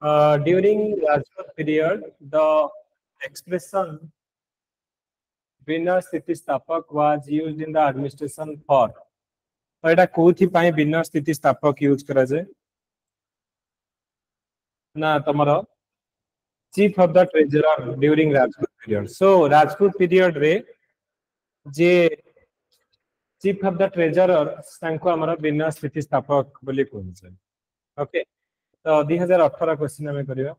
During Rajput period, the expression Vinner Sthitistapak was used in the administration for. तो एटा कोथि पाए winner स्थितिस्थापक use करा जाए ना तमरो chief of the treasurer during Rajput period. So Rajput period रे जे चीफ ऑफ द ट्रेजरर तांको हमर विनर स्थितिस्थापक बोली कहू छै. ओके तो 2018 क्वेश्चन हमें करियो.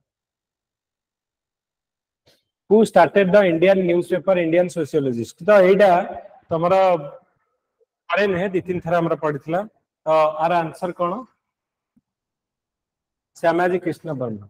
Who started the Indian newspaper Indian Sociologist? तो एटा तमरो अरे नहीं दी तीन थरा हमरा पढ़ितला. तो आर आंसर कोन? श्यामाजी कृष्ण बर्मन.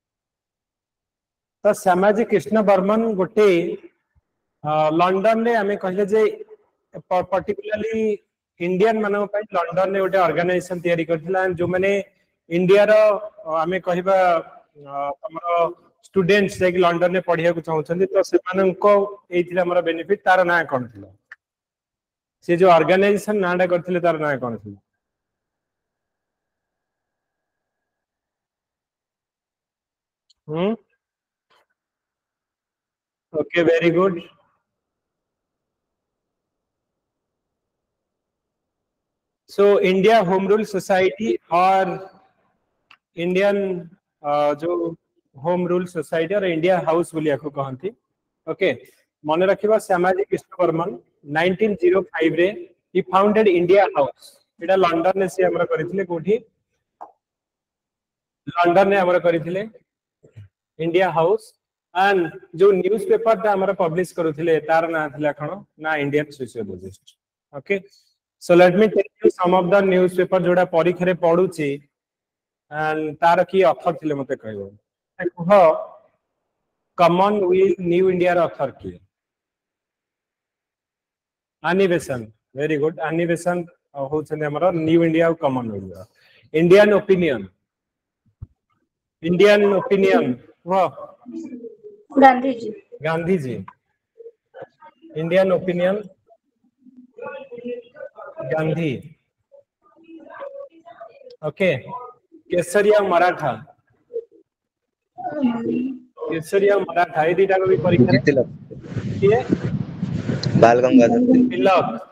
तो श्यामाजी कृष्ण बर्मन गोटे लंडन ने हमें कहले जे पर्टिकुलरली इंडियन मानव पय लंडन ने गोटे ऑर्गेनाइजेशन तयारी करथिला जो माने इंडिया रो हमें कहबा हमरो स्टूडेंट्स जे लंडन ने पढ़िया को चाहउछन्ती तो से मानन को एथिला हमरा बेनिफिट तार ना कोन थिला से जो ऑर्गेनाइजेशन नाडा करथिले तार ना कोन थिला. Okay, very good. So India Home Rule Society or Indian जो होम रूल सोसाइटी और इंडिया हाउस बोलिया को कहंती. ओके मन रखिबा श्यामाजी कृष्ण बर्मन 1905 रे ही फाउंडेड इंडिया हाउस. एटा लंडन ने से हमरा करिथिले कोठी लंडन ने हमरा करिथिले इंडिया हाउस. एंड जो न्यूज़पेपर ता हमरा पब्लिश करूथिले तार ना थिला खण ना Indian sociologist. Okay so let me tell you some of the newspaper जोडा परीक्षा रे पढुची एंड तार की ऑथर थिले मते कहबो. कह कॉमनवेल्थ न्यू इंडिया रो ऑथर की अनिवेशन. Very good. अनिवेशन होछन हमर new India commonwealth. Indian opinion वो Gandhi ji. Gandhi ji. Indian opinion Gandhi. Okay Kesari Maratha. Kesari Maratha ये दीटा को भी परीक्षा किए बाल गंगाधर तिलक.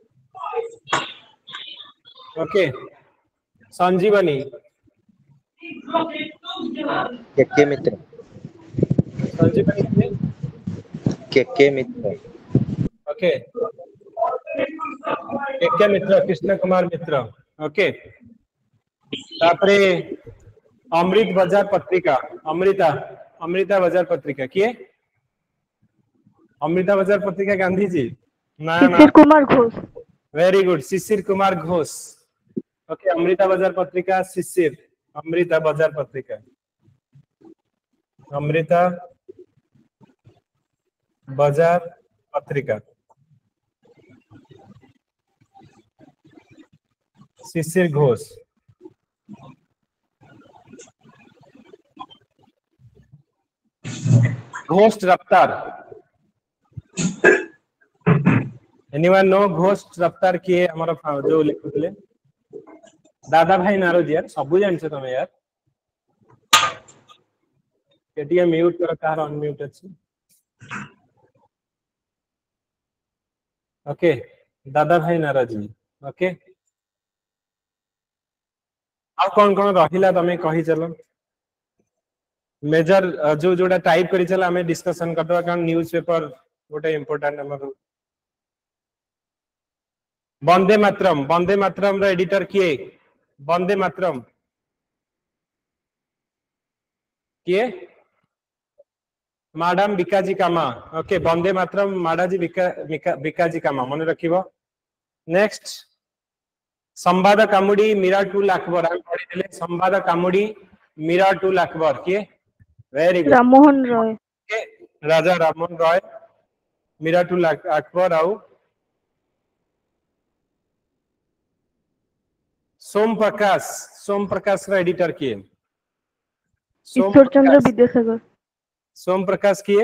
ओके संजीवनी के मित्र. संजीवनी के Mitra. Okay K Mitra Krishna Kumar Mitra. Okay तापरे अमृत बाजार पत्रिका अमृता बाजार पत्रिका किए अमृता बाजार पत्रिका गांधी जी ना Sisir Kumar Ghosh. Very good Sisir Kumar Ghosh. Okay Amrita Bazar Patrika Sisir Amrita Bazar Patrika Amrita Bazar Patrika Sisir Ghosh. घोस्ट रफ्तार. एनीवन नो घोस्ट रफ्तार किए हमर जो लिखुले दादा भाई नारोज. यार सब जानछ तुम यार केटिया म्यूट कर कार अनम्यूट अछि. Okay Dadabhai नारोज. ओके आ कौन कौन रहिला तमे कहि चलो मेजर जो जोटा टाइप करी चला हमें डिस्कशन करदवा कारण न्यूज़पेपर गोटे इंपोर्टेंट हमर. वंदे मातरम रो एडिटर किए वंदे मातरम किए मैडम बिकाजी कामा. ओके वंदे मातरम माडाजी बिकाजी कामा मन रखिबो. नेक्स्ट संवाद कामुडी मीरा टू अकबर हम पढ़ी दिले. संवाद कामुडी मीरा टू अकबर किए वेरी गुड राममोहन रॉय. राजा राममोहन रॉय मीरा टू अकबर. आउ सोम प्रकाश रा एडिटर किए ईश्वर चंद्र विद्यासागर. सोम प्रकाश किए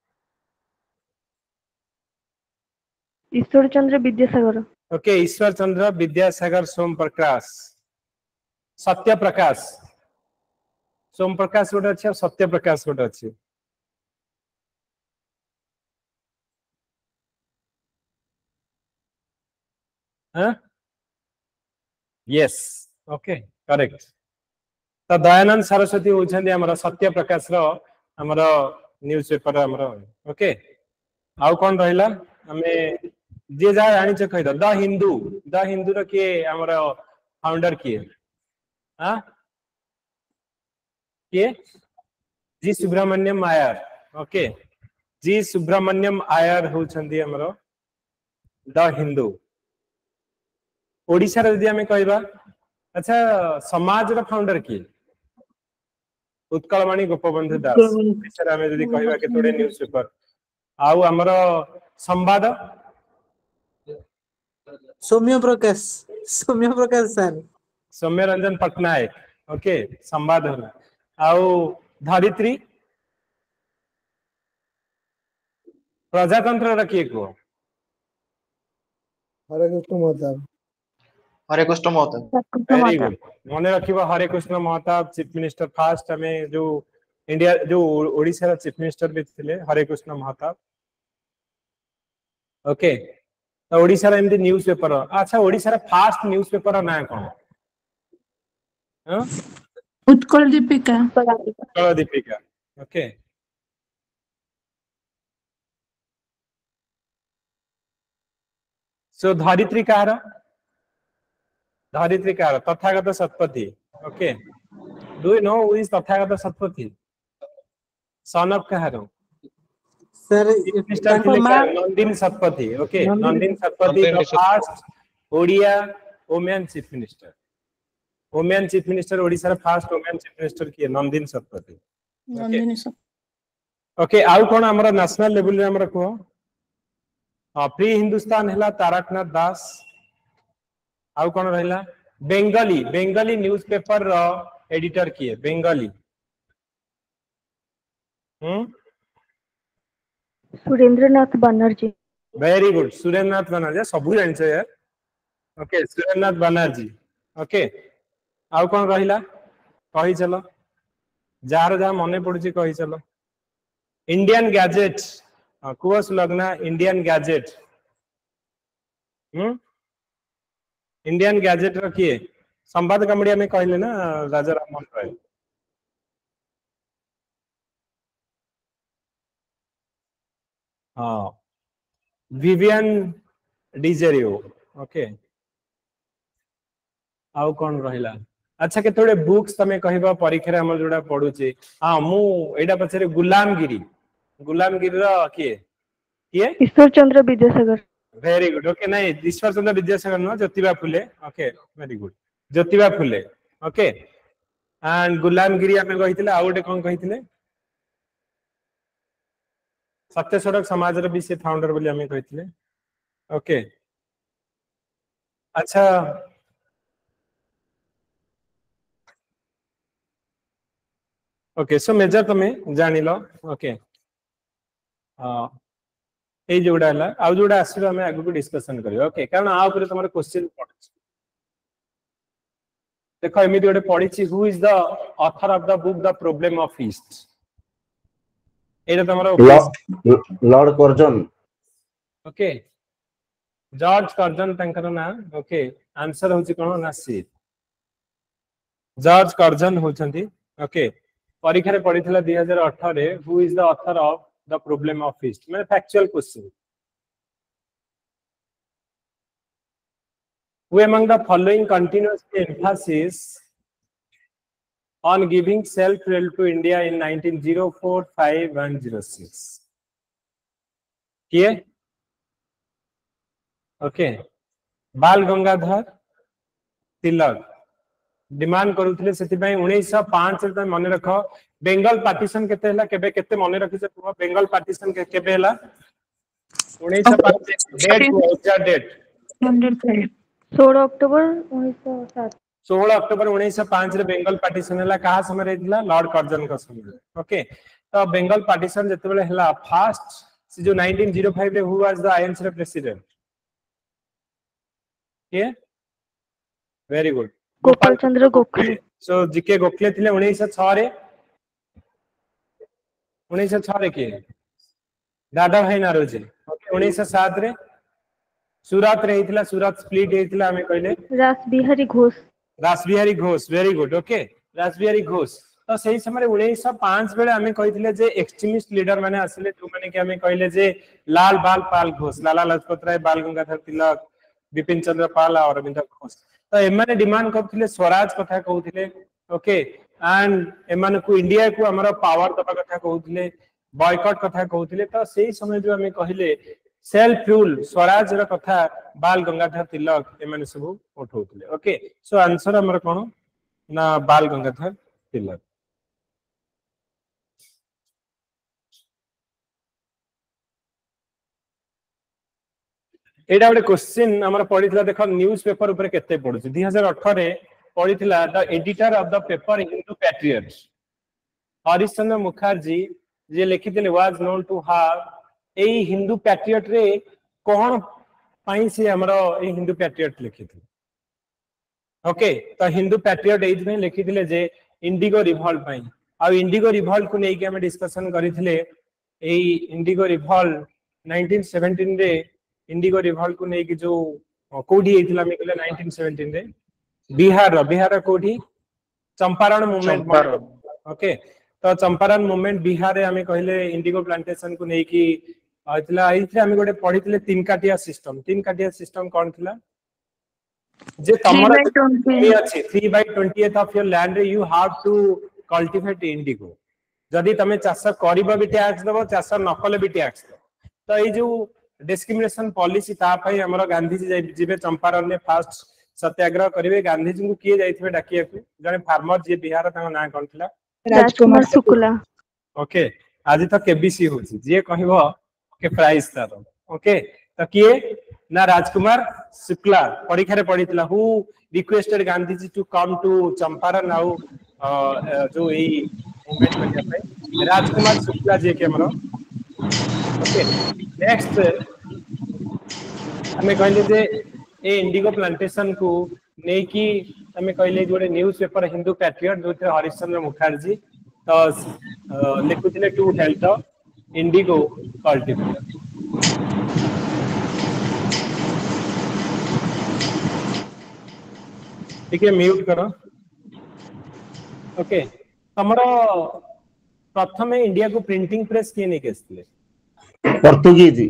ईश्वर चंद्र विद्यासागर. ओके ईश्वर चंद्र विद्यासागर सोम प्रकाश. सत्य प्रकाश सोम प्रकाश गोटे अच्छे सत्य प्रकाश गोटे अच्छे यस ओके करेक्ट तो दयानंद सरस्वती होउछन्ती हमर सत्य प्रकाश रो हमर न्यूज पेपर हमर ओके आउ कोन रहिला हमें जे जा जानि छ कहि द हिंदू रो के हमर फाउंडर के हां के G Subramania Iyer okay G Subramania Iyer होउछन्ती हमर द हिंदू ओडिसा रे यदि हमें कहबा अच्छा समाज रो फाउंडर की उत्कलमणि गोपबंधु दास ओडिसा रे हमें यदि कहबा के थोड़े न्यूज पेपर आउ हमर संवाद सौम्य प्रकाश सर सौम्य रंजन पटनायक ओके संवाद होला आउ धरित्री प्रजातंत्र रखिए को हरे कृष्ण महताब हरे कृष्ण महताब वेरी गुड मने रखिबो Hare Krushna Mahtab chief minister first हमें जो इंडिया जो ओडिसा रा चीफ मिनिस्टर भी थिले हरे कृष्ण महताब ओके तो ओडिसा रा एमदी न्यूज पेपर अच्छा ओडिसा रा फास्ट न्यूज पेपर ना कोन हां उत्कल दीपिका उत्कल दीपिका ओके सो धरित्री कार Tathagata Satpathy okay do you know who is Tathagata Satpathy son of कहारो sir mister Nandini Satpathy okay Nandini Satpathy the first Odia women chief minister Odisha रा फास्ट वुमेन चीफ मिनिस्टर की नंदिन सतपति ओके आउ कोन हमरा नेशनल लेवल रे हमरा को प्री हिंदुस्तान हला तारकनाथ दास आउ कोन रहला बेंगली न्यूज पेपर रो एडिटर किए बेंगली सुरेंद्रनाथ बनर्जी वेरी गुड सुरेंद्रनाथ बनर्जी सब जानि छ यार ओके सुरेंद्रनाथ बनर्जी ओके आउ कोन रहिला कहि चलो जार जा मने पडुची कहि चलो इंडियन गैजेट कुवस लगना इंडियन गैजेट इंडियन गैजेट रखिए संवाद कमड़िया में कहले ना राजा राममोहन राय हाँ विवियन डिजेरियो ओके आउ कौन रहिला अच्छा के थोड़े बुक्स तमे कहबा परीक्षा रे हमर जोडा पढुची हां मु एडा पछरे गुलामगिरी रो किए Ishwar Chandra Vidyasagar very good okay नहीं Ishwar Chandra Vidyasagar no Jyotiba Phule okay very good Jyotiba Phule okay and Gulamgiri हमें कहितले आ गोटे कोन कहितले सत्य सड़क समाज रे भी से फाउंडर बोली हमें कहितले ओके अच्छा ओके सो मेजर तमें जानिलो ओके ए जोड़ा हला आ जोड़ा आसी हमें आगु को डिस्कशन करियो ओके कारण आ ऊपर तमर क्वेश्चन पड़छ देखो एमिति गोटे पढिछि who is the author of the book the problem of east एटा तमर lord Curzon okay George Curzon तंकर ना ओके आंसर होछि कोन ना सी जॉर्ज कर्जन होछंती ओके परीक्षा रे पढिथिला 2018 रे who is the author of the problem of east मैं factual question who among the following continuous emphasis on giving self rule to India in 1904 5 and 06 किए ओके बाल गंगाधर तिलक डिमांड करूथले सेति पई 1905 रे मन रख बेंगल पार्टीशन केते हला केबे केते मन रखि से बेंगल पार्टीशन के केबे हला 1905 डेट 16 अक्टोबर 1907 16 अक्टोबर 1905 रे बेंगल पार्टीशन हला कहा समय रहला लॉर्ड कर्जन का समय ओके तो बेंगल पार्टीशन जते बेले हला फर्स्ट से जो 1905 रे हु वाज द आईएनसी रे प्रेसिडेंट के very good Gopal Chandra Gokhale so GK Gokhale थिले 1906 रे 1906 रे के दादा भाई नारोजे। ओके 1907 रे सूरत रे हितला, सूरत स्प्लिट हितला हमें कहले Rashbehari Ghosh. Rashbehari Ghosh, very good. Okay Rashbehari Ghosh. तो सही समय 1905 बेले हमें कहितले जे एक्सट्रीमिस्ट लीडर माने आसिले, जो माने कि हमें कहले जे लाल बाल पाल घोष, लाला लाजपत राय, बाल गंगाधर तिलक, बिपिन चंद्र पाल और अरविंद घोष। तो एमाने डिमांड करथिले स्वराज कथा कहउथिले। ओके एंड एमाने को इंडिया को हमर पावर दबा कथा कहउथिले, बॉयकॉट कथा कहउथिले। तो सही समय जो हमें कहले सेल्फ रूल स्वराज र कथा बाल गंगाधर तिलक एमाने सब उठौथिले। ओके सो आंसर हमर कोन ना बाल गंगाधर तिलक। एटा गोटे क्वेश्चन हमर पढितला, देखो न्यूज पेपर ऊपर केते पढुछि 2018 रे पढितला। The editor of the paper Hindu patriot Harishchandra Mukherjee जे लिखिथिले was known to have a Hindu patriot रे कोन पाई से हमर ए हिंदू पैट्रियट लिखिथिले। ओके तो हिंदू पैट्रियट एज में लिखिथिले जे इंडिगो रिवॉल्ट पाई। आ इंडिगो रिवॉल्ट को नै कि हम डिस्कशन करिथिले। ए इंडिगो रिवॉल्ट 1917 रे इंडिगो रिवॉल्ट को नै कि जो कोडी हेतिला में कहले 1917 रे बिहार कोडी चंपारण मूवमेंट। ओके तो चंपारण मूवमेंट बिहार रे हमें कहले इंडिगो प्लांटेशन को नै कि आइतला। एथि हमें गोटे पढितले तीन काटिया सिस्टम कोन थिला जे तमरा जमी अछि 3/20th ऑफ योर लैंड रे you have to cultivate indigo. जदी तमे चाष करबो भी टैक्स दबो, चाष न कले भी टैक्स दो। तो ए जो डिस्क्रिमिनेशन पॉलिसी ता पई हमर गांधी जी जिबे चंपारण ने फास्ट सत्याग्रह करिवे। गांधी जी को किए जाइथिबे डाकिया को जने फार्मर जे बिहार ता ना कोन थिला राजकुमार शुक्ला। ओके आज तो केबीसी होची जे कहबो के प्राइस तार। ओके तो किए ना राजकुमार शुक्ला परीक्षा रे पढितला। Who requested Gandhi ji to come to Champaran now जो ए मूवमेंट करिया पे राजकुमार शुक्ला जे के हमरो। ओके नेक्स्ट हमें कहले जे ए इंडिगो प्लांटेशन को नै कि हमें कहले जोडे न्यूज़ पेपर हिंदू पैट्रियट जो थे हरिश्चंद्र मुखर्जी तो लिखुथिले to help the indigo cultivator. ठीक है म्यूट करो। ओके हमरो प्रथम इंडिया को प्रिंटिंग प्रेस किए नै केसले पोर्तुगीज।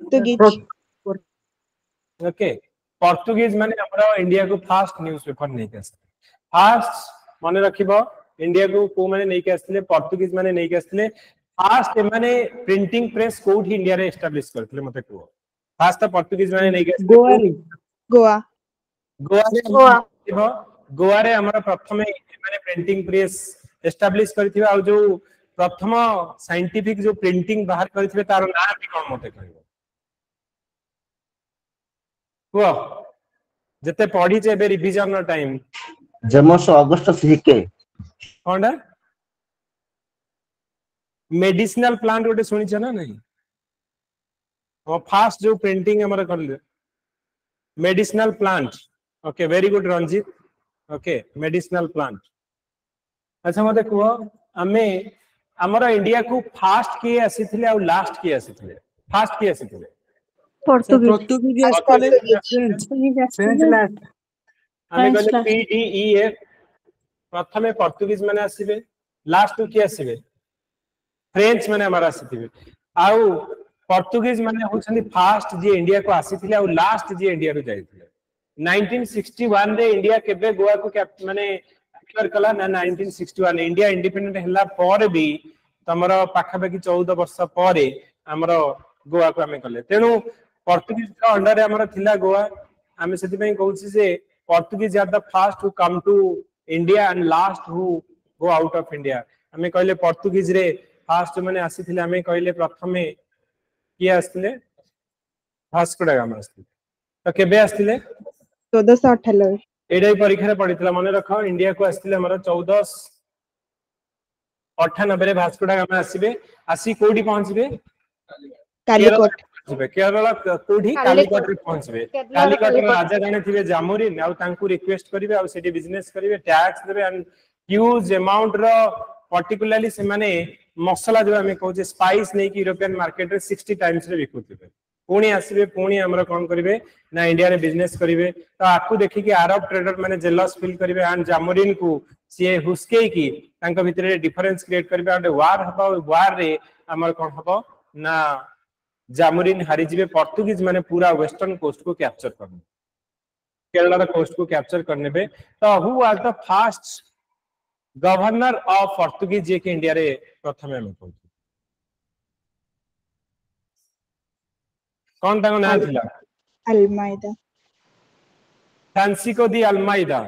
ओके पोर्तुगीज माने हमरा इंडिया को फास्ट न्यूज़ पेपर नै केसले। फास्ट माने रखिबो इंडिया को माने नै केसले, पोर्तुगीज माने नै केसले। फास्ट माने प्रिंटिंग प्रेस कोठी इंडिया रे एस्टैब्लिश करथले मते को। फास्ट पोर्तुगीज माने नै केसले गोवा रे हमरा प्रथम माने प्रिंटिंग प्रेस एस्टैब्लिश करथिबा। आ जो प्रथम साइंटिफिक जो प्रिंटिंग बाहर करथिबे तार नाम भी कोन मते कहबो को जते पढी जे बे revision no time James Augustus Hicky कोनडा मेडिसिनल प्लांट गोटे सुनि छ ना नहीं। और फास्ट जो प्रिंटिंग हमरा करले medicinal plant. Okay very good Ranjit. Okay medicinal plant. अच्छा मते को हमें हमर इंडिया को फास्ट के आसीथिले आ लास्ट के आसीथिले। फास्ट के आसीथिले पोर्तुगीज फ्रेंच लास्ट हमें कहले पीडीईएफ प्रथमे पोर्तुगीज माने आसीबे, लास्ट के आसीबे फ्रेंच माने हमारा आसीथिबे। आउ पोर्तुगीज माने होछनी फास्ट जे इंडिया को आसीथिले आ लास्ट जे इंडिया रो जाइथिले। 1961 रे इंडिया केबे गोवा को माने क्लियर कला ना 1961 इंडिया इंडिपेंडेंट हला पर भी तमरो पाखा पाखी 14 वर्ष पर हमरो गोवा को हमें कले। तेनु पोर्तुगीज का अंडर रे हमरो थिला गोवा। हमें सेति पई कहउछि जे Portuguese are the first who come to India and last who go out of India. हमें कहले पोर्तुगीज रे फर्स्ट माने आसीथिले। हमें कहले प्रथमे की आस्थिले वास्को दा गामा आस्थिले। तो केबे आस्थिले 1498 एडाई परीक्षा रे पढितला मन रखो। इंडिया को आस्थिले हमर 1498 रे वास्को दा गामा आसीबे। आसी कोडी पहुंचबे कालीकोट। केरल कोडी कालीकोट रे पहुंचबे। कालीकोट रे राजा जाने थिबे जामोरिन आ तांकू रिक्वेस्ट करिवे आ सेठी बिजनेस करिवे, टैक्स देबे एंड ह्यूज अमाउंट रो पर्टिकुलरली से माने मसला जो हमें कहूचे स्पाइस नहीं कि यूरोपियन मार्केट रे 60 टाइम्स रे बिकुथिबे पुणी आसीबे पुणी हमर कोन करिवे ना इंडिया रे बिजनेस करिवे तो आकु देखि कि अरब ट्रेडर माने जेलस फील करिवे एंड जामोरिन को से हुस्के की तांका भितरे डिफरेंस क्रिएट करिवे एंड वार हबा वार रे हमर कोन हबो ना जामोरिन हारि जिवे पोर्तुगीज माने पूरा वेस्टर्न कोस्ट को कैप्चर करने केरला कोस्ट को कैप्चर करने पे तो who was the first governor of Portuguese जे के इंडिया रे प्रथमे हम कहू कौन ताको नाम थिला Almeida Francisco de Almeida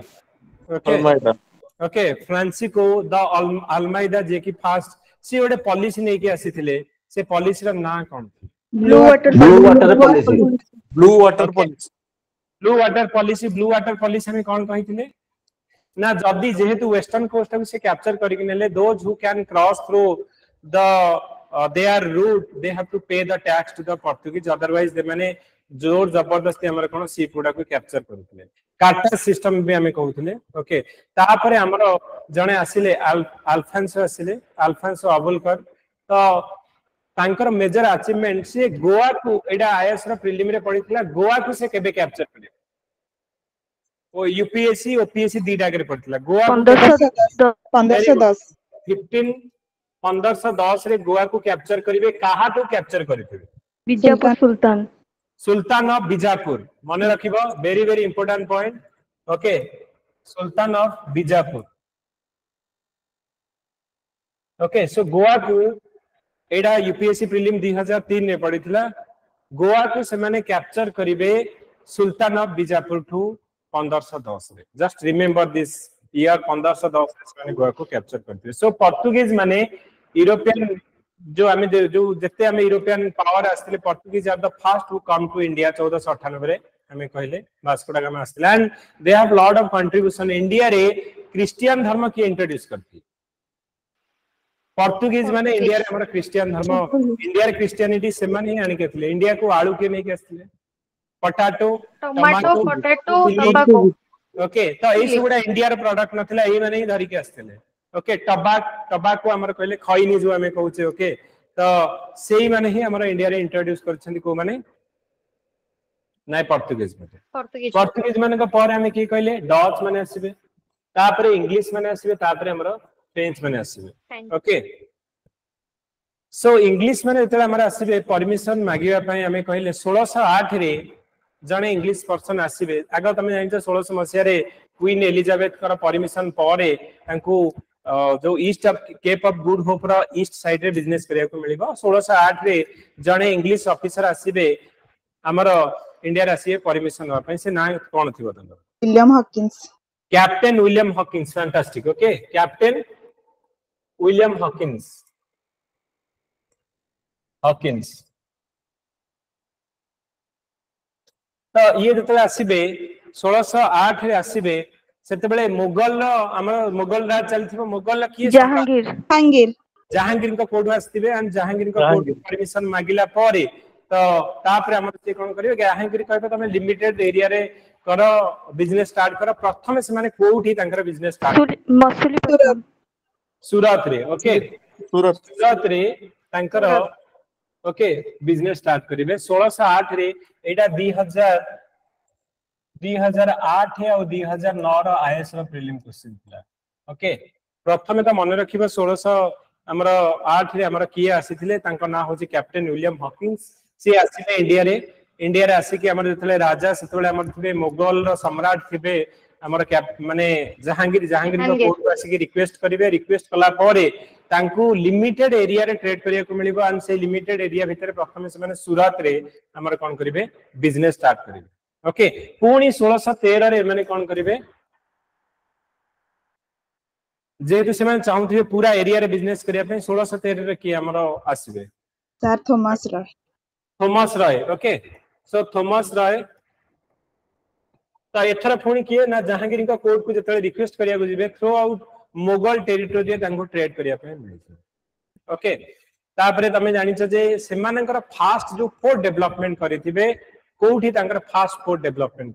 okay Francisco de Almeida जे की फर्स्ट सी ओडे पॉलिसी नै के आसीथिले से पॉलिसी रा नाम कोन blue water policy blue water policy हमें कौन कहिथिले ना जदी जेहेतु वेस्टर्न कोस्ट को से कैप्चर करिक नेले those who can cross through the their route they have to pay the tax to the Portuguese otherwise they माने जोर जबरदस्ती हमर कोन सी फूड को कैप्चर करथिले कार्टर सिस्टम भी हमें कहउथिले ओके तापरे हमर जणे आसिले अल्फांसो अबुलकर तो तांकर मेजर अचीवमेंट से गोवा को एडा आईएएस रा प्रीलिम रे पडितला गोवा को से केबे कैप्चर करे ओ यूपीएससी ओपीएससी दीटा करे पडितला गोवा 1510 1510 रे गोवा को कैप्चर करिवे काहा तो कैप्चर करिवे Bijapur sultan sultan of Bijapur माने रखिबो very very important point okay sultan of Bijapur okay so Goa को एडा यूपीएससी प्रीलिम 2003 रे पडितला गोवा को से माने कैप्चर करिवे सुल्तान ऑफ बीजापुर टू 1510 रे जस्ट रिमेंबर दिस ईयर 1510 से माने गोवा को कैप्चर करथिले सो पोर्तुगीज माने यूरोपियन जो हमें जो जते हमें यूरोपियन पावर आस्थिले Portuguese are the first who come to India 1498 रे हमें कहले वास्को दा गामा आस्थिले and they have lot of contribution India रे क्रिश्चियन धर्म की इंट्रोड्यूस करथि पोर्तुगीज माने इंडिया रे हमर क्रिश्चियन धर्म इंडिया रे क्रिश्चियनिटी से माने आनी केथले इंडिया को आलू के नहीं केथले potato tomato potato tobacco okay तो एई सबुडा इंडिया रे प्रोडक्ट नथिला एई माने ही धरि के आस्थिले ओके टबाको हमर कहले खइनी जो हमें कहउचे ओके तो सेही माने ही हमर इंडिया रे इंट्रोड्यूस करछन्ती को माने नाइ पोर्तुगीज माने को पर हमें की कहले डच माने आसीबे तापरे इंग्लिश माने आसीबे तापरे हमर फ्रेंच माने आसीबे ओके सो इंग्लिश माने एतले हमर आसीबे परमिशन मागिबा पई हमें कहले 1608 रे जने इंग्लिश पर्सन आसीबे आगो तमे जानिछ 1600 मसिया रे क्वीन एलिजाबेथ कर परमिशन परे तांको जो east of cape of good hope रा ईस्ट साइड रे बिजनेस करिया को मिलिबो 1608 रे जने इंग्लिश ऑफिसर आसीबे हमर इंडिया रे आसीबे परमिशन होआ पई से ना कोन थिबो तंदर William Hawkins captain William Hawkins fantastic okay captain William Hawkins तो ये जतले आसीबे 1608 रे आसीबे सेते बेले मुगल हमर मुगल राज चलथिबो मुगल की जहांगीर को कोड आस्तिबे एंड जहांगीर को कोड परमिशन मागिला परे तो तापरे हमर से कोन करियो जहांगीर कहबे तमे लिमिटेड एरिया रे करो बिजनेस स्टार्ट करो प्रथम से माने कोठी तांकर बिजनेस स्टार्ट सूरत रे ओके सूरत रे तांकर ओके बिजनेस स्टार्ट करिवे 1608 रे एटा 2008 है और 2009 रो आईएएस रो प्रीलिम क्वेश्चन थिला ओके प्रथमे तो मन रखिबो 1600 हमर 8 रे हमर किए आसीथिले तांको ना होची कैप्टन विलियम हॉकिंस से आसीले इंडिया रे आसी कि हमर जतले राजा सेतले हमर थिबे मुगल रो सम्राट थिबे हमर माने जहांगीर को कोर्ट आसी कि रिक्वेस्ट करिवे रिक्वेस्ट कला परे तांको लिमिटेड एरिया रे ट्रेड करिया को मिलिबो एंड से लिमिटेड एरिया भितर प्रथमे से माने सूरत रे हमर कोन करिवे बिजनेस स्टार्ट करिवे ओके पुणी 1613 रे माने कोन करिवे जेतु से माने चाहूथिबे पूरा एरिया रे बिजनेस करिया पे 1613 रे कि हमर आसीबे sir Thomas Roe okay so Thomas Roe तो एथरा पुणी किए ना जहांगीर को कोर्ट को जतले रिक्वेस्ट करिया को जिबे थ्रू आउट मुगल टेरिटोरी तांको ट्रेड करिया पे मिलছে ओके तापरे तमे जानि छ जे सेमानकर फास्ट जो फोर्ट डेवलपमेंट करिथिबे कोठी तांकर फास्ट फोर्ट डेवलपमेंट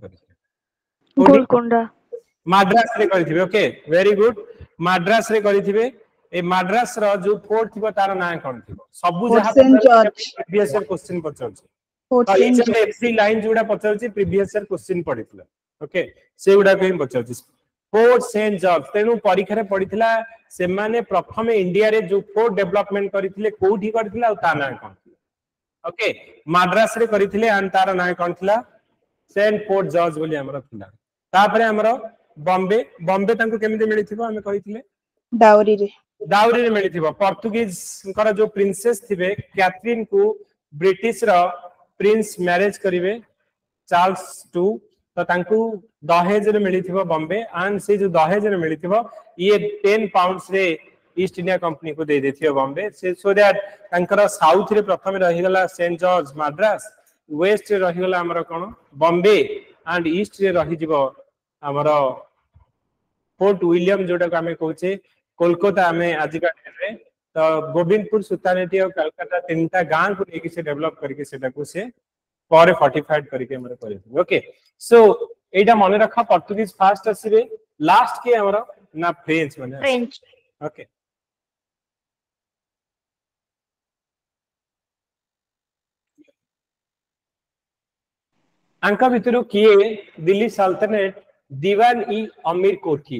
करिथिबे गोलकोंडा मद्रास रे करिथिबे ओके वेरी गुड मद्रास रे करिथिबे ए मद्रास रो जो फोर्ट थिबो तार ना कोन थिबो सब फोर्ट जहां saint George. Previous year question पचरछ फोर्ट तो सेंट एच एफसी लाइन जोडा पचरछ प्रीवियस ईयर क्वेश्चन पडितला ओके से गुडा कहीं पचरछ फोर्ट सेंट जॉर्ज तेनु परीक्षा रे पडितला से माने प्रथम इंडिया रे जो फोर्ट डेवलपमेंट करितले कोठी करथिला ता ना कोन ओके मद्रास रे करितले आन तार ना कोन थिला सेंट फोर्ट जॉर्ज बोली हमर थिला तापरे हमर बॉम्बे बॉम्बे तांको केमिते मिलिथिबो हमें कहितले डाउरी रे मिलिथिबो पोर्तुगीज कर जो प्रिंसेस थिबे कैथरीन को ब्रिटिश रा प्रिंस मैरिज करिवे चार्ल्स टू तो तांको दहेज रे मिलिथिबो बॉम्बे एंड से जो दहेज रे मिलिथिबो ये 10 पाउंड्स रे ईस्ट इंडिया कंपनी को दे देथियो बॉम्बे से सो दैट तांकर साउथ रे प्रथम रहि गला सेंट जॉर्ज मद्रास वेस्ट रे रहि गला हमर कोन बॉम्बे एंड ईस्ट रे रहि जिवो हमर फोर्ट विलियम जोटा को हमें कहूचे कोलकाता में आज का रे तो गोविंदपुर सुल्तानेटी और कलकत्ता तीनटा गांव को लेके से डेवलप करके सेटा को से पर फोर्टिफाइड करके हमरे करे ओके सो एटा माने रखा पोर्तुगीज फास्ट आसीबे लास्ट के हमर ना फ्रेंच माने फ्रेंच ओके अंका भितरु किए दिल्ली सल्तनत दीवान ई अमीर कोठी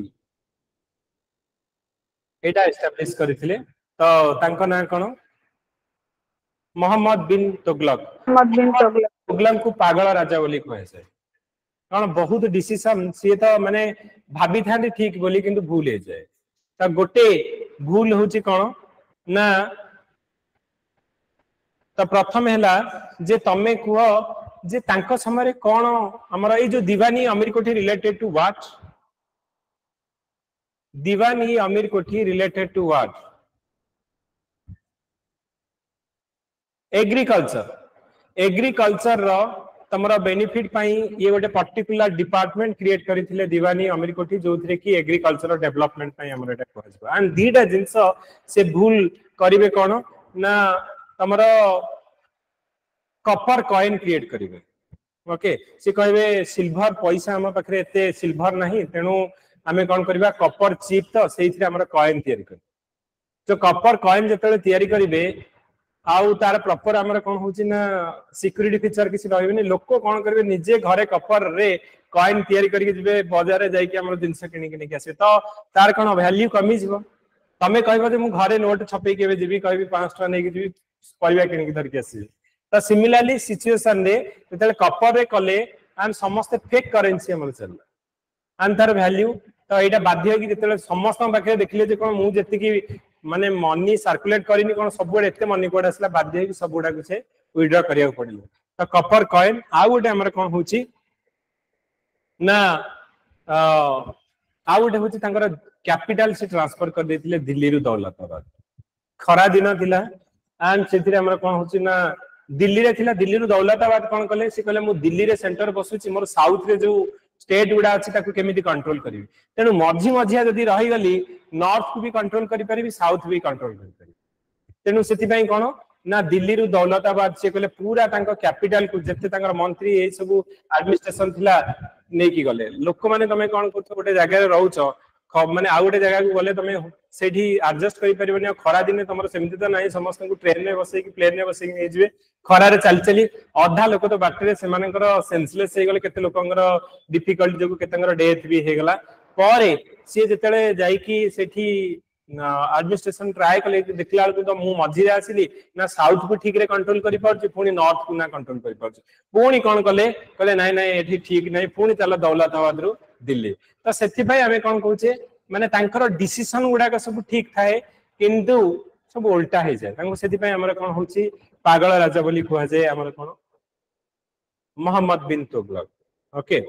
एटा एस्टैब्लिश करथिले तो तांको ना कोन मोहम्मद बिन तुगलक तुगलक को पागल राजा बोली कहे से कारण बहुत डिसीजन सी तो माने भाबी थांती ठीक बोली किंतु भूल हे जाए तो गोटे भूल होची कोन ना तो प्रथम हैला जे तमे कुह जे तांको समय कोन हमर ए जो दीवानी Amir Kothi related to what Diwani Amir Kothi related to what agriculture रो तमरा बेनिफिट पाई ये गोटे पर्टिकुलर डिपार्टमेंट क्रिएट करिथिले दीवानी अमीर कोठी जोथरे की एग्रीकल्चर डेवलपमेंट पाई हमर एटा कहजबो एंड दीटा जिंस से भूल करिवे कोन ना तमरा कॉपर कॉइन क्रिएट करिवे ओके से कहबे सिल्वर पैसा हम पाखरे एते सिल्वर नहीं तेनु हमें कोन करबा कॉपर चिप तो सेइथरे हमर कॉइन तयारी कर जो कॉपर कॉइन जतले तयारी करिवे आउ तार प्रॉपर हमर कोन होची ना सिक्योरिटी फीचर किसी रहबेनी लोक कोन करबे निजे घरे कॉपर रे कॉइन तयारी करके जिबे बाजार रे जाई के हमर जिंस किनी किनी के आसे तो तार कोन वैल्यू कमी जिवो तमे कहबो जे मु घरे नोट छपे केबे जिबी कहबी 5 टका नै के जिबी परिवा किनी के धर के आसी तो सिमिलरली सिचुएशन रे जतले कॉपर रे कले एंड समस्त फेक करेंसी हमर चल एंड तार वैल्यू तो एटा बाध्य कि जतले समस्त पाखे देखले जे कोन मु जति की माने मनी सर्कुलेट करिनी कोन सब बडे एते मनी कोड आसला बाध्य कि सब गुडा से विथड्रॉ करिया पड़िलो तो कॉपर कॉइन आ गोटे हमर कोन होची ना आ गोटे होची तांकर कैपिटल से ट्रांसफर कर देथिले दिल्ली रु दौलताबाद खरा दिन थिला एंड सेथिरे हमर कोन होची ना दिल्ली रे थिला दिल्ली रु दौलताबाद कोन कले से कले मु दिल्ली रे सेंटर बसुची मोर साउथ रे जो स्टेट गुडा अछि ताकू केमिति कंट्रोल करिवि तेनु मझी मझिया जदी रहि गली नॉर्थ को भी कंट्रोल करि परिबि साउथ भी कंट्रोल करि परिबि तेनु सेति पई कोन ना दिल्ली रु दौलताबाद से कले पूरा तांको कैपिटल को जते तांकर मंत्री ए सब एडमिनिस्ट्रेशन थिला नै की गले लोक माने तमे कोन करतो गोटे जगह रे रहउचो माने आ गोटे जगह को गले तमे सेठी एडजस्ट करि परिबनि खरा दिन तमर सेमिति त नाही समस्त को ट्रेन में बसै की प्लेन में बसै की जेबे खरा रे चल चली अधा लोक तो बाटरे से मानकर सेंसलेस हे गले केते लोकंगर डिफिकल्ट जो केतेंगर डेथ भी हे गला परे से जतले जाई की सेठी एडमिनिस्ट्रेशन ट्राई कले देखला तो मु मझी रे आसिली ना साउथ को ठीक रे कंट्रोल करि पाउछ पुनी नॉर्थ को ना कंट्रोल करि पाउछ पुनी कोन कले नाही नाही एठी ठीक नाही पुनी चला दौलताबाद रु दिल्ली तो सेति भाई हमें कोन कहूचे माने तांकर डिसीजन गुडा का सब ठीक थाए किंतु सब उल्टा हे जाय तांको सेति भाई हमर कोन होची पागल राजा बोली कहवा जाय हमर कोन मोहम्मद बिन तुगलक ओके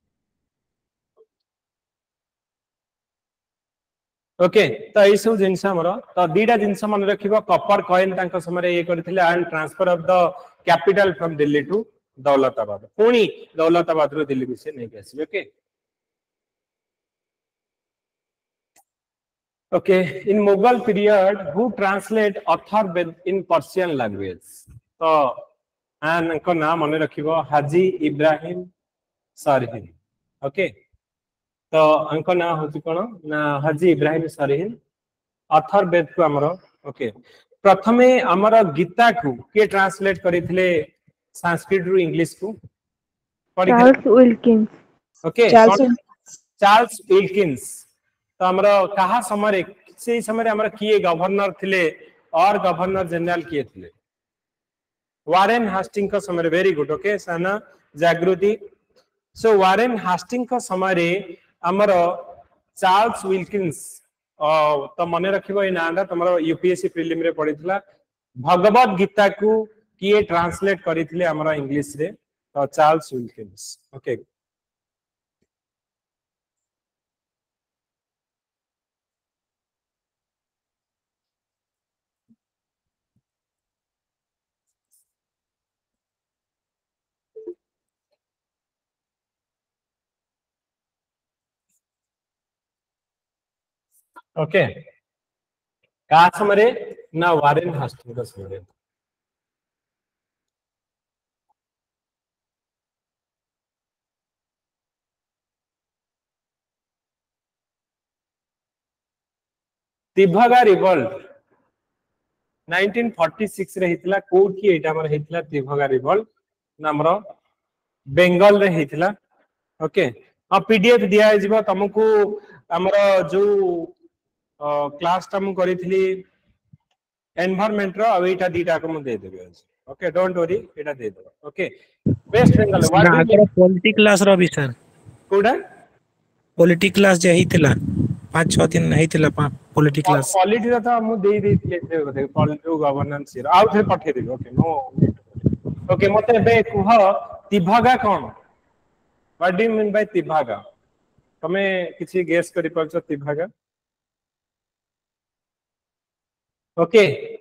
ओके तो ये सब जिनस हमर तो दीटा जिनस मन रखिबो कॉपर कॉइन तांको समय ये करथिले and transfer of the capital from Delhi to Daulatabad पुनी दौलताबाद रो दिल्ली से नै के आसी okay Okay, in Mughal period, who translate author in Persian language? तो आन को नाम मने रखिबो हाजी इब्राहिम सरहिन ओके तो अंको ना होची कोन ना हाजी इब्राहिम सरहिन अथर्ववेद को हमरो ओके प्रथमे हमरो गीता को के ट्रांसलेट करिथिले संस्कृत रु इंग्लिश को Charles Wilkins okay Charles Wilkins तो हमरो कहा समय से समय हमरो किए गवर्नर थिले और गवर्नर जनरल किए थिले वारेन हास्टिंग का समय वेरी गुड ओके सना जागृति सो वारेन हास्टिंग का समय रे हमरो चार्ल्स विल्किंस तो मन रखिबो ए नांदा तमरो यूपीएससी प्रीलिम रे पढितला भगवत गीता को किए ट्रांसलेट करिथिले हमरा इंग्लिश रे तो चार्ल्स विल्किंस ओके ओके का समय ना वारेन हास्टिंग का समय तिभगा रिवोल्ट 1946 रे हितला कोठी एटा हमर हितला तिभगा रिवोल्ट नामरो बेंगल रे हितला ओके आ पीडीएफ दिया जिबा तुमको हमरो जो क्लास टाइम करिथली एनवायरनमेंट रो अब एटा दीटा को म दे देबे ओके डोंट वरी एटा दे देबो okay West Bengal what do polity class रो भी सर कोडा पॉलिटी क्लास जे हितला 5-6 दिन हितला पॉलिटी क्लास पॉलिटी रो तो हम दे देथिले से पॉलिटी गवर्नेंस रो आउ थे पठे देबे ओके नो ओके मते बे कुह तिभगा कोन what do you mean by Tebhaga तमे किछि गेस करि परछ तिभगा ओके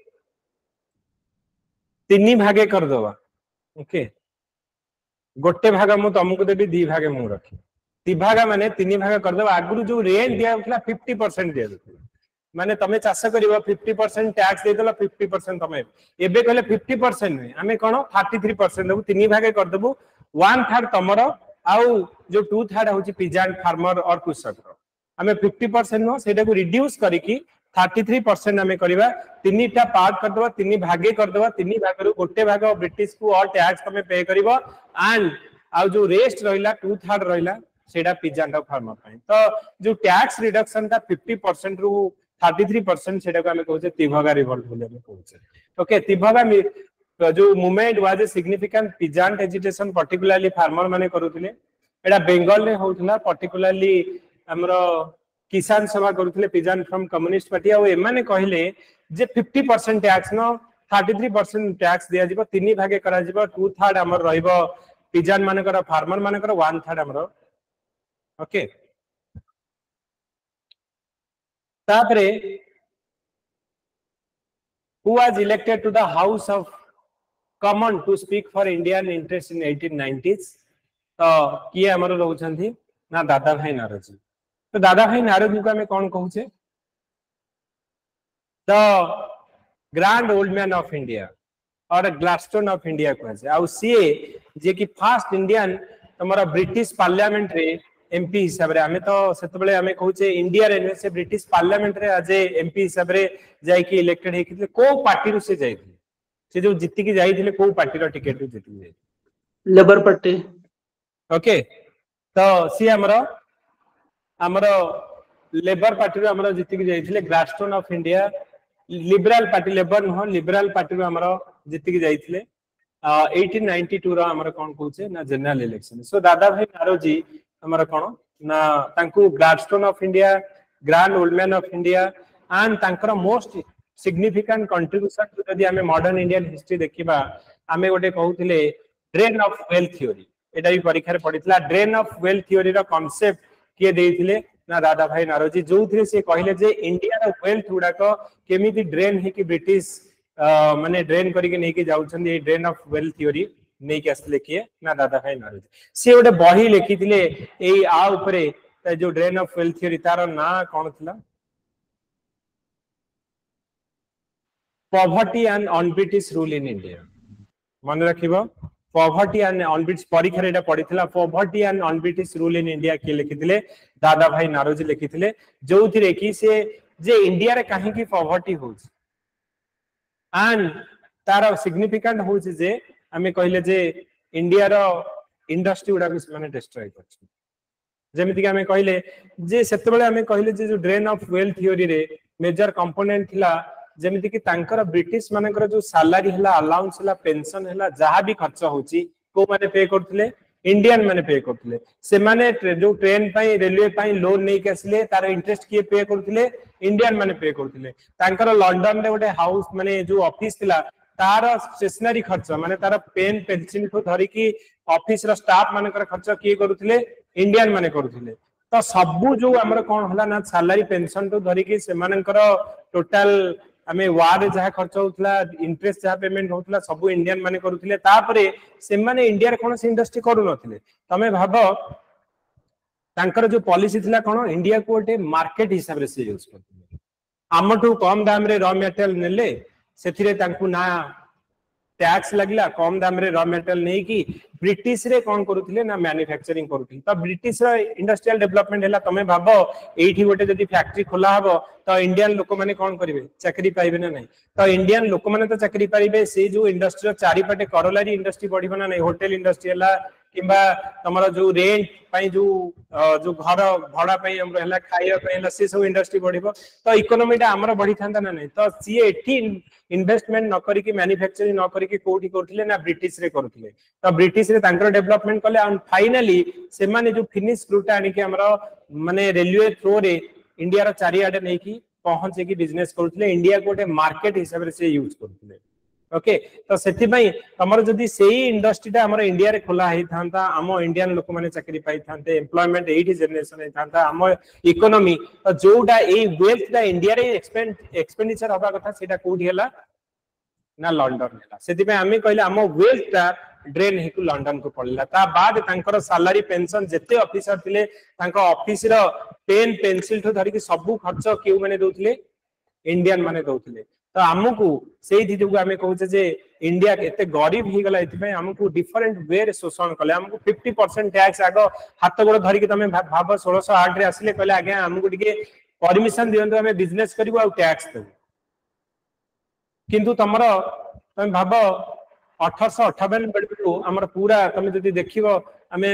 तीन भागे कर दवा ओके गोटे भाग मु तुमको देबी दी भागे मु रखी तिभागा माने तीन भाग कर दवा आगु जो रेंट दिया होतला 50% दिया होतला माने तमे चाष करिवो 50% टैक्स दे देला 50% तमे एबे कहले 50% नै हमें कोन 33% देबो तीन भागे कर देबो 1/3 तमरो आउ जो 2/3 होची पिजान फार्मर और कृषक हमें 50% नो सेटा को रिड्यूस करिकी 33% हमें करिवा तीनटा पार्ट कर दवा तीन भागे कर दवा तीन भाग रो गोटे भाग ब्रिटिश को और टैक्स तमे पे करिवो एंड आ जो रेस्ट रहिला 2/3 रहिला सेटा पिजान फार्मर पई तो जो टैक्स रिडक्शन का 50% रु 33% सेटा को हमें कहउछे तिभगा रिवोल्ट बोले हमें कहउछे ओके तिभगा जो movement was a significant peasant agitation particularly farmer माने करूथिले एडा बेंगल रे होउथला पर्टिकुलरली हमरो किसान सभा करूथिले पिजान फ्रॉम कम्युनिस्ट पार्टी आ ए माने कहिले जे 50% टैक्स न 33% टैक्स दिया जिवो तीन भागे करा जिवो 2/3 हमर रहइबो पिजान माने कर फार्मर माने कर 1/3 हमरो ओके तापरे who was elected to the House of Commons to speak for Indian interest in 1890s तो किए हमरो रहउछंती ना दादा भाई नारोजी तो दादा भाई नारोजी को हमें कौन कहू छे the grand old man of India और ग्लाडस्टोन ऑफ इंडिया कहै छै आ सीए जे कि फर्स्ट इंडियन तमरा ब्रिटिश पार्लियामेंट रे एमपी हिसाब रे हमें तो सेते बेले हमें कहू छे इंडिया रे से ब्रिटिश पार्लियामेंट रे आज एमपी हिसाब रे जाय कि इलेक्टेड हेकिले को पार्टी रो से जायथिले से जो जित्ति की जायथिले को पार्टी रो टिकट रो जित्ति जाय लेबर पार्टी ओके तो सी हमरो लेबर पार्टी रो हमरो जित्ति की जायथिले Gladstone of India liberal party labour न लिबरल पार्टी रो हमरो जित्ति की जायथिले 1892 रो हमरो कोन कहू छे ना जनरल इलेक्शन सो दादा भाई नारोजी हमर कोन ना तांकू Gladstone of India grand old man of India and तांकर मोस्ट सिग्निफिकेंट कंट्रीब्यूशन जदि हमें मॉडर्न इंडियन हिस्ट्री देखिबा हमें गोटे कहउथिले ड्रेन ऑफ वेल्थ थ्योरी एटा भी परीक्षा रे पढितला ड्रेन ऑफ वेल्थ थ्योरी रो कांसेप्ट के देइथिले ना दादा भाई नारोजी जो थिरे से कहिले जे इंडिया रो वेल्थ उडा को केमिति ड्रेन हे कि ब्रिटिश माने ड्रेन करी के नै के जाउछन ए ड्रेन ऑफ वेल्थ थ्योरी नै के असले किए ना दादा भाई नारोजी से गोटे बही लिखिथिले एई आ ऊपरे जो ड्रेन ऑफ वेल्थ थ्योरी तार ना कोन थिला poverty and un British rule in India मन रखिबो पॉवर्टी एंड ऑन ब्रिटिश परीक्षा रे पढिथिला poverty and un British rule in India के लिखिथिले दादा भाई नारोजी लिखिथिले जो थिरे कि से जे इंडिया रे काहे की पॉवर्टी होउछ एंड तार सिग्निफिकेंट होउछ जे हमें कहले जे इंडिया रो इंडस्ट्री गुडा भी माने डिस्ट्रॉय करछ जेमिति कि हमें कहले जे सेते बेले हमें कहले जे जो ड्रेन ऑफ वेल्थ थ्योरी रे मेजर कंपोनेंट थिला जेमिति कि तांकर ब्रिटिश मानकर जो सैलरी हला अलाउंस हला पेंशन हला जहां भी खर्च होउची को माने पे करथिले इंडियन माने पे करथिले से माने जो ट्रेन पई रेलवे पई लोन नै के असले तार इंटरेस्ट किए पे करथिले इंडियन माने पे करथिले तांकर लंदन रे गोटे हाउस माने जो ऑफिस थिला तार स्टेशनरी खर्च माने तार पेन पेंसिल को धरि की ऑफिस रो स्टाफ मानकर खर्च किए करथिले इंडियन माने करथिले तो सबु जो हमर कोन हला ना सैलरी पेंशन तो धरि की से मानकर टोटल हमें वार जहा खर्च होतला इंटरेस्ट जहा पेमेंट होतला सब इंडियन माने करूथिले तापरे से माने इंडिया रे कोन से इंडस्ट्री करू नथिले तमे भाबो तांकर जो पॉलिसी थिला कोन इंडिया को ओटे मार्केट हिसाब रे से यूज करथिले हमटू कम दाम रे रॉ मटेरियल नेले सेथिरे तांकू ना टैक्स लगला कम दाम रे रॉ मटेरियल नै की ब्रिटिश रे कोन करूथिले ना मैन्युफैक्चरिंग करूथिले तो ब्रिटिश रे इंडस्ट्रियल डेवलपमेंट हैला तमे भाबो एठी गोटे जदी फैक्ट्री खोला हबो तो इंडियन लोक माने कोन करिवे चाकरी पाइबे ना नहीं तो इंडियन लोक माने तो चाकरी पाइबे से जो इंडस्ट्री चारि पटे करोलरी इंडस्ट्री बढ़िबो ना नहीं होटल इंडस्ट्री हैला किबा तमरा जो रेंट पई जो घर भड़ा पई हमरो हैला खाइया पई हैला से सब इंडस्ट्री बढ़िबो तो इकोनॉमी ता हमरो बढ़ी थांदा ना नहीं तो सी एठी इन्वेस्टमेंट न करी की मैन्युफैक्चरिंग न करी की कोठी करथिले ना ब्रिटिश रे करथिले तो ब्रिटिश रे तांकर डेवलपमेंट कले एंड फाइनली से माने जो फिनिश फ्रूट आनी के हमरो माने रेलवे थ्रू रे इंडिया रो चारि आडे नै की पहुंचे की बिजनेस करथिले इंडिया को ओटे मार्केट हिसाब रे से यूज करथिले ओके तो सेति पई हमर जदी सेही इंडस्ट्री ता हमर इंडिया रे खोला हेई थांता हम इंडियन लोक माने चाकरी पाई थांते एम्प्लॉयमेंट एठी जनरेशन हेई थांता हम इकोनॉमी तो जोडा ए वेल्थ दा इंडिया रे एक्सपेंडिचर होबा कथा सेटा कोठी हला ना लंदन हला सेति पई हमें कहले हम वेल्थ ता ड्रेन हेकु लंदन को पड़ला ता बाद तांकर सैलरी पेंशन जते ऑफिसर थिले तांका ऑफिस रो पेन पेंसिल ठो धरि के सब खर्च केउ माने दोथिले इंडियन माने दोथिले तो हमकु सेही थी जो हमें कहूचे जे इंडिया एते गरीब ही गला एति हमकु डिफरेंट वे रे शोषण कले हमकु 50% टैक्स आगो हाथ गोड़ धरि के तमे भाब 1608 रे आसिले कहले आगे हमकु टिके परमिशन दियंतु हमें बिजनेस करिवो आ टैक्स देबो किंतु तमरो तमे भाब 1858 बेलु हमर पूरा तमे जदी देखिबो हमें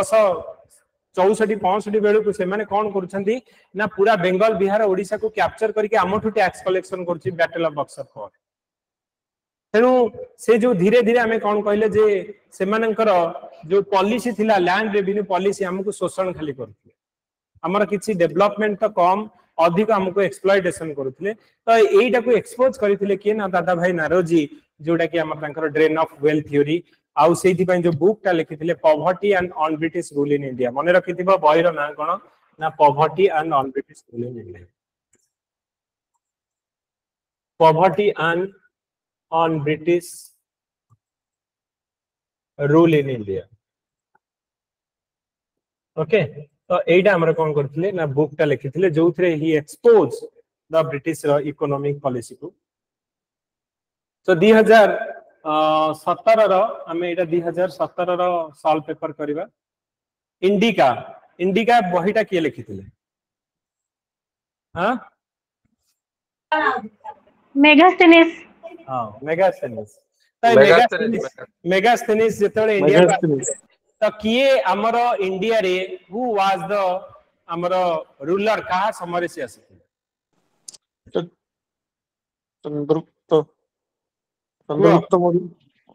1664-65 बेलु को से माने कोन करूछंती ना पूरा बेंगल बिहार ओडिसा को कैप्चर करके आमठु टैक्स कलेक्शन करछि बैटल ऑफ बक्सर पर तेनु से जो धीरे धीरे हमें कोन कहले जे से मानकर जो पॉलिसी थिला लैंड रेवेन्यू पॉलिसी हमको शोषण खाली करथि हमर किछि डेवलपमेंट तो कम अधिक हमको एक्सप्लॉयटेशन करथले तो एईटा को एक्सपोज करिथिले के ना दादा भाई नारोजी जोडा कि हमर तांकर ड्रेन ऑफ वेल्थ थ्योरी आउ सेठी पय जो बुक टा लिखिथिले poverty and un British rule in India मने रखिथिबो बहिरो ना कोन ना poverty and un British rule in India poverty and un British rule in India okay तो एटा हमर कोन करथिले ना बुक टा लिखिथिले जोथरे he expose the British economic policy को तो 2017 रो हमें एटा 2017 रो सॉल्व पेपर करबा इंडिका बहिटा के लिखिथिले हां मेगास्थेनिस हां मेगास्थेनिस मेगास्थेनिस जेतले इंडिया तो किए हमर इंडिया रे हु वाज द हमर रूलर कहा समरे से आसी चंद्रगुप्त मौर्य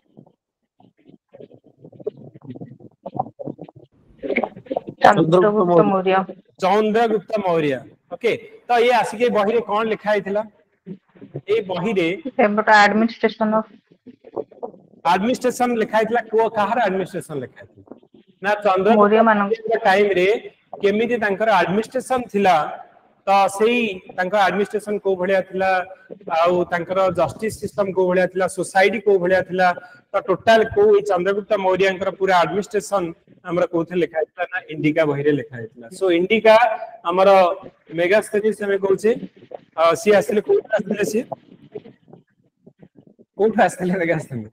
चंद्रगुप्त मौर्य ओके तो ये आसी के बही रे कोन लिखा हैथिला ए बही रे एडमिनिस्ट्रेशन लिखा हैथिला को कहार एडमिनिस्ट्रेशन लिखा हैथिला ना चंद्रगुप्त टाइम रे केमिति तांकर एडमिनिस्ट्रेशन थिला तो सेही तांकर एडमिनिस्ट्रेशन को भलिया थिला आउ तांकर जस्टिस सिस्टम को भलिया थिला सोसाइटी को भलिया थिला तो टोटल को चंद्रगुप्त मौर्यंकर पूरा एडमिनिस्ट्रेशन हमरा कोथे लिखा हैथिला ना इंडिका बही रे लिखा हैथिला सो इंडिका हमर मेगास्थेनिस हमें कहूचे सी आसले कोठा आसले सी कोठा आसले मेगास्थेनिस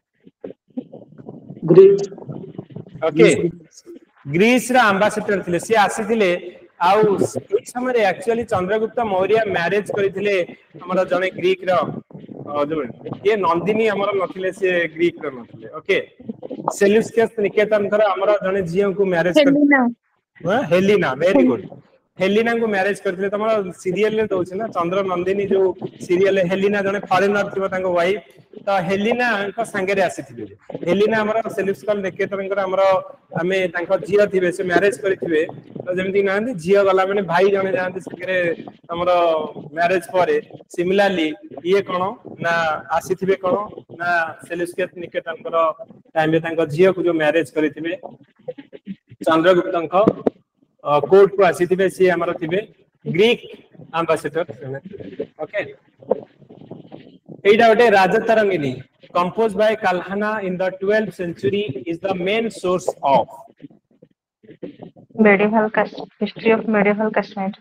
ग्रीस ओके ग्रीस रा एम्बेसडर थिले सी आसीथिले आउ ए समय एक्चुअली चंद्रगुप्त मौर्य मैरिज करथिले हमर जने ग्रीक रो जो ये नंदिनी हमर नथिले से ग्रीक रो नथिले ओके सेल्यूसियस निकेतन कर हमर जने जियो को मैरिज कर हेलिना वेरी गुड हेलिना को मैरिज करथिले तमर सीरियल ले दोछ ना चंद्र नंदिनी जो सीरियल हेलिना जने फॉरेनर थिबो तांको वाइफ तो हेलिना को संगे रे आसीथिले हेलिना हमर सेल्यूसियस निकेतन कर हमर हमें तांको जियो थिबे से मैरिज करथिबे तो जेमति नांदी जियो गला माने भाई जने जानते संगे हमर मैरिज परे सिमिलरली ये कोन ना आसीथिबे कोन ना सेल्यूसियस निकेतन कर टाइम में तांको जियो को जो मैरिज करथिबे चंद्रगुप्तन को कोर्ट को आसीथिबे से हमर थिबे ग्रीक एम्बेसडर ओके एटा ओटे Rajatarangini composed by Kalhana in the 12th century is the main source of history of medieval Kashmir.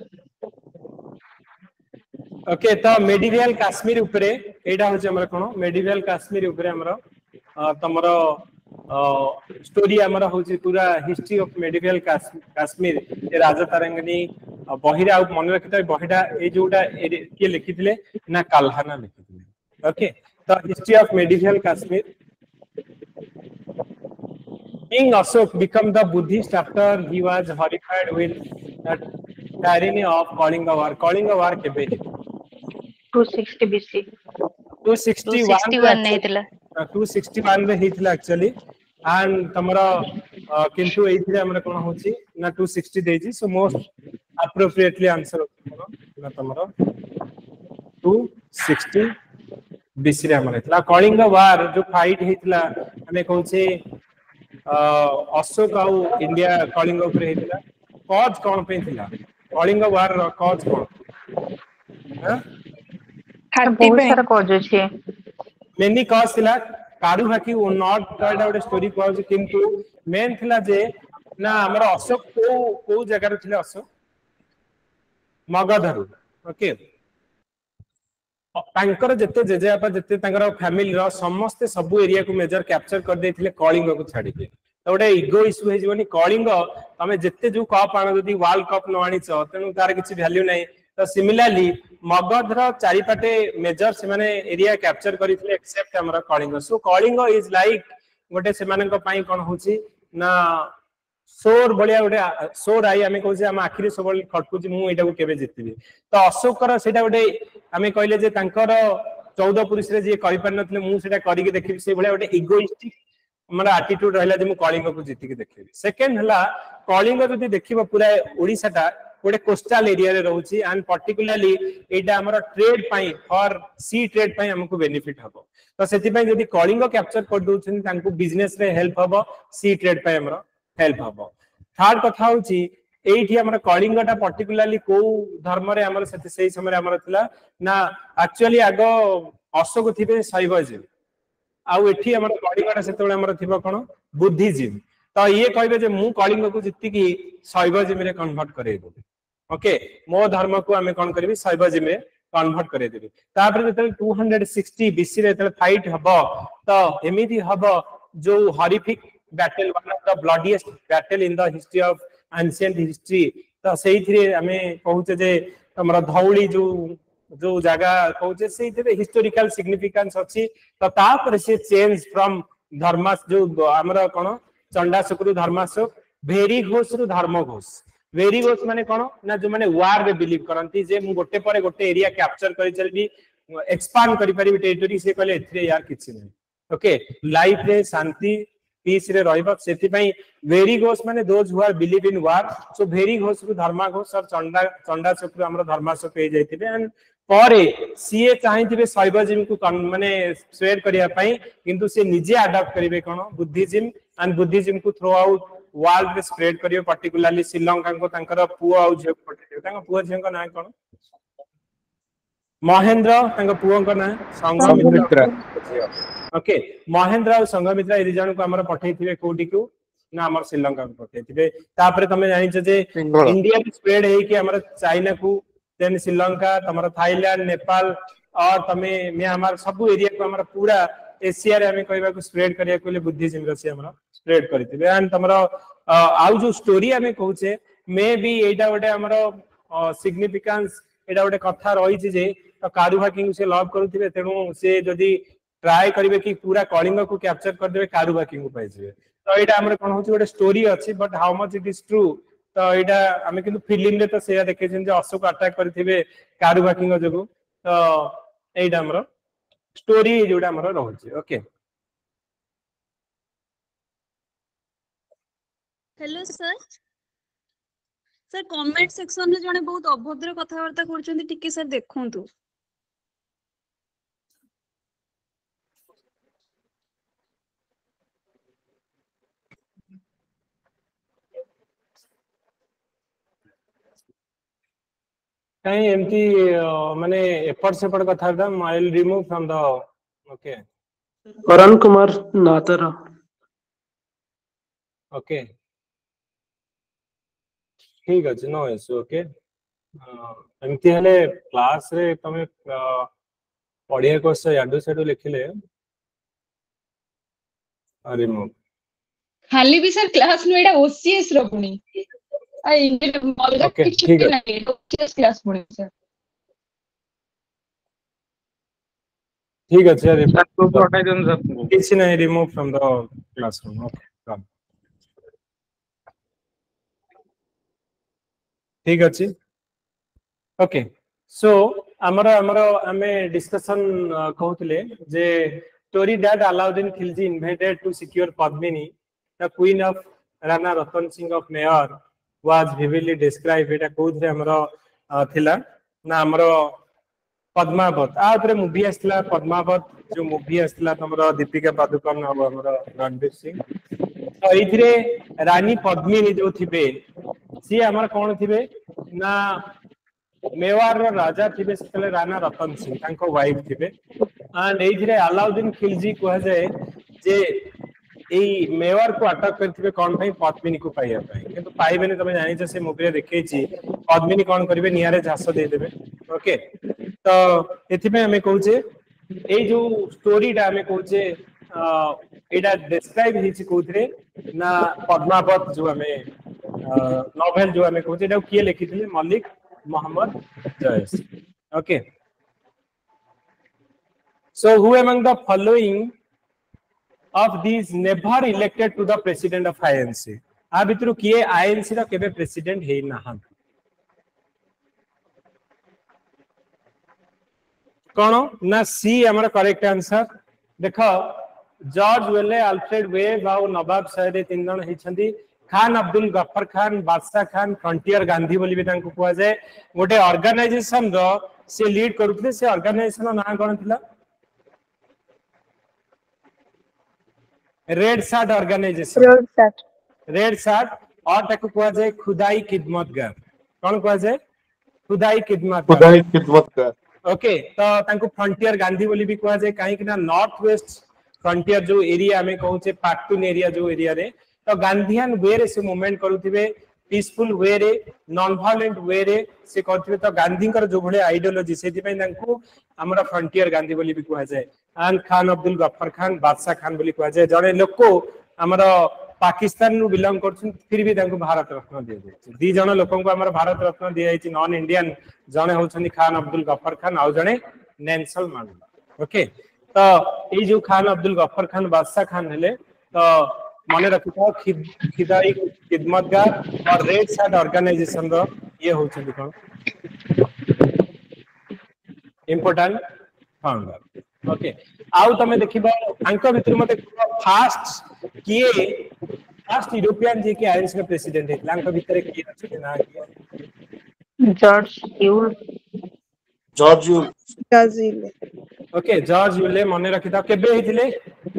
Okay तो medieval Kashmir उपरे एटा होचे हमर कोन medieval Kashmir उपरे हमर तमरो स्टोरी हमर होची पूरा हिस्ट्री ऑफ medieval Kashmir ए राजतरंगिनी बहिरा मन रखिता बहिरा ए जोटा के लिखिथिले ना काल्हाना लिखिथिले okay the history of medieval Kashmir. King Ashok became the Buddhist after he was horrified with the tyranny of Kalinga War. Kalinga War kebe 260 BC. 261 नहीं थिला 261 में हितला actually and तमरा किंतु एथिले हमरा कोन होची ना 260 देजी so most appropriately answer ना तमरा 260 BC रे हमर थला कलिंग वार जो फाइट हेतला हमें कहू छे अशोक आउ इंडिया कलिंग ऊपर हेतला कॉज कोन पे थिला कलिंग वार रो कॉज कोन ह बहुत सारा कॉज छे मेनी कॉज थिला कारू हाकी वो not told out story cause किंतु मेन थिला जे ना हमर अशोक को जगह रे थिला अशोक मगधर ओके तांकर जते जेजेपा जते तांकर फैमिली रो समस्त सब एरिया को मेजर कैप्चर कर देथिले कलिंग को छाडी के तो ओडे इगो इशू हे जीवनी कलिंग तमे जते जो कप आन जदी वर्ल्ड कप न आनी छ तनु तार किछि वैल्यू नै तो सिमिलरली मगध रो चारि पाटे मेजर से माने एरिया कैप्चर करिथिले एक्सेप्ट हमरा Kalinga so Kalinga is like गोटे से माने को पई कोन होची ना सोर बलिया गोटे सोर आई आमे कहू हम आखिरी सबल खटकुची मु एटा को केबे जितबी तो अशोक कर सेटा गोटे आमे कहले जे तांकर 14 पुरुष रे जे करि पर नथले मु सेटा करि के देखिबी से बलिया गोटे इगोइस्टिक हमरा एटीट्यूड रहला जे मु कलिंग को जिति के देखिबी सेकंड हला कलिंग जदी देखिबो पूरा ओडिसाटा गोटे कोस्टल एरिया रे रहउची एंड पर्टिकुलरली एटा हमर ट्रेड पई फॉर सी ट्रेड पई हमको बेनिफिट हबो तो सेति पई जदी कलिंग कैप्चर कर दोछन तांको बिजनेस रे हेल्प हबो सी ट्रेड पई हमर हेल्प हबो थर्ड कथा होची एठी हमर कलिंगटा पर्टिकुलरली को धर्म रे हमर सेही समय हमर थिला ना एक्चुअली आगो अशोक थिबे शैवजिम आ एठी हमर कलिंगटा सेतोले हमर थिबो कोन बुद्धिजिम तो ये कहबे जे मु कलिंग को जित्ति की शैवजिम रे कन्वर्ट करे देबे ओके मो धर्म को हमें कोन करबी शैवजिम रे कन्वर्ट करे देबे तापर जते 260 बीसी रे जते फाइट हबो तो एमिति हबो जो horrific battle one of the bloodiest battle in the history of ancient history तो सेही थरे हमें कहूचे जे हमरा धौली जो जगह कहूचे सेही थरे हिस्टोरिकल सिग्निफिकेंस अछि तो ता पर से चेंज फ्रॉम धर्मास जो हमरा कोन चंडाशोक धर्माशोक भेरी घोष रु धर्म घोष भेरी घोष माने कोन ना जो माने वार रे बिलीव करंती जे मु गोटे पर गोटे एरिया कैप्चर करि चलबी एक्सपांड करि परिबी टेरिटरी से कहले एथरे यार किछि नै ओके लाइफ रे शांति पीस रे रहबा सेति पई वेरी घोष माने those who are believe in war so वेरी घोष रु धर्मा घोष और चंडाशोक रु हमर धर्माशोक हे जाइतिबे एंड परे सीए चाहिथिबे शैवजिम को माने स्प्रेड करिया पई किंतु से निजे अडॉप्ट करिवे कोन बुद्धिजिम एंड बुद्धिजिम को थ्रू आउट वर्ल्ड रे स्प्रेड करियो पर्टिकुलरली श्रीलंका को तांकर पुआ आ झे पठे तांकर पुआ झे को ना कोन महेंद्र तांकर पुआ को ना संघमित्र ओके महेंद्र और संघमित्र ए रिजन को हमर पठैथिबे कोडी को ना हमर श्रीलंका को पठैथिबे तापर तमे जानि छ जे इंडिया में स्प्रेड है कि हमर चाइना को देन श्रीलंका तमर थाईलैंड नेपाल और तमे म्यांमार सब एरिया को हमर पूरा एशिया रे हमें कहबा को स्प्रेड करिया कोले बुद्धिजिम रसी हमर स्प्रेड करथिबे एंड तमर आउ जो स्टोरी हमें कहूचे मे बी एटा गोटे हमरो सिग्निफिकेंस एटा गोटे कथा रही जे तो कारुबाकी से लव करूथिबे तेणु से जदी ट्राई करिवे कि पूरा कलिंग को कैप्चर कर देबे कारुबाकी को पाइजिबे तो एटा हमर कोन होची गोटे स्टोरी अछि but how much it is true तो एटा हमें किंतु फिल्म रे तो सेया देखे जे अशोक अटैक करथिबे कारुबाकी जगु तो एटा हमर स्टोरी जोटा हमर रहउची okay hello sir sir comment section में जने बहुत अभद्र कथावार्ता करछन्ती टिके सर देखंतु कहीं एमती माने एपट सेपट कथावार्ता I will remove from the okay Karan Kumar नातरा ओके ठीक अछि नो इशू ओके एमती हले क्लास रे तमे पढ़िया कोर्स याडू सेडू लिखिले रिमूव खाली भी सर क्लास नो एटा ओसीएस रखनी आई अलगा ओके किछ ठीक है नहीं ओसीएस क्लास पढ़े सर ठीक है सर को हटाई देन सर किसी नहीं remove from the classroom okay come ठीक अछि ओके सो हमरा हमरा हमें डिस्कशन कहउतले जे story that Alauddin Khilji invaded to secure Padmini the queen of Rana Ratan Singh of Mewar was vividly describe एटा कोथरे हमरा थिला ना हमरा पद्मावत आ ऊपर मूवी आसला पद्मावत जो मूवी आसला हमरा दीपिका पादुकोण और हमरा रणवीर सिंह तो इथरे रानी पद्मिनी जो थिबे सी हमर कोन थिबे ना मेवार रो राजा थिबे सेतले राणा रतन सिंह तांको वाइफ थिबे एंड इथरे अलाउद्दीन खिलजी कह जाए जे एई मेवार को अटक करथिबे कोन भाई पद्मिनी को पाइया पाई किंतु पाइबेने तमे जानि जे से मूवी रे देखैछि पद्मिनी कोन करबे नियारे झास दे देबे ओके तो एथि में हमें कहूचे ए जो स्टोरी डा हमें कहूचे एडा डिस्क्राइब हिच कोथरे ना पद्मावत जो हमें नोवेल जो हमें कहूचे एडा किए लिखिथिले Malik Muhammad Jayasi okay so who among the following of these never elected to the president of INC आ भितरु किए INC रा केबे प्रेसिडेंट हे नाहन कौन ना सी हमारा करेक्ट आंसर देखो जॉर्ज वेले अल्फ्रेड वेब और नवाब साहेब तीन जन हिचंदी खान अब्दुल गफ्फर खान बादशाह खान फ्रंटियर गांधी बोली भी तांको कुआ जाए गोटे ऑर्गेनाइजेशन रो से लीड करूथले से ऑर्गेनाइजेशन ना कोन थिला red shirt organisation red shirt और ताको कुआ जाए खुदाई खिदमतगार कोन कुआ जाए खुदाई खिदमतगार ओके तो तांको फ्रंटियर गांधी बोली भी कुआ जाए काहे कि ना नॉर्थ वेस्ट फ्रंटियर जो एरिया में कहूचे पाटून एरिया जो एरिया रे तो गांधीयन वे रे से मूवमेंट करूथिबे पीसफुल वे रे नॉन वायलेंट वे रे से करथिबे तो गांधी कर जो भले आइडियोलॉजी सेति पय तांको हमरा फ्रंटियर गांधी बोली भी कुआ जाए एंड खान अब्दुल गफ्फर खान बादशाह खान बोली कुआ जाए जने लोक को हमरा पाकिस्तान नु बिलोंग करछन फिर भी तांको भारत रत्न दिया जाय दी जण लोकन को हमरा भारत रत्न दिया जाय नॉन इंडियन जने होछनी खान अब्दुल गफ्फर खान आ जने नेल्सन मंडेला ओके तो ए जो खान अब्दुल गफ्फर खान बादशाह खान हेले तो माने रखितो खिदाई खिदमतगार और रेड सार्ट ऑर्गेनाइजेशन रो ये होछनी कोन इंपोर्टेंट फाउंडर ओके आउ तमे देखिबो अंक भितर मते फास्ट किए फास्ट यूरोपियन जे के आईएनसी के प्रेसिडेंट है अंक भितर किए अछि ना किए George Yule okay George Yule मने रखिता केबे हिथिले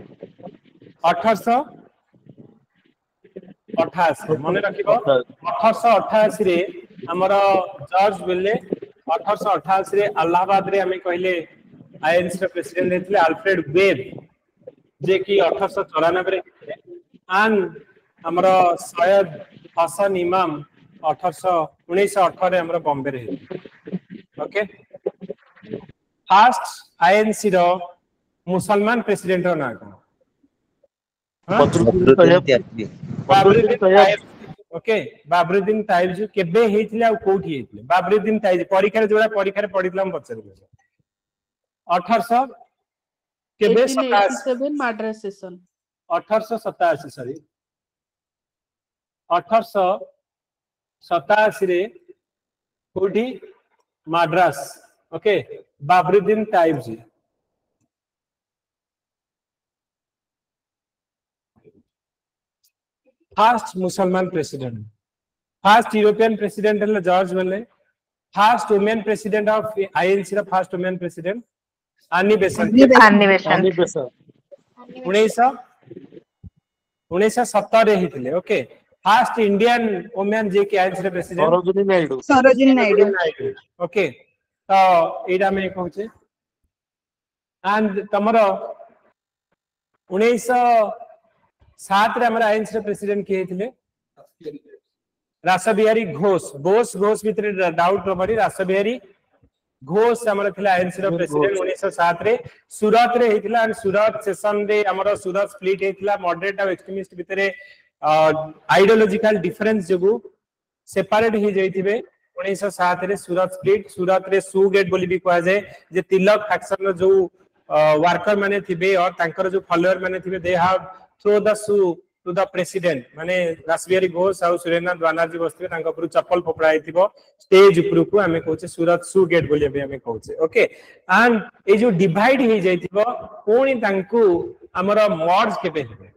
1888 मने रखिबो 1888 रे हमरा जॉर्ज यूले 1888 रे इलाहाबाद रे हमें कहले आईएनसी के प्रेसिडेंट हेथिले अल्फ्रेड वेब जे कि 1894 रे आन हमरा सैयद हसन इमाम 1918 रे हमरा बॉम्बे रे ओके फास्ट आईएनसी रो मुसलमान प्रेसिडेंट रो ना कोन ओके बाबरुद्दीन ताइजु केबे हेइथिले आ कोठी हेइथिले बाबरुद्दीन ताइजु परीक्षा जोड़ा परीक्षा पढितला हम पचर 1800 केबे 1887 मद्रास सेशन 1887 सॉरी 1887 रे कोठी मद्रास ओके बाबरुद्दीन ताइजु फर्स्ट मुसलमान प्रेसिडेंट फर्स्ट यूरोपियन प्रेसिडेंट है George Yule first women president of INC रा first women president Annie Besant 1970 रे हितले ओके फर्स्ट इंडियन वुमेन जे के आईएनसी रा प्रेसिडेंट सरोजिनी नायडू ओके तो एडा में कहूचे एंड तमरो 1907 रे हमर आईएनसी रा प्रेसिडेंट के हितले रासबिहारी घोष घोष घोष भीतर डाउट रबरी रासबिहारी घोष हमर थिला आईएनसी रा प्रेसिडेंट 1907 रे सूरत रे हितला एंड सूरत सेशन रे हमर सूरत स्प्लिट हितला मॉडरेट और एक्सट्रीमिस्ट भीतर आइडियोलॉजिकल डिफरेंस जगु सेपरेट ही जाइथिबे 1907 रे सूरत स्प्लिट सूरत रे सू गेट बोली भी कहा जाए जे तिलक फैक्शन रो जो वर्कर माने थिबे और तांकर जो फॉलोअर माने थिबे they have throw the shoe to the president माने रासबिहारी घोष और सुरेंद्र बनर्जी बसथिबे तांका ऊपर चप्पल फोपड़ाई थिबो स्टेज ऊपर को हमें कहूचे सूरत सू गेट बोली भी हमें कहूचे ओके एंड ए जो डिवाइड ही जाइथिबो कोनी तांकू हमर मर्ज केबे हेबे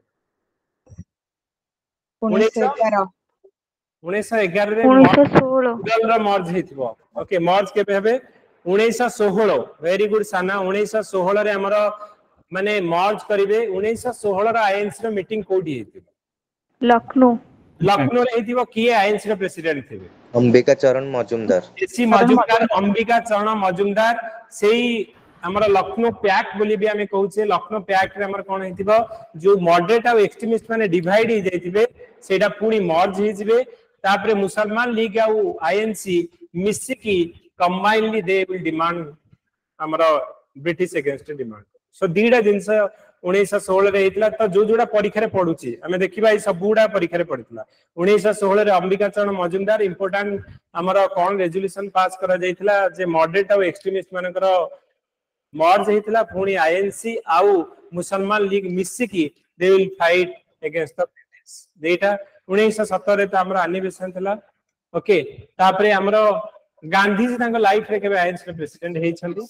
1911 रे 1916 रा मर्ज हेथिबो ओके मर्ज केबे हेबे 1916 वेरी गुड साना 1916 रे हमर माने मर्ज करिवे 1916 रा आईएनसी रा मीटिंग कोडी हेतिबो लखनऊ रे हेतिबो किए आईएनसी रा प्रेसिडेंट थिबे अंबिका चरण मजुमदार एसी मजुमदार अंबिका चरण मजुमदार सेही हमर लखनऊ पैक्ट बोली भी हमें कहूचे लखनऊ पैक्ट रे हमर कोन हेतिबो जो मॉडरेट और एक्सट्रीमिस्ट माने डिवाइड ही जाइतिबे सेटा पूरी मर्ज ही जिवे तापरे मुसलमान लीग आ आईएनसी मिसी की कंबाइनली दे विल डिमांड हमर ब्रिटिश अगेंस्ट डिमांड सो दीडा जिंस 1916 रे हेतला त जो जोडा परीक्षा रे पढुची हमें देखिबा ई सब गुडा परीक्षा रे पढितला 1916 रे अंबिका चरण मजुमदार इंपोर्टेंट हमर कोन रेजोल्यूशन पास करा जाइतला जे मॉडरेट और एक्सट्रीमिस्ट मानकर मर्ज हेतला पुणी आईएनसी आउ मुसलमान लीग मिसी की they will fight against the British देटा 1917 रे त हमर एनिवर्सरी थला ओके तापरे हमर गांधी जी तांको लाइफ रे केबे आईएनसी रे प्रेसिडेंट हेइ छंदी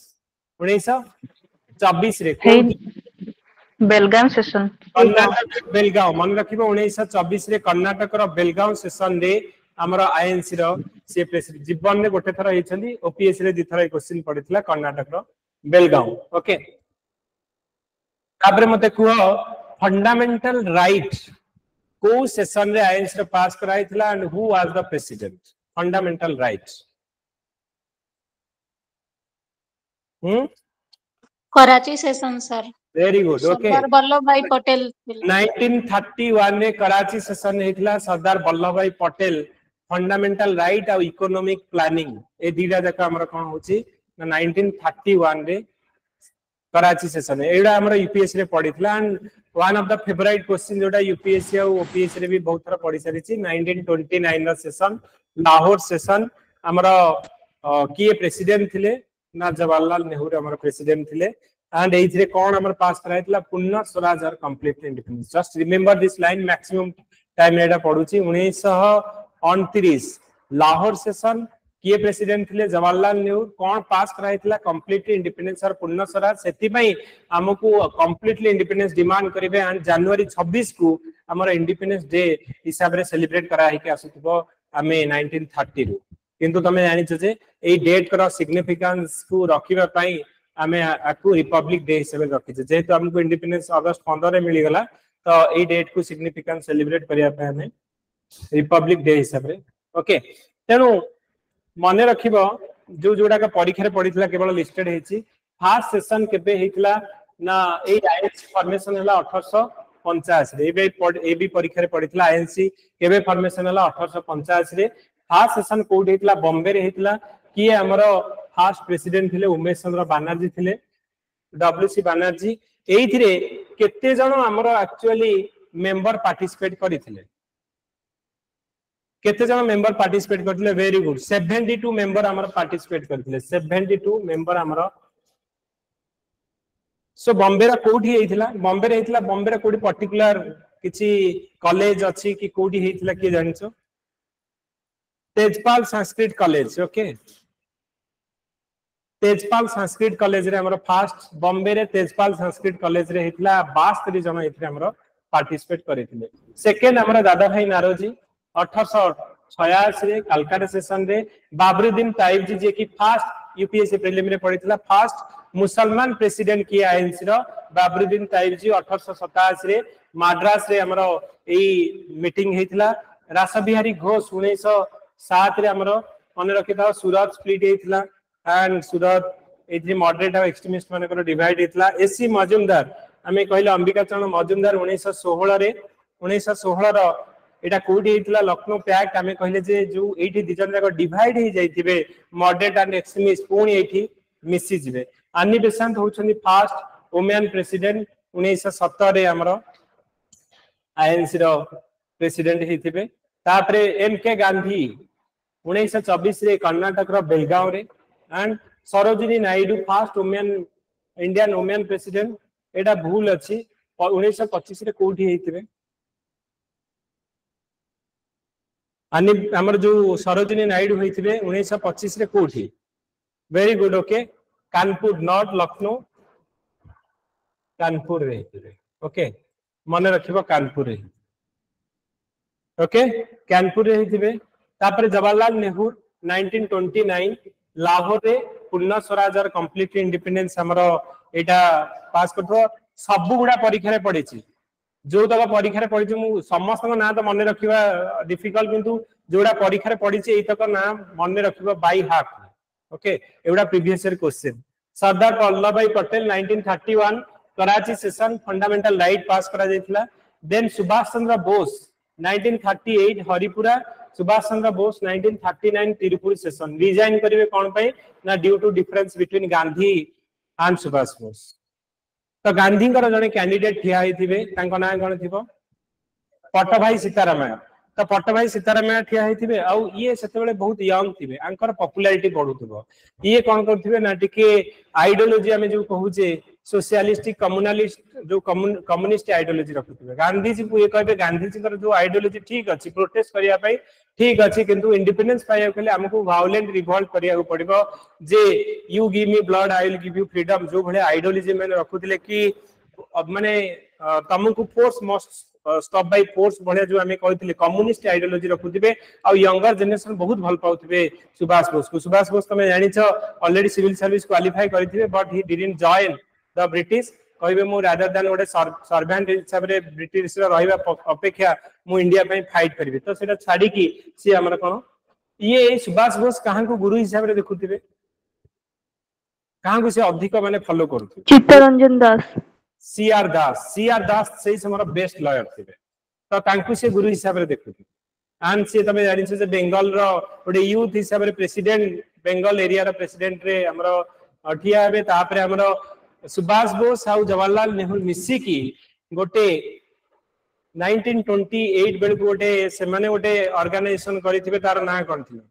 1924 रे बेलगाम सेशन कर्नाटक बेलगांव मन रखिबो 1924 रे कर्नाटक रो बेलगांव सेशन रे हमर आईएनसी रो से प्रेसिडेंट जीवन रे गोटे थरा हेइ छंदी ओपीएस रे दिथरा क्वेश्चन पडितला कर्नाटक रो बेलगांव ओके तापरे मते कुहो फंडामेंटल राइट को सेशन रे आईएनसी रे पास कराइतला and who was the president fundamental rights Karachi session sir very good okay Sardar Vallabh Bhai Patel 1931 रे कराची सेशन हेतला सरदार वल्लभ भाई पटेल फंडामेंटल राइट और इकोनॉमिक प्लानिंग ए दीडा जका हमर कोन होची 1931 रे कराची सेशन एडा हमर यूपीएससी रे पढितला and one of the favourite question जोडा यूपीएससी और ओपीएससी रे भी बहुत थरा पढि सारिछि 1929 रा सेशन लाहौर सेशन हमर किए प्रेसिडेंट थिले ना जवाहरलाल नेहरू हमर प्रेसिडेंट थिले एंड एथरे कोन हमर पास कराइतला पूर्ण स्वराज और complete independence just remember this line maximum time एडा पढुछि 1929 लाहौर सेशन किए प्रेसिडेंट थिले जवाहरलाल नेहरू कोन पास कराइतला कंप्लीटली इंडिपेंडेंस और पूर्ण स्वराज सेति पई हमकु कंप्लीटली इंडिपेंडेंस डिमांड करिवे एंड जनवरी 26 को हमर इंडिपेंडेंस डे हिसाब रे सेलिब्रेट करा हिके आसुतबो हमें 1930 रु किंतु तमे जानि छ जे ए डेट कर सिग्निफिकेंस को रखिबा पई हमें आकु रिपब्लिक डे हिसाब रे रखि छ जेतु हमकु इंडिपेंडेंस अगस्त 15 रे मिली गला तो ए डेट को सिग्निफिकेंस सेलिब्रेट करिया पई हमें रिपब्लिक डे हिसाब रे ओके तेनु मने रखिबो जो जोडा का परीक्षा रे पढितला केवल लिस्टेड हेछि फर्स्ट सेशन केबे हेतला ना ए आईएनसी फॉर्मेशन हला 1885 रे ए बी परीक्षा रे पढितला आईएनसी केबे फॉर्मेशन हला 1885 रे फर्स्ट सेशन कोड हेतला बॉम्बे रे हेतला कि हमरो फर्स्ट प्रेसिडेंट थिले उमेश चंद्र बनर्जी थिले डब्ल्यूसी बनर्जी एइथिरे केते जण हमरो एक्चुअली मेंबर पार्टिसिपेट करिथिले केते जन मेंबर पार्टिसिपेट करथिले वेरी गुड 72 मेंबर हमर पार्टिसिपेट करथिले 72 मेंबर हमर सो बॉम्बे रा कोठी हेइथिला बॉम्बे रे हेइथिला बॉम्बे रा कोठी पर्टिकुलर किछि कॉलेज अछि कि कोठी हेइथिला के जानिछो Tejpal Sanskrit college okay Tejpal Sanskrit college रे हमर फर्स्ट बॉम्बे रे तेजपाल संस्कृत कॉलेज रे हेइथिला 72 जन हेइथिले हमर पार्टिसिपेट करिथिले सेकंड हमर दादा भाई नारोजी 1886 रे कलकत्ता सेशन रे बाबरुद्दीन ताइब जी जे की फर्स्ट यूपीएससी प्रीलिम रे पढ़िथिला फर्स्ट मुसलमान प्रेसिडेंट की आईएनसी रो बाबरुद्दीन ताइब जी 1887 रे मद्रास रे हमरो एई मीटिंग हेइथिला रासबिहारी घोष 1907 रे हमरो मने रखिता सूरत स्प्लिट हेइथिला एंड सूरत एथि मॉडरेट और एक्सट्रीमिस्ट माने को डिवाइड हेइथिला एसी मजुमदार हमें कहले अंबिका चरण मजुमदार 1916 रे 1916 रो एटा कोडी हेइथिला लखनऊ पैक्ट हमें कहले जे जो एठी दिजन जाक डिवाइड हे जाइथिबे मॉडरेट एंड एक्सट्रीमिस्ट पूर्ण एठी मिसी जिवे अन्नी बेसंत होछनी फर्स्ट वुमेन प्रेसिडेंट 1917 रे हमरो आईएनसी रो प्रेसिडेंट हेथिबे तापरे एमके गांधी 1924 रे कर्नाटक रो बेलगांव रे and Sarojini Naidu first women Indian women president एटा भूल अछि 1925 रे कोठी हेथिबे अन्नी हमर जो सरोजिनी नायडू हेथिबे 1925 रे कोठी very good okay Kanpur not Lucknow Kanpur रे ओके मन रखिबो कानपुर रे ओके कानपुर रे हिथिबे तापर जवाहरलाल नेहरू 1929 लाहौर रे पूर्ण स्वराज और कंप्लीट इंडिपेंडेंस हमरो एटा पास करथो सब गुडा परीक्षा रे पड़िछि जो तक परीक्षा रे पड़िछि मु समस्त ना तो मन रखिबा डिफिकल्ट किंतु जोडा परीक्षा रे पड़िछि एई तक ना मन रखिबो बाय हार्ट ओके एवडा previous year question Sardar Vallabh Bhai Patel 1931 Karachi session fundamental right pass करा जायतिला then Subhash Chandra Bose 1938 Haripura Subhash Chandra Bose 1939 Tripuri session resign करिवे कोन पई ना due to difference between Gandhi and Subhash Bose तो गांधी कर जने कैंडिडेट ठिया हिथिबे तांको ना कोन थिबो पट्टभाई सीतारामया तो पट्टभाई सीतारामया ठिया हिथिबे आ ये सेतेबेले बहुत यंग थिबे आंकर पॉपुलैरिटी बढ़ुथिबो ये कोन करथिबे ना टिके आइडियोलॉजी हमें जो कहूचे सोशलिस्टिक कम्युनलिस्ट जो कम्युनिस्ट आइडियोलॉजी रखुथिबे गांधी जी को ये कहबे गांधी जी कर जो आइडियोलॉजी ठीक अछि प्रोटेस्ट करिया पई ठीक अछि किंतु इंडिपेंडेंस पाइया केले हमको वायलेंट रिवोल्ट करिया को पड़िबो जे you give me blood I will give you freedom जो भले आइडियोलॉजी में रखुथिले कि माने तुमको force must stop by force भले जो हमें कहथिले कम्युनिस्ट आइडियोलॉजी रखुथिबे आ यंगर जनरेशन बहुत भल पाउथिबे सुभाष बोस तमे जानि छ ऑलरेडी सिविल सर्विस क्वालिफाई करिथिबे but he didn't join the British कहबे मु रादर देन ओडे सर्वेंट हिसाब रे ब्रिटिश रे रहबा अपेक्षा मु इंडिया पे फाइट करबे तो सेटा छाडी की से हमर कोन ये सुभाष बोस कहां को गुरु हिसाब रे देखुथिबे कहां को से अधिक माने फॉलो करथि चित्तरंजन दास सीआर दास से हमर बेस्ट लॉयर थिबे तो तांकु से गुरु हिसाब रे देखुथि आन से तमे जानि से बेंगल रो ओडे यूथ हिसाब रे प्रेसिडेंट बेंगल एरिया रो प्रेसिडेंट रे हमर अठिया हेबे तापरे हमर सुभाष बोस आउ जवाहरलाल नेहरू मिसी की गोटे 1928 बेल को गोटे से माने गोटे ऑर्गेनाइजेशन करिथिबे तार ना कोन थिला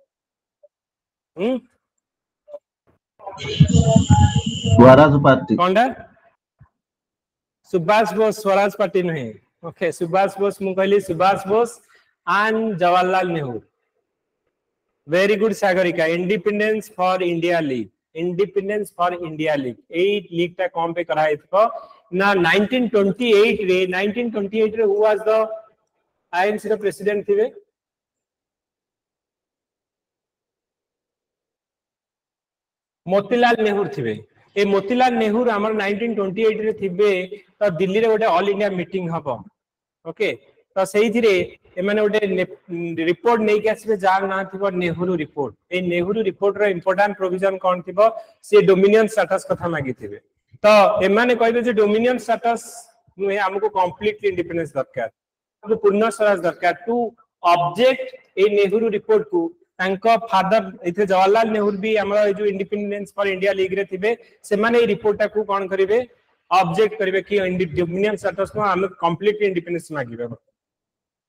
स्वराज पार्टी कोनडा सुभाष बोस स्वराज पार्टी नहीं ओके सुभाष बोस मु कहली Subhash Bose and Jawaharlal Nehru very good Sagarika independence for India league ए लीग ता कौन पे कराए थो ना 1928 रे who was the INC the president थिबे मोतीलाल नेहरू थिबे ए मोतीलाल नेहरू हमर 1928 रे थिबे तो दिल्ली रे गोटे ऑल इंडिया मीटिंग हबो ओके तो सही थिरे ए माने गोटे रिपोर्ट नै के आसीबे जार ना थिबो नेहरू रिपोर्ट ए नेहरू रिपोर्ट रो इंपोर्टेंट प्रोविजन कोन थिबो से डोमिनियन स्टेटस कथा मागी थिबे तो ए माने कहबे जे डोमिनियन स्टेटस नुहे हमको कंप्लीटली इंडिपेंडेंस दरकार हमको पूर्ण स्वराज दरकार टू ऑब्जेक्ट ए नेहरू रिपोर्ट को तांको फादर इथे जवाहरलाल नेहरू भी हमर जो इंडिपेंडेंस फॉर इंडिया लीग रे थिबे से माने ए रिपोर्ट को कोन करिवे ऑब्जेक्ट करिवे कि डोमिनियन स्टेटस को हम कंप्लीटली इंडिपेंडेंस मागिबे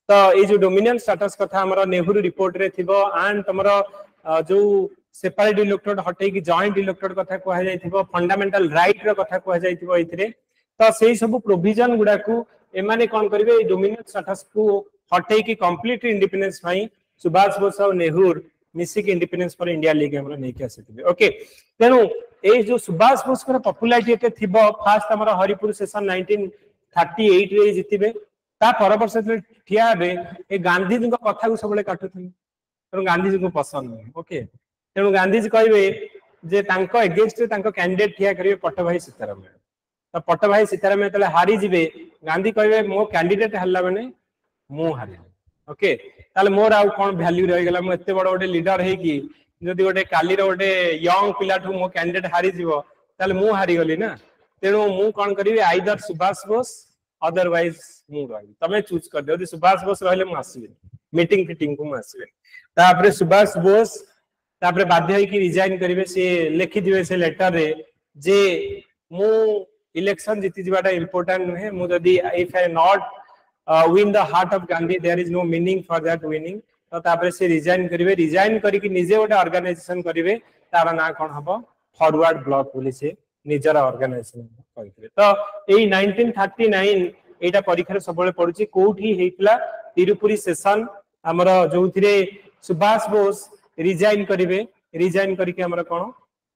तो ये जो डोमिनियन स्टेटस कथा हमर नेहरू रिपोर्ट रे थिबो एंड तमरो जो सेपरेट इलेक्टोरेट हटे की जॉइंट इलेक्टोरेट कथा कहै जाय थिबो फंडामेंटल राइट रो कथा कहै जाय थिबो इथिरे तो सेही सब प्रोविजन गुडा को एमाने कोन करबे डोमिनियन स्टेटस को हटे की कंप्लीट इंडिपेंडेंस भाई सुभाष बोस और नेहरू मिसिक इंडिपेंडेंस फॉर इंडिया लीग हमर नै के आसीथिबे ओके तेनु ए जो सुभाष बोस को पॉपुलैरिटी एते थिबो फास्ट हमर हरिपुर सेशन 1938 रे जितिबे ता पर वर्ष ठिया बे ए गांधी जी को कथा को सबले काटुथन तेनु गांधी जी को पसंद नहीं ओके तेनु गांधी जी कहबे जे तांको अगेंस्ट तांको कैंडिडेट ठिया करिवे पट्टभाई सीताराम तो पट्टभाई सीताराम तले हारी जिबे गांधी कहबे मो कैंडिडेट हल्ला माने मु हारि ओके ताले मोर आउ कोन वैल्यू रह गेला मो एते बड़ ओटे लीडर हे कि जदि ओटे काली रो ओटे यंग पिला ठु मो कैंडिडेट हारि जिवो ताले मु हारि गली ना तेनु मु कोन करिवे आइदर सुभाष बोस अदरवाइज मु रही तमे चूज कर दे सुभाष बोस रहले मु आसीबे मीटिंग फिटिंग को मु आसीबे तापरे सुभाष बोस तापरे बाध्य होई कि रिजाइन करिवे से लिखि दिवे से लेटर रे जे मु इलेक्शन जीति जिबाटा इंपोर्टेंट नहे मु जदी if I not win the heart of Gandhi there is no meaning for that winning तो तापरे से रिजाइन करिवे रिजाइन करी कि निजे ओटा ऑर्गेनाइजेशन करिवे तारा ना कोन हबो फॉरवर्ड ब्लॉक बोली से निजरा ऑर्गेनाइजेशन करिवे तो एई 1939 एटा परीक्षा रे सबले पडुची कोठी हेतला तिरुपुरी सेशन हमर जोथिरे सुभाष बोस रिजाइन करिवे रिजाइन करी के हमर कोन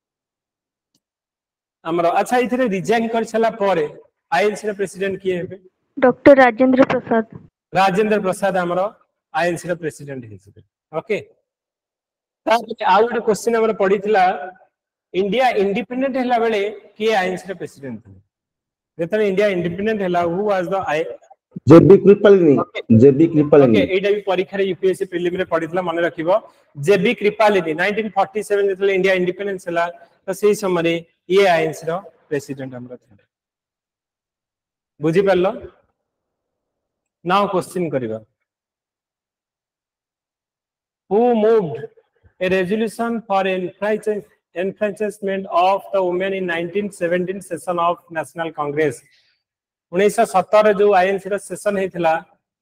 हमर अच्छा इथिरे रिजाइन कर छला परे आईएनसी रे प्रेसिडेंट किए हेबे डॉक्टर राजेंद्र प्रसाद हमरो आईएनसी रो प्रेसिडेंट हिसबे ओके ताके आउ एक क्वेश्चन हमर पडितला इंडिया इंडिपेंडेंट हला बेले के आईएनसी रो प्रेसिडेंट थे जेतने इंडिया इंडिपेंडेंट हला who was the J B Kripalani okay एटा भी परीक्षा रे यूपीएससी प्रीलिम रे पडितला माने रखिबो जेबी कृपालिनी 1947 जेतले इंडिया इंडिपेंडेंस हला तो सेही समय रे ये आईएनसी रो प्रेसिडेंट हमरो थे बुझी परलो नाउ क्वेश्चन करिबा who moved a resolution for enfranchisement of the women in 1917 session of National Congress 1917 जो आईएनसी रा सेशन हेथिला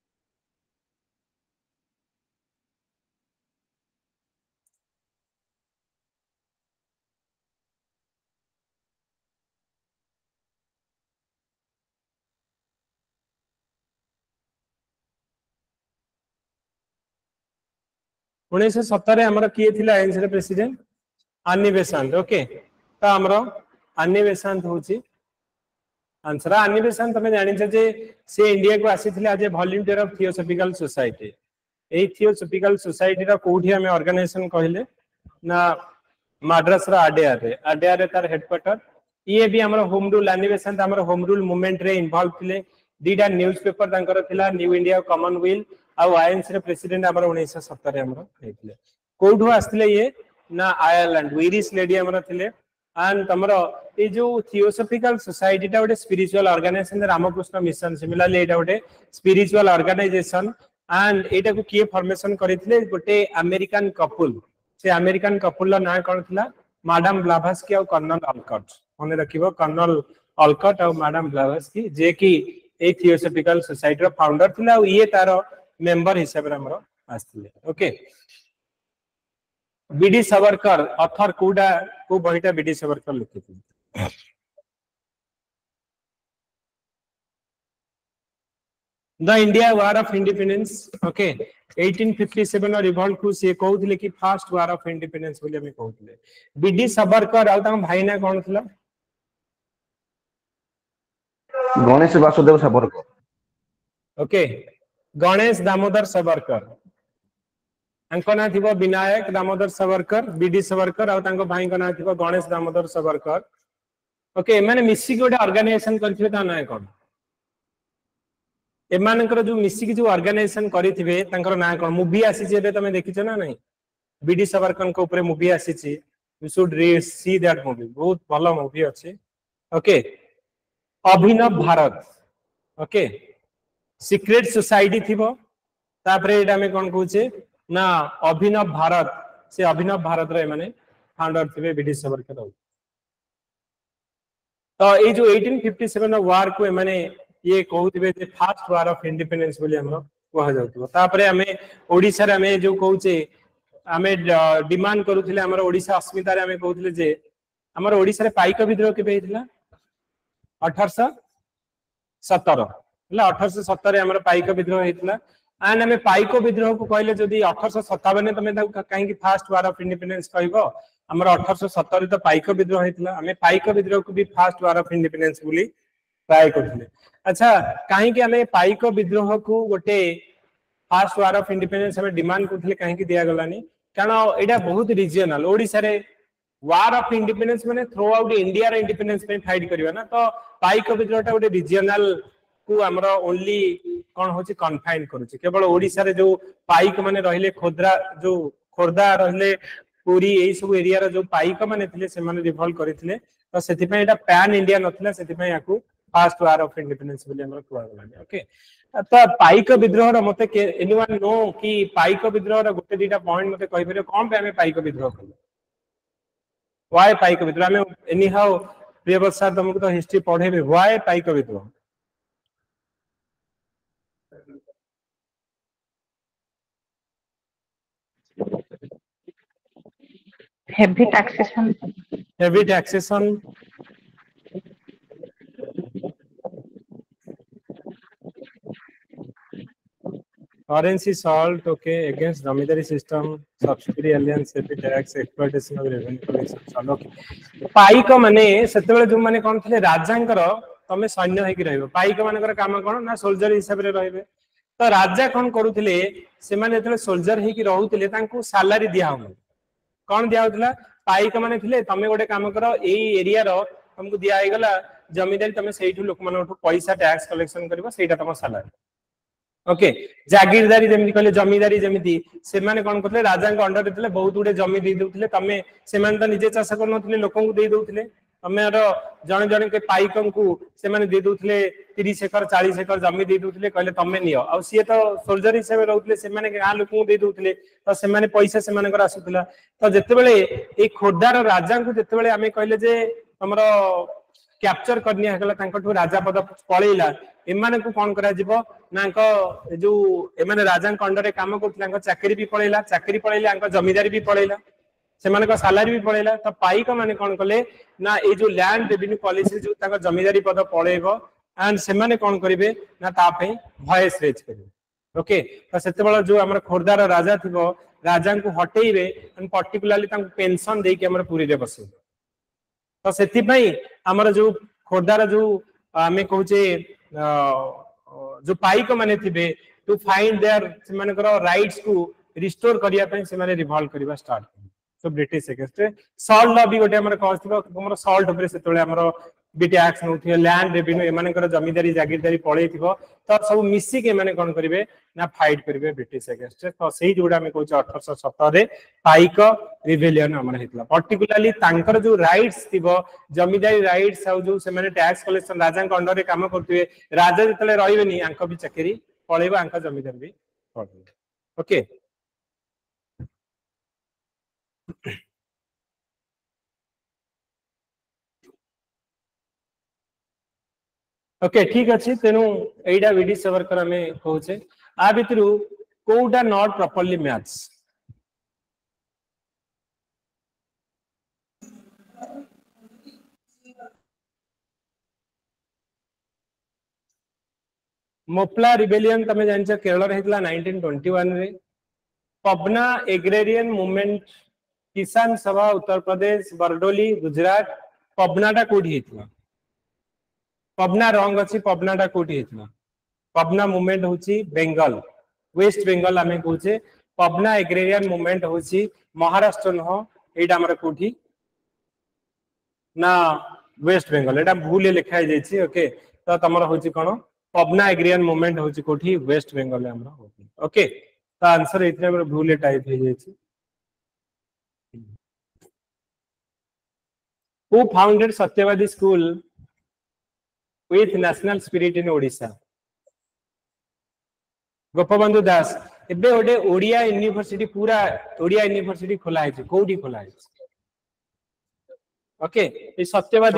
उन्नीस 1917 हमर किए थिला आईएनसी रा प्रेसिडेंट आनी बेसांत ओके तो हमर आनी बेसांत होची आंसर आनी बेसांत तमे जानि छ जे से इंडिया को आसीथिले आज वॉलंटियर ऑफ थियोसॉफिकल सोसाइटी ए थियोसॉफिकल सोसाइटी रा कोठी हमें ऑर्गेनाइजेशन कहले ना मद्रास रा आडीआर रे तार हेडक्वार्टर ये भी हमर होम रूल आनी बेसांत हमर होम रूल मूवमेंट रे इन्वॉल्व थिले दीटा न्यूज़पेपर तांकर थिला न्यू इंडिया कॉमनवेल्थ आउ आईएनसी रे प्रेसिडेंट हमर 1917 रे हमर हेथिले कोठो आस्थिले ये ना आयरलैंड विरिस लेडी हमर थिले एंड तमरो ए जो थियोसॉफिकल सोसाइटी टा ओटे spiritual organisation Ramakrishna mission similarly एटा ओटे स्पिरिचुअल ऑर्गेनाइजेशन एंड एटा को किए फॉर्मेशन करिथिले गोटे अमेरिकन कपल से अमेरिकन कपल ला ना कोन थिला मैडम ब्लाभास्की और कर्नल ऑलकट मने रखिबो कर्नल ऑलकट और मैडम ब्लाभास्की जे कि ए थियोसॉफिकल सोसाइटी रो फाउंडर थिला और ये तारो मेंबर हिसाब रे हमरो आस्थिले ओके बीडी सावरकर ऑथर कोडा को बहिटा बीडी सावरकर लिखिथिले the India war of independence okay 1857 और रिवॉल्ट को से कहउथिले कि फर्स्ट वार ऑफ इंडिपेंडेंस बोली हम कहउथिले बीडी सावरकर आ तां भाई ना कोन थिला गणेश वासुदेव सावरकर ओके गणेश दामोदर सावरकर अंको ना थिबो विनायक दामोदर सावरकर बीडी सावरकर आ तांको भाई को ना थिबो गणेश दामोदर सावरकर ओके माने मिसी गोटे ऑर्गेनाइजेशन करथिबे ता ना कोन एमानकर जो मिसी की जो ऑर्गेनाइजेशन करिथिबे तांकर ना कोन मूवी आसी जेबे तमे देखिछो ना नहीं बीडी सावरकर को ऊपर मूवी आसी छि you should see that movie बहुत भलो मूवी अछि okay Abhinav Bharat okay secret society थिबो तापरे एटा में कोन कहूचे ना अभिनव भारत से अभिनव भारत रे माने फाउंडर थिबे बीडी सावरकर तो ए जो 1857 वार को माने ये कहउथिबे जे फर्स्ट वार ऑफ इंडिपेंडेंस बोली हमरो कह जाउतबो तापरे हमें ओडिसा रे हमें जो कहूचे हमें डिमांड करूथिले हमर ओडिसा अस्मिता रे हमें कहूथिले जे हमर ओडिसा रे पाइक विद्रोह केबे हेतिला 1817 हला 1817 रे हमर पाइक विद्रोह हेतिला एंड हमें पाइक विद्रोह को कहले जदी 1857 तमे काहे कि फर्स्ट वार ऑफ इंडिपेंडेंस कहबो हमर 1817 तो पाइक विद्रोह हेतिला हमें पाइक विद्रोह को भी फर्स्ट वार ऑफ इंडिपेंडेंस बोली ट्राई करथिले अच्छा काहे कि हमें पाइक विद्रोह को गोटे फर्स्ट वार ऑफ इंडिपेंडेंस हमें डिमांड करथिले काहे कि दिया गलानी कारण एटा बहुत रीजनल ओडिसा रे वार ऑफ इंडिपेंडेंस माने थ्रू आउट इंडिया रे इंडिपेंडेंस पे फाइट करबा ना तो पाइक विद्रोहटा गोटे रीजनल को हमरा ओनली कोन होची कन्फाइन करूची केवल ओडिसा रे जो पाइक माने रहिले खोदरा जो खोरदा रहिले पूरी एई सब एरिया रे जो पाइक माने थिले से माने रिवॉल्व करिथिले तो सेति पे एटा पैन इंडिया नथिला सेति पे याकू फर्स्ट वार ऑफ इंडिपेंडेंस बोली हमरा कुआ गलानी ओके तो पाइक विद्रोह र मते एनीवन नो कि पाइक विद्रोह र गोटे दीटा पॉइंट मते कहि परियो कोन पे हमें पाइक विद्रोह करलो व्हाई पाइक विद्रोह हमें एनी हाउ प्रियवत्सा तुमको तो हिस्ट्री पढेबे व्हाई पाइक विद्रोह heavy taxation currency salt okay against zamindari system subsidiary alliance heavy tax exploitation of revenue collection चलो पाइक माने सेतेबेले जो माने कोन थिले राजांकर तमे सैन्य हेकि रहइबो पाइक मानकर काम कोन ना सोल्जर हिसाब रे रहइबे तो राजा कोन करूथिले से माने एतले सोल्जर हेकि रहउथिले तांको सैलरी दिया हो कोन दिया होतला पाइक माने थिले तमे गोटे काम करो एई एरिया रो तुमको दिया आइगला जमीदारी तमे सेइठु लोक मानठु पैसा टैक्स कलेक्शन करबो सेटा तम सैलरी ओके जागीरदारी जेमिति कहले जमीदारी जेमिति से माने कोन करथले राजा के अंडर देथिले बहुत गुडे जमी दे देउथिले तमे से माने त निजे चाष करनथिले लोकन को दे देउथिले तमे जने जने के पाइकन को से माने दे देउथिले 30 एकर 40 एकर जमी दे देउथिले कहले तमे नियो आ सिए तो सोल्जर हिसाब रहउथिले से माने गां लोक को दे देउथिले तो से माने पैसा से माने कर आसुथिला तो जेतेबेले ए खोरदार राजा को जेतेबेले हमें कहले जे हमरो कैप्चर करनिया हकला तांकठु राजा पद पळैला एमाने को कोन करा जिवो नांको जो एमाने राजा के अंडर रे काम करथिला को चाकरी भी पळैला चाकरी पळैला अंको जमीदारी भी पळैला से माने को सैलरी भी पळैला तो पाइक माने कोन कले ना ए जो लैंड रेवेन्यू पॉलिसी जो ताको जमीदारी पद पळैबो एंड से माने कोन करिवे ना ता पे वॉइस रेज करिवे ओके तो सेते बेला जो हमर खोरदार राजा थिबो राजा को हटेइबे एंड पर्टिकुलरली ताको पेंशन देके हमर पूरी रे बसे तो सेति पई हमर जो खोरदार जो हमें कहूचे जो पाइक माने थिबे टू फाइंड देयर से माने करो राइट्स को रिस्टोर करिया पे से माने रिवॉल्व करिवा स्टार्ट तो ब्रिटिश अगेंस्ट सॉल्ट लॉ भी गोटे हमर कहस थिबो हमर सॉल्ट ऊपर सेतोले हमर बी टैक्स नउथियो लैंड रेवेन्यू ए माने करो जमीदारी जागीरदारी पळै थिबो तो सब मिसी के माने कोन करिवे ना फाइट करिवे ब्रिटिश अगेंस्ट तो सेही जोडा हमें कहूचे 1817 रे पाइक रिबेलियन हमर हेतला पर्टिकुलरली तांकर जो राइट्स थिबो जमीदारी राइट्स आ जो से माने टैक्स कलेक्शन राजा के अंडर रे काम करथिबे राजा जतले रहिबेनी आंक भी चाकरी पळैबो आंक जमीदार भी पळैबो ओके ओके ठीक अछि तेनु एडा विडी सवरकर हमें कहूचे आ भितरु कोउडा not properly match Moplah rebellion तमे जानछ केरल रे हेतला 1921 रे पबना एग्रेरियन मूवमेंट किसान सभा उत्तर प्रदेश बरडोली गुजरात पबनाटा कोठी हेतला पबना रंग अछि पबनाटा कोठी हेतला पबना मूवमेंट होची बेंगल वेस्ट बेंगल हमें कहूचे पबना एग्रेरियन मूवमेंट होची महाराष्ट्र न एटा हमर कोठी ना वेस्ट बेंगल एटा भूल लिखा जायछि ओके तो तमरा होची कोन पबना एग्रेरियन मूवमेंट होची कोठी वेस्ट बेंगल हमरा होची ओके तो आंसर इतने हमर भूल टाइप हे जायछि who founded Satyavadi school with national spirit in Odisha Gopabandhu Das एबे ओडे ओडिया यूनिवर्सिटी पूरा ओडिया यूनिवर्सिटी खोला है कोडी खोला है ओके ए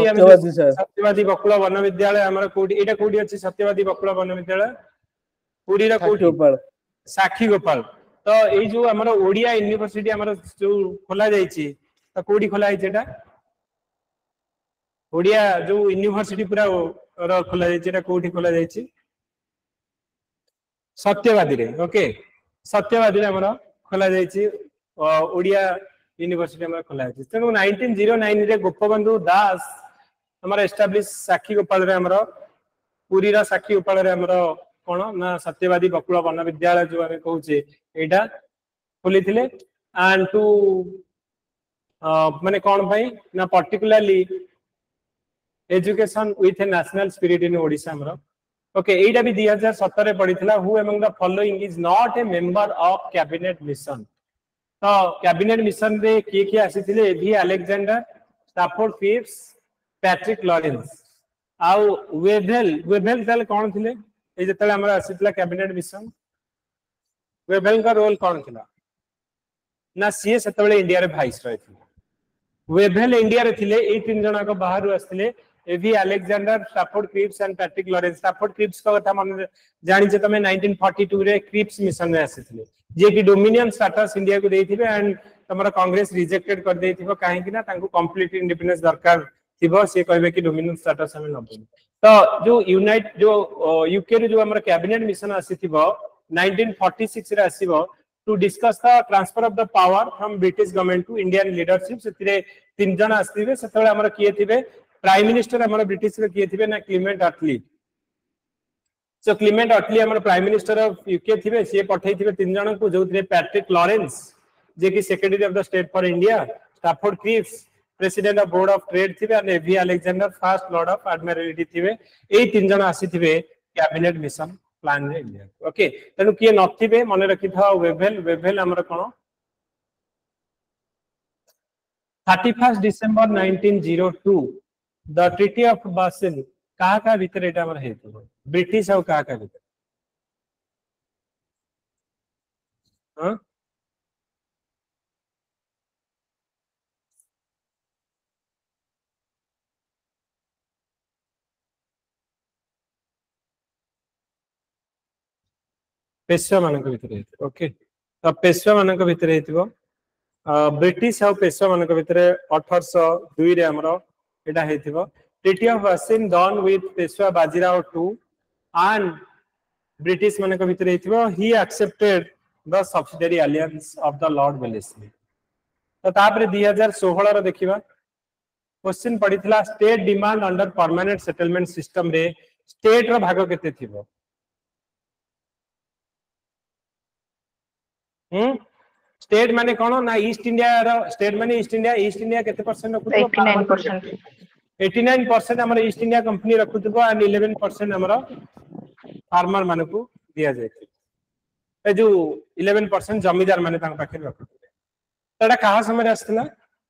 सत्यवादी बकुल वन विद्यालय हमर कोडी एटा कोडी अछि सत्यवादी बकुल वन विद्यालय पुरी रा कोठी साखी गोपाल तो एई जो हमर ओडिया यूनिवर्सिटी हमर जो खोला जाईची तो कोठी खोला है जेटा ओडिया जो यूनिवर्सिटी पूरा खोला जाईची कोठी खोला जाईची सत्यवादी रे ओके सत्यवादी रे हमर खोला जाईची ओडिया यूनिवर्सिटी हमर खोला जाईची तेनु 1909 रे गोपबंधु दास हमर एस्टैब्लिश साखी गोपाल रे हमर पुरी रा साखी गोपाल रे हमर कोन ना सत्यवादी बकुल वन विद्यालय जो हम कहूचे एटा खोली थिले एंड टू माने कोन भाई ना particularly education with a national spirit in Odisha हमर ओके एटा भी 2017 रे पडिथिला who among the following is not a member of cabinet mission तो कैबिनेट मिशन रे के आसीथिले A V Alexander Stafford Phipps Patrick Lawrence आउ वेभेल तले कोन थिले ए जतले हमरा आसीथिला कैबिनेट मिशन वेभेल का रोल कोन थिला ना सीए सेतबेले इंडिया रे वाइस रहे थिले वेभेल इंडिया रे थिले ए तीन जना को बाहर आस्थिले A V Alexander Stafford Cripps and Patrick Lawrence Stafford Cripps का कथा मन जानि जे तमे 1942 रे क्रिप्स मिशन रे आसीथिले जे कि डोमिनियन स्टेटस इंडिया को देथिबे एंड तमरा कांग्रेस रिजेक्टेड कर देथिबो काहे कि ना तांको कंप्लीट इंडिपेंडेंस दरकार थिबो से कहबे कि डोमिनियन स्टेटस हमें नबो तो जो यूनाइट जो यूके रे जो हमर कैबिनेट मिशन आसीथिबो 1946 रे आसीबो to discuss the transfer of the power from British government to Indian leadership सेतिरे तीन जन आसीबे सेतबेले हमर किए थिबे प्राइम मिनिस्टर हमर ब्रिटिश रे किए थिबे ना क्लेमेंट अटली सो क्लेमेंट अटली हमर प्राइम मिनिस्टर ऑफ यूके थिबे से पठै थिबे तीन जन को जो थिबे पैट्रिक लॉरेंस जे कि secretary of the state for India Stafford Cripps president of board of trade थिबे and A V Alexander first lord of admiralty थिबे ए तीन जन आसी थिबे कैबिनेट मिशन प्लान रे इंडिया ओके तनु किए नथिबे मने रखि था वेभेल हमर कोन 31 December 1902 the treaty of Bassein का भीतर एटा हमर हेतु ब्रिटिश और का भीतर हां पेशवा मानक भीतर हेतु ओके तो पेशवा मानक भीतर हेतु ब्रिटिश और पेशवा मानक भीतर 1802 रे हमर एटा हेतिबो treaty of Washington with Peshwa Bajirao two and British मानक भीतर हेतिबो he accepted the subsidiary alliance of the lord Wellesley तो तापर 2016 रो देखिबा क्वेश्चन पडितला state demand under permanent settlement system रे स्टेट रो भाग केते थिबो स्टेट माने कोन ना ईस्ट इंडिया रो स्टेट माने ईस्ट इंडिया केते परसेंट रखुतो 89% 89% हमर ईस्ट इंडिया कंपनी रखुतो एंड 11% हमर फार्मर माने को दिया जाय ए जो 11% जमीदार माने तांग पाखे रखुतो तडा कहा समय आस्तला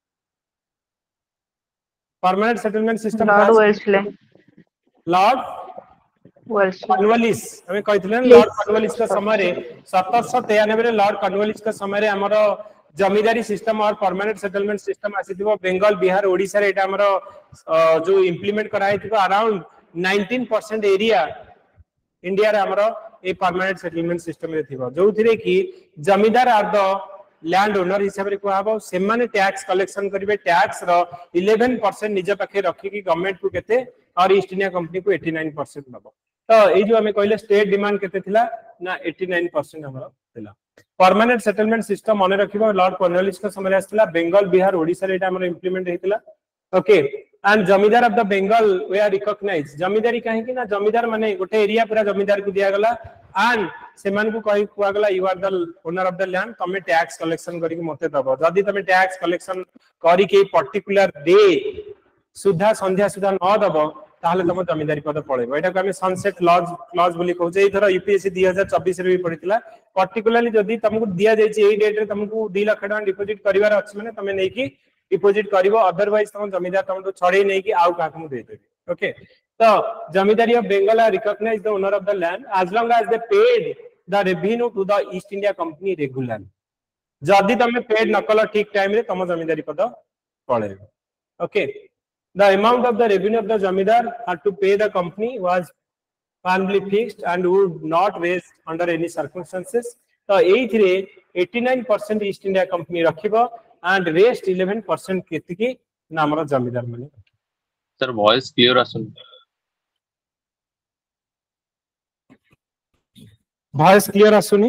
permanent settlement system lord Wellesley lord Cornwallis हमें कहितले लॉर्ड कॉर्नवालिस का समय रे 1793 रे लॉर्ड कॉर्नवालिस का समय रे हमर जमींदारी सिस्टम और परमानेंट सेटलमेंट सिस्टम आसीथिबो बेंगल बिहार ओडिसा रे एटा हमर जो इंप्लीमेंट कराइथिबो अराउंड 19% एरिया इंडिया रे हमर ए परमानेंट सेटलमेंट सिस्टम रे थिबो जोथिरे कि जमींदार आर द लैंड ओनर हिसाब रे कोहाबो से माने टैक्स कलेक्शन करिवे टैक्स रो 11% निज पाखे रखी कि गवर्नमेंट को केते और ईस्ट इंडिया कंपनी को 89% नबो तो ए जो हमें कहले स्टेट डिमांड केते थिला ना 89% हमर थिला परमानेंट सेटलमेंट सिस्टम माने रखिबो लॉर्ड कॉर्नवालिस का समय आस्थिला बेंगल बिहार ओडिसा रे एटा हमर इंप्लीमेंट हेतिला okay and zamindar of the Bengal were recognise zamindari काहे कि ना जमींदार माने गोटे एरिया पूरा जमींदार को दिया गला एंड सेमान को कहि कुआ गला you are the owner of the land तमे टैक्स कलेक्शन करी के मते दबो जदी तमे टैक्स कलेक्शन करी के पर्टिकुलर डे सुधा संध्या सुधा न दबो ताहले तम जमींदारी पद पळेबो एटा को हम सनसेट क्लॉज बोली कहू जे इथर यूपीएससी 2024 रे भी पड़ितला पर्टिकुलरली जदी तुमको दिया जाय छै ए डेट रे तुमको 2 लाख टका डिपॉजिट करिवार अछि माने तमे नै कि डिपॉजिट करिवो अदरवाइज तम जमींदार तम तो छड़े नै कि आउ काकू दे देबे ओके तो zamindari of Bengal are recognise the owner of the land as long as they paid the revenue to the East India company regular जदी तमे पेड नकल ठीक टाइम रे तम जमींदारी पद पळेबो okay the amount of the revenue of the zamindar had to pay the company was firmly fixed and would not raise under any circumstances. तो एइथिरे 89% ईस्ट इंडिया कंपनी रखिबो and rest 11% केतिकी नामर जमीदार माने सर वॉइस क्लियर आसुन voice clear आसुनी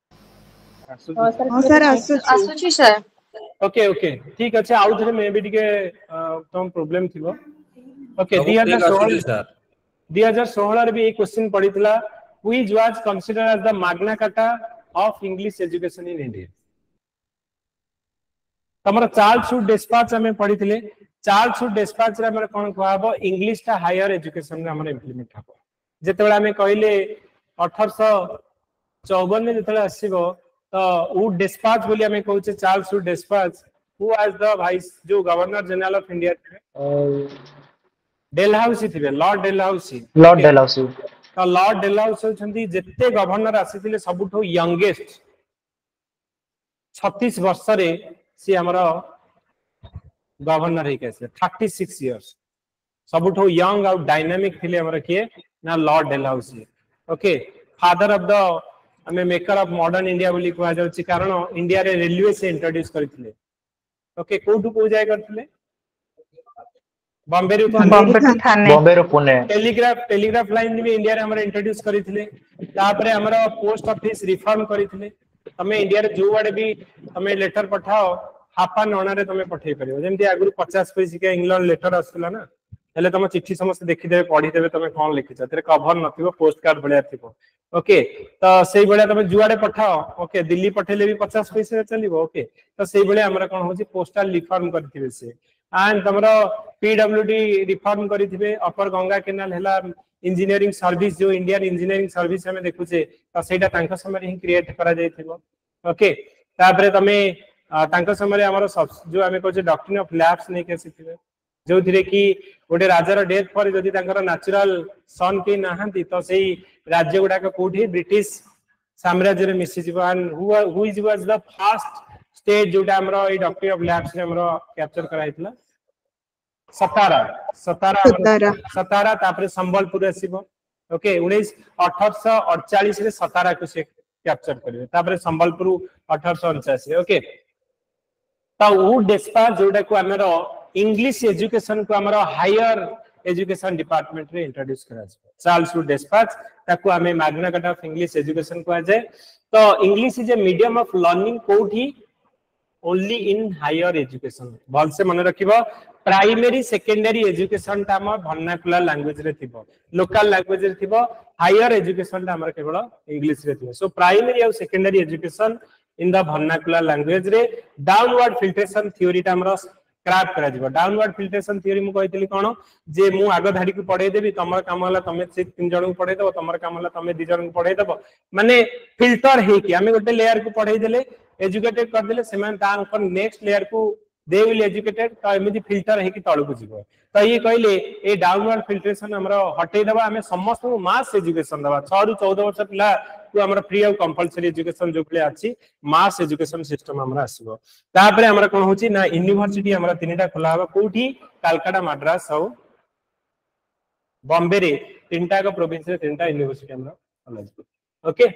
हां sir आसुची सर ओके ओके ठीक अछि आउ थरे मे भी टिके तम प्रॉब्लम थिबो ओके 2016 रे भी एक क्वेश्चन पडितला which was considered as the Magna Carta of English education in India तमरा चार्ल्स वुड डिस्पैच हमें पडितले चार्ल्स वुड डिस्पैच रे हमर कोन कहबो इंग्लिश ता हायर एजुकेशन रे हमर इंप्लीमेंट हबो जेतेबेला हमें कहले 1854 में जेतेबेला आसीबो तो वुड डिस्पैच बोली हमें कहउचे Charles Wood despatch who was the vice जो governor general of India Dalhousie थिबे लॉर्ड डेलहाउसी तो लॉर्ड डेलहाउसी छंती जेते गवर्नर आसीथिले सबुठो यंगेस्ट 36 वर्ष रे सी हमरा गवर्नर हे कैसे 36 इयर्स सबुठो यंग और डायनामिक थिले हमरा के ना Lord Dalhousie okay father of the हमें मेकर ऑफ मॉडर्न इंडिया बोली कहा जाउची कारण इंडिया रे रेलवे से इंट्रोड्यूस करथिले ओके कोठु को जाय करथिले बॉम्बे रो थाने बॉम्बे रो पुणे टेलीग्राफ लाइन भी इंडिया रे हमरा इंट्रोड्यूस करथिले तापरे हमरा पोस्ट ऑफिस रिफॉर्म करथिले तमे इंडिया रे जो वाडे भी तमे लेटर पठाओ हाफा नोना रे तमे पठेई परियो जेमति आगुर 50 पैसे के इंग्लैंड लेटर आसला ना हेले तमे चिट्ठी समस्त देखि देबे पढी देबे तमे कोन लिखिछ तेरे कवर नथिबो पोस्ट कार्ड बढिया थिबो ओके तो सेई बढिया तमे जुआडे पठाओ ओके दिल्ली पठेले भी 50 पैसे चलिबो ओके तो सेई बढिया हमरा कोन होची पोस्टल रिफॉर्म करथिबे से एंड तमरो पीडब्ल्यूडी रिफॉर्म करथिबे अपर गंगा कैनाल हेला इंजीनियरिंग सर्विस जो इंडियन इंजीनियरिंग सर्विस हमें देखुचे तो सेटा तांका समय ही क्रिएट करा जायथिबो ओके तापरे तमे तांका समय हमर जो हमें कहचे डॉक्ट्रिन ऑफ लैब्स नै के सिथिबे जो थिरे कि गोटे राजार डेथ पर जदि तांकर नेचुरल सन के नाहंती तो सेही राज्य गुडा के कोठी ब्रिटिश साम्राज्य रे मिसि जीव and who is was the first state जोटा हमरो ए डॉक्ट्रिन ऑफ लैब्स रे हमरो कैप्चर कराइतला सतारा तापरे संबलपुर आसीबो ओके 1848 रे सतारा को से कैप्चर करिवे तापरे संबलपुर 1849 ओके ता उ डिस्पैच जोटा को हमरो इंग्लिश एजुकेशन को हमरो हायर एजुकेशन डिपार्टमेंट रे इंट्रोड्यूस करा चार्ल्स वुड डिस्पैच ताको हमें Magna Carta of English education को जाय तो English is a medium of learning कोठी ओनली इन हायर एजुकेशन भल से मन रखिबो प्राइमरी सेकेंडरी एजुकेशन ता हम वर्नाकुलर लैंग्वेज रे थिबो लोकल लैंग्वेज रे थिबो हायर एजुकेशन ता हमर केवल इंग्लिश रे थिबो सो प्राइमरी और secondary education in the vernacular language रे डाउनवर्ड फिल्ट्रेशन थ्योरी ता हमर स्क्रैप करा जिवो डाउनवर्ड फिल्ट्रेशन थ्योरी मु कहितली कोन जे मु आगो धाडी को पढाई देबी तमर काम होला तमे से तीन जण को पढाई देबो तमर काम होला तमे 2 जण को पढाई देबो माने फिल्टर हे कि हमें गोटे लेयर को पढाई देले एजुकेटेड कर देले सेमान ता ऊपर नेक्स्ट लेयर को दे विल एजुकेटेड तो एमिति फिल्टर हे कि तळु को जीवो तो ये कहले ए डाउनवर्ड फिल्ट्रेशन हमरो हटै दबा हमें समस्त को मास एजुकेशन दबा 6 रु 14 वर्ष पिला को हमरो फ्री और कंपलसरी एजुकेशन जो प्ले अछि मास एजुकेशन सिस्टम हमरा आसीबो तापरे हमरा कोन होची ना यूनिवर्सिटी हमरा तीनटा खोला हबा कोठी कलकत्ता मद्रास और बॉम्बे रे तीनटा को प्रोविंस रे तीनटा यूनिवर्सिटी हमरा खोला जिवो okay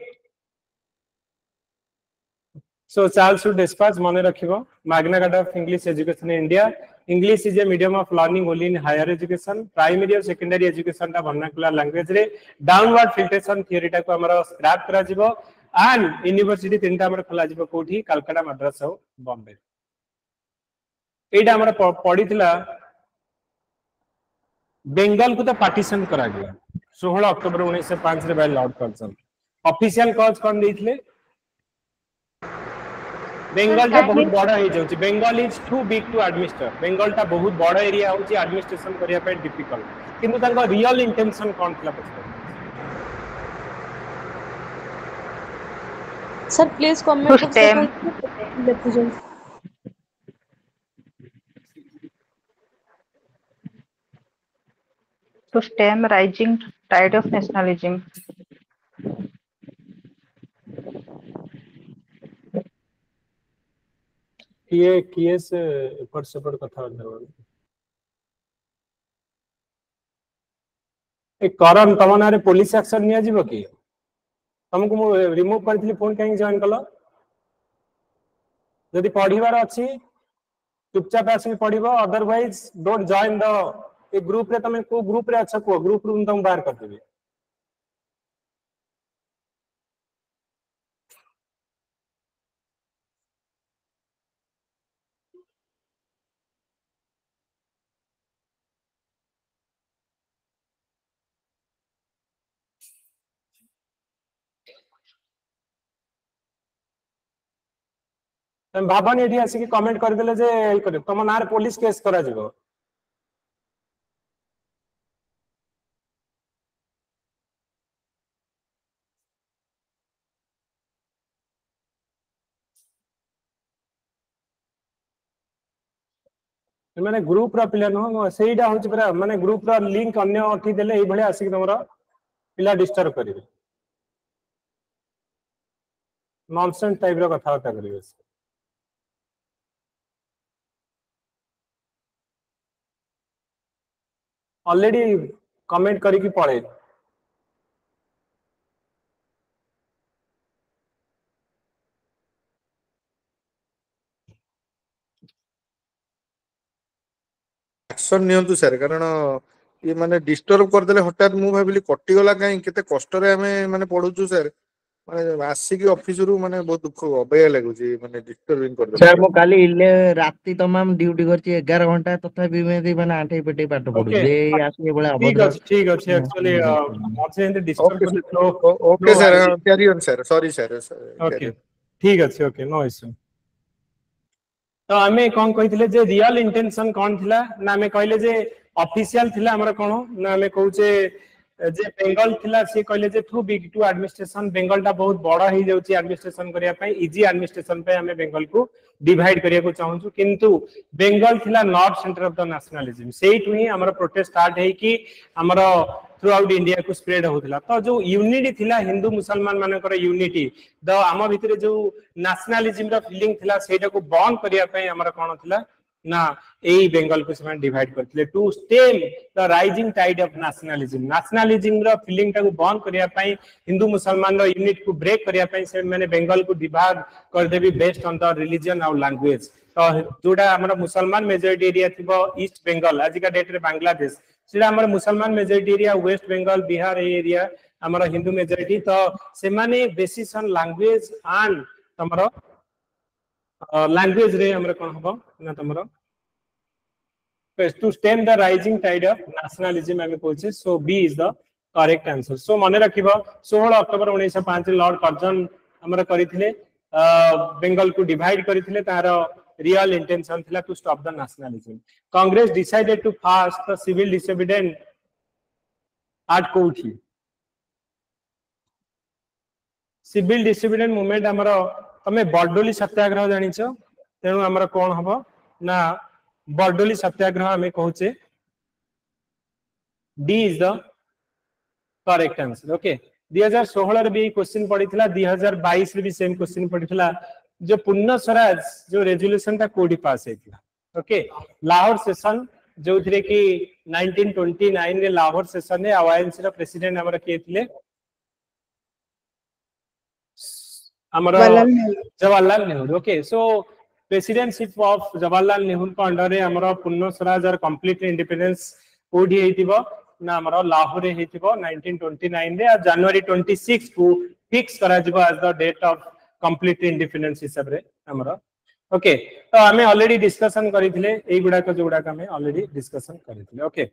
So Charles Wood Dispatch mane rakhibo Magna Carta of English Education in India. English is a medium of learning only in higher education. Primary और secondary education ता vernacular language रे downward filtration theory ता को हमरा scrap करा जिवो and university तीनटा हमरा खोला जिवो कोठी कलकत्ता मद्रास और बॉम्बे एटा हमरा पढितला बंगाल को तो पार्टीशन करा गया 16 अक्टोबर 1905 रे by Lord Curzon official cause कोन दैथिले बेंगल टा बहुत बड़ा हे जाउची Bengal is too big to administer Bengal टा बहुत बड़ा एरिया होची एडमिनिस्ट्रेशन करिया पे डिफिकल्ट किंतु तांको रियल इंटेंशन कोन थला पछे sir please comment to stem rising tide of nationalism. किए से ऊपर से ऊपर कथा ए करण तम ना पुलिस एक्शन निया जीवो कि तुमको मु रिमूव करथिली फोन कहीं जॉइन कलो यदि पढ़िबार अछि चुपचाप आसी पढ़िबो otherwise don't join the a group रे तमे को ग्रुप रे अच्छा को ग्रुप रूम तुम बाहर कर देबे तुम भाबनी एठी आसी कमेंट कर देले जे करे तुम नार पुलिस केस करा जिवो माने ग्रुप रा पिला न सेईडा होची परा माने ग्रुप रा लिंक अन्य अठी देले एई भले आसी तमरा पिला डिस्टर्ब करिवे नॉनसेंस टाइप रो कथा बार्ता करिवे ऑलरेडी कमेंट करी की पड़े एक्शन नियंतु सर कारण ये माने डिस्टर्ब कर देले हठात मु भाबिली कटि गला काई केते कष्ट रे हमें माने पढुचु सर माने आसी की ऑफिस रु माने बहुत दुख अबया लागु जी माने डिस्टर्बिंग कर देले सर मो काली इले राती तमाम ड्यूटी करची 11 घंटा तथापि मेदी माने आठे पेटे पाठ पढु जे आसी बळे अभद्र ठीक अछि एक्चुअली मसे एंड डिस्टर्ब कर लो okay sir carry on sir sorry sir okay ठीक अछि ओके नो इश्यू तो आमे कोन कहितले जे रियल इंटेंशन कोन थिला ना आमे कहले जे ऑफिशियल थिला हमरा कोन ना आमे कहूचे जे बेंगल थिला से कहले जे too big to administration Bengal टा बहुत बड़ा ही जाउची एडमिनिस्ट्रेशन करिया पई इजी एडमिनिस्ट्रेशन पे हमें बेंगल को डिवाइड करिया को चाहूछु किंतु बेंगल थिला north centre of the nationalism सेही ही हमरा प्रोटेस्ट स्टार्ट है कि हमरा थ्रू आउट इंडिया को स्प्रेड होतिला तो जो यूनिटी थिला हिंदू मुसलमान मानकर यूनिटी द आम भितरे जो नेशनलिज्म रा फीलिंग थिला सेटा को बंद करिया पई हमरा कोन थिला ना एई बेंगल को समान डिवाइड करथिले to stem the rising tide of nationalism रा फीलिंग टा को बंद करिया पई हिंदू मुसलमान रा यूनिट को ब्रेक करिया पई से माने बेंगल को डिवाइड कर देबी बेस्ड ऑन द रिलीजन और लैंग्वेज तो जोडा हमरा मुसलमान मेजॉरिटी एरिया थिबो ईस्ट बेंगल आज का डेट रे बांग्लादेश सिरा हमर मुसलमान majority area west Bengal Bihar area हमर हिंदू मेजॉरिटी तो से माने बेसिस ऑन लैंग्वेज एंड हमर लैंग्वेज रे हमर कोन हबो ना तमरो to stem the rising tide of nationalism हमें कहछे so B is the correct answer so माने रखिबो 16 अक्टोबर 1905 लॉर्ड कर्जन हमर करिथिले बेंगल को डिवाइड करिथिले तार रियल इंटेंशन थिला to stop the nationalism Congress decided to fast the civil disobedient at कोठी सिविल डिसोबीडिएंट मूवमेंट हमर तमे बरडोली सत्याग्रह जानिछो तेनु हमर कोन हबो ना बरडोली सत्याग्रह हमें कहूचे D is the correct answer okay 2016 रे भी क्वेश्चन पडिथिला 2022 रे भी सेम क्वेश्चन पडिथिला जो पूर्ण स्वराज जो रेजोल्यूशन ता कोडी पास हेतिला ओके लाहौर सेशन जो थिरे कि 1929 रे लाहौर सेशन रे आईएनसी रो प्रेसिडेंट हमर के थिले Jawaharlal Nehru okay so presidentship of Jawaharlal Nehru को अंडर रे हमर पूर्ण स्वराज और कंप्लीट इंडिपेंडेंस कोडी हेतिबो ना हमर लाहौर रे हेतिबो 1929 रे और जनवरी 26 को फिक्स करा जिबो as the date of complete independence हिसाब रे हमर ओके तो हमें ऑलरेडी डिस्कशन करिथिले एई गुडा को जोडा का हमें ऑलरेडी डिस्कशन करिथिले ओके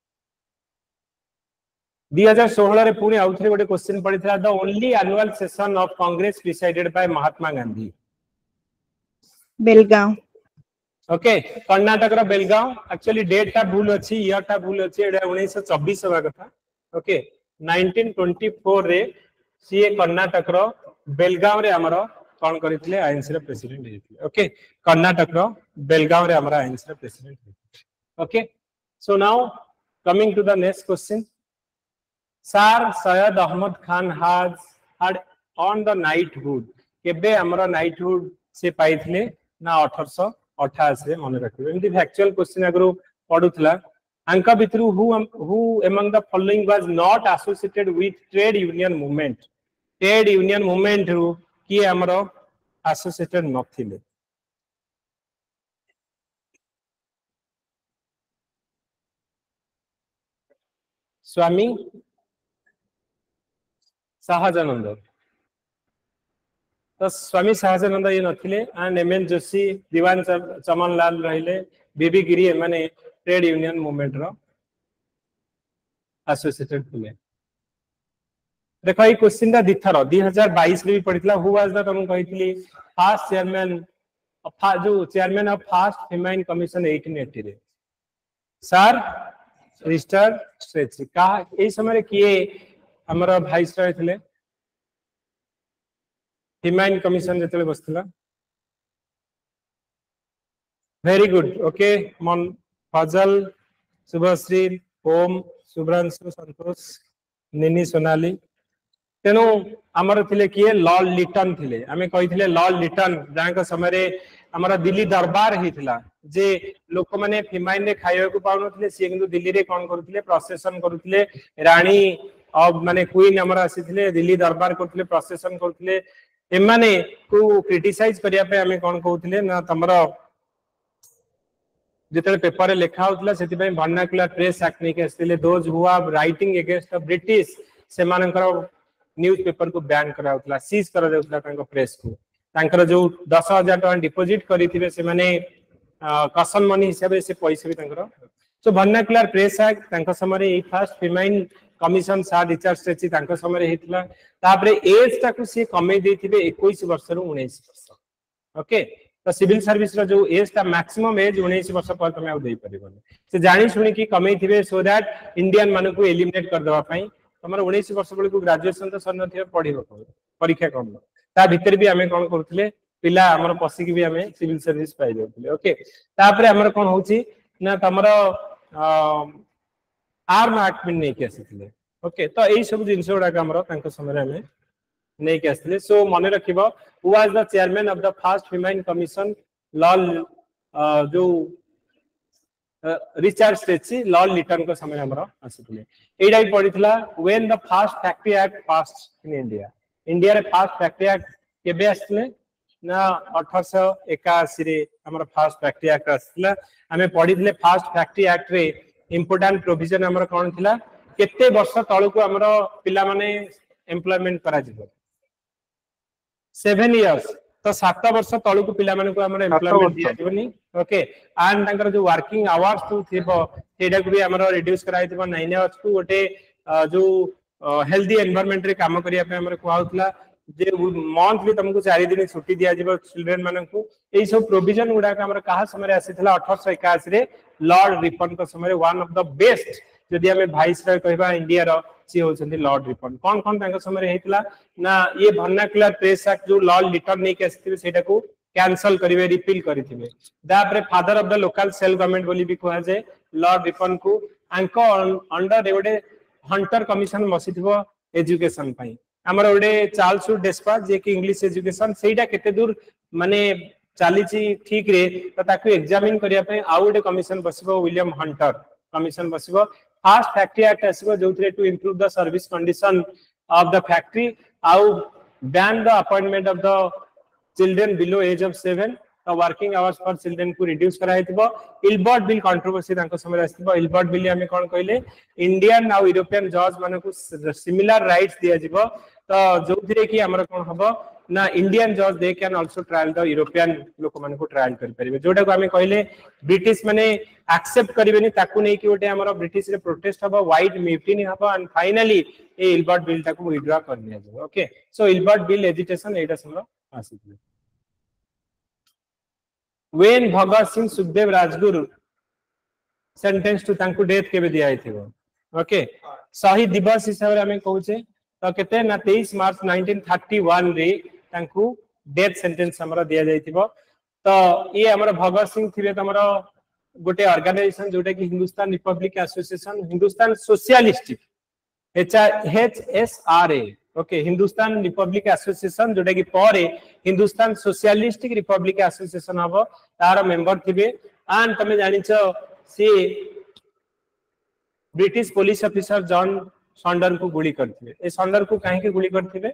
2016 रे पुणी आउथरे गोटे क्वेश्चन पडिथिला the only annual session of Congress presided by Mahatma Gandhi Belgaum okay Karnataka रा बेलगांव एक्चुअली डेट ता भूल अछि ईयर ता भूल अछि एडा 1924 होबा कथा ओके 1924 रे सीए कर्नाटक रो बेलगांव रे हमरो कोन करिथिले आईएनसी रो प्रेसिडेंट हेथिले ओके कर्नाटक रो बेलगांव रे हमरो आईएनसी रो प्रेसिडेंट हेथिले okay so now coming to the next question sir Syed Ahmad Khan had on the knighthood केबे हमरो नाइटहुड से पाइथिले ना 1888 रे मन रखिबे एमती फैक्चुअल क्वेश्चन अगरो पडुथला Anka Bitru, who among the following was not associated with trade union movement? Trade union movement ru kiye amaro associated nothile. Swami Sahajananda. तो स्वामी सहजानंद ये नथिले एंड एमएन जोशी दीवान चमन लाल रहिले बीबी गिरी माने ट्रेड यूनियन मूवमेंट रो associated थिले देखो ये क्वेश्चन दा दिथर 2022 रे भी पढ़ितला हु वाज द तुम कहितली फर्स्ट चेयरमैन जो chairman of first famine commission 1880 रे सर रिस्टर स्ट्रेची का ए समय रे किए हमर भाइस रहे थिले हिमाइन कमीशन जतले बसथिला वेरी गुड ओके मन फजल शुभश्री ओम शुभ्रांशु संतोष निनी सोनाली तेनु हमर थिले किए लॉर्ड लिटन थिले आमे कहिथिले लॉर्ड लिटन जांक समय रे हमर दिल्ली दरबार हिथिला जे लोक माने हिमाइन रे खाइयो को पाउन थिले से किंतु दिल्ली रे कोन करूथिले प्रोसेसन करूथिले रानी अब माने क्वीन हमर आसीथिले दिल्ली दरबार करथिले प्रोसेसन करथिले एमाने को क्रिटिसाइज करिया पे हमें कोन कहउथिले ना तमरो जेतले पेपर रे लेखा होतला सेति पय वर्नाकुलर प्रेस एक्ट नै के आस्तिले those who are writing against the British से मानकर न्यूज पेपर को बैन करा होतला सीज करा देउतला तांको प्रेस को तांकर जो 10000 टका डिपॉजिट करिथिबे से माने कसन मनी हिसाब से पैसा भी तांकर सो वर्नाकुलर प्रेस एक्ट तांको समय ए first famine commission sir Richard Strachey तांको समय हेतला तापरे एज ताकू से कमे देथिबे 21 वर्ष रु 19 वर्ष ओके तो सिविल सर्विस रो जो एज ता मैक्सिमम एज 19 वर्ष पर तमे आ देई परिबने से जानि सुनि कि कमे थिबे सो दैट इंडियन मानु को एलिमिनेट कर देबा पई तमर 19 वर्ष बळे को ग्रेजुएशन तो सरन थिबे पढिबो परीक्षा करन ता भीतर भी हमें कोन करथले पिला हमर पसी की भी हमें सिविल सर्विस पाई देथले ओके तापरे हमर कोन होची ना तमर आर्म एक्ट में नहीं आसीथिले ओके तो एई सब जिंस उडा हमरो तांको समय में नहीं आसीथिले सो मने रखिबो who was the chairman of the first famine commission Lord जो रिचर्ड स्ट्रेची लॉर्ड लिटन को समय हमरो आसीथिले एडा भी पडितला when the first factory act passed in India India रे फर्स्ट फैक्ट्री एक्ट केबे आसीथिले ना 1881 रे हमरो फर्स्ट फैक्ट्री एक्ट आसीथिला हमें पडितले फर्स्ट फैक्ट्री एक्ट रे इंपोर्टेंट प्रोविजन हमर कोन थिला केते वर्ष तळु को हमर पिला माने एम्प्लॉयमेंट करा जिवो 7 इयर्स तो 7 वर्ष तळु को पिला माने को हमर एम्प्लॉयमेंट दिया जिवनी ओके एंड तांकर जो वर्किंग आवर्स तो थिबो सेडा को भी हमर रिड्यूस कराइ थिबो 9 आवर्स को गोटे जो हेल्दी एनवायरनमेंट रे काम करिया पे हमर कोआउतला जे मंथली तुमको 4 दिन छुट्टी दिया जिवो चिल्ड्रन मानन को एई सब प्रोविजन उडा का हमर कहा समय आसीथिला 1881 रे लॉर्ड रिपन को समय वन ऑफ द बेस्ट जदि हमें वाइस रॉय कहबा इंडिया रो सी होचंदी लॉर्ड रिपन कोन कोन तांको समय हेतला ना ये वर्नाकुलर प्रेस एक्ट जो लॉर्ड लिटन नै के आसीथिबे सेटा को कैंसिल करिवे रिपील करिथिबे दापरे father of the local self government बोली भी कहै जे लॉर्ड रिपन को अंको अंडर एवडे हंटर कमीशन मसिथिबो एजुकेशन पई हमर ओडे चार्ल्स डेस्पा जे कि इंग्लिश एजुकेशन सेटा केते दूर माने चाली ठीक रे तो ताकू एग्जामिन करिया पे आउट कमीशन बसिबो विलियम हंटर कमीशन बसिबो फर्स्ट फैक्ट्री एक्ट आसीबो जोथरे to improve the service condition of the factory आउ ban the appointment of the children below age of 7 the working hours for children को रिड्यूस कराइतिबो इल्बर्ट बिल कंट्रोवर्सी तांको समय आसीबो Ilbert bill हमें कोन कहले Indian आउ यूरोपियन जज माने को सिमिलर राइट्स दिया जिवो तो जोथरे कि हमर कोन हबो ना इंडियन जज they can also trial the European लोक माने को ट्रायल कर परिबे जोटा को हमें कहले ब्रिटिश माने एक्सेप्ट करिबेनी ताकू नै कि ओटे हमर ब्रिटिश रे प्रोटेस्ट हबो वाइट म्यूटिनी हबो एंड फाइनली ए इल्बर्ट बिल ताकू विथड्रॉ कर लिया जाबो okay so Ilbert bill agitation एटा समरो आसीबे when Bhagat Singh Sukhdev Rajguru sentence to तांकू डेथ केबे दिया आइथिबो ओके शहीद दिवस हिसाब रे हमें कहूचे तो केते ना 23 मार्च 1931 रे तांकू डेथ सेंटेंस हमरा दिया जाइथिबो तो ये हमरा भगत सिंह थिबे तमरो गोटे ऑर्गेनाइजेशन जोटा कि Hindustan republic association Hindustan socialistic HSRA okay Hindustan republic association जोटा कि परे हिंदुस्तान सोशलिस्टिक रिपब्लिक एसोसिएशन हबो तार मेंबर थिबे एंड तमे जानिछो से British police officer John Saunder को गुली करथिबे ए सॉन्डर को काहे के गुली करथिबे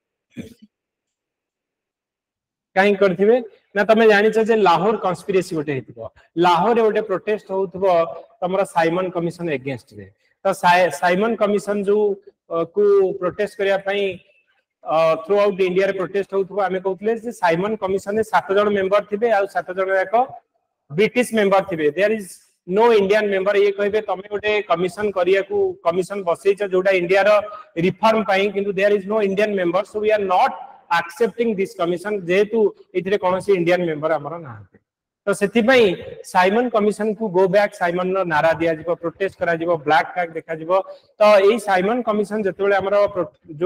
काहे करथिबे ना तमे जानि छ जे लाहौर कॉन्स्पिरेसी गोटे हेतिबो लाहौर गोटे प्रोटेस्ट होउतबो तमरा साइमन कमिशन अगेंस्ट रे तो साइमन कमिशन जो को प्रोटेस्ट करिया पई थ्रू आउट इंडिया रे प्रोटेस्ट होउतबो आमे कहउतले जे साइमन कमिशन ने 7 जण मेंबर थिबे आ 7 जण एक ब्रिटिश मेंबर थिबे there is no Indian member ये कहबे तमे गोटे कमिशन करिया को कमिशन बसै छ जोटा इंडिया रो रिफॉर्म पई किंतु there is no Indian member so we are not accepting this commission जेतु इथरे कोनोसी इंडियन मेंबर हमर ना तो सेति पई साइमन कमिशन को गो बैक साइमन नो नारा दिया जिवो प्रोटेस्ट करा जिवो ब्लैक फ्लैग देखा जिवो तो एई साइमन कमिशन जेतेबेले हमर जो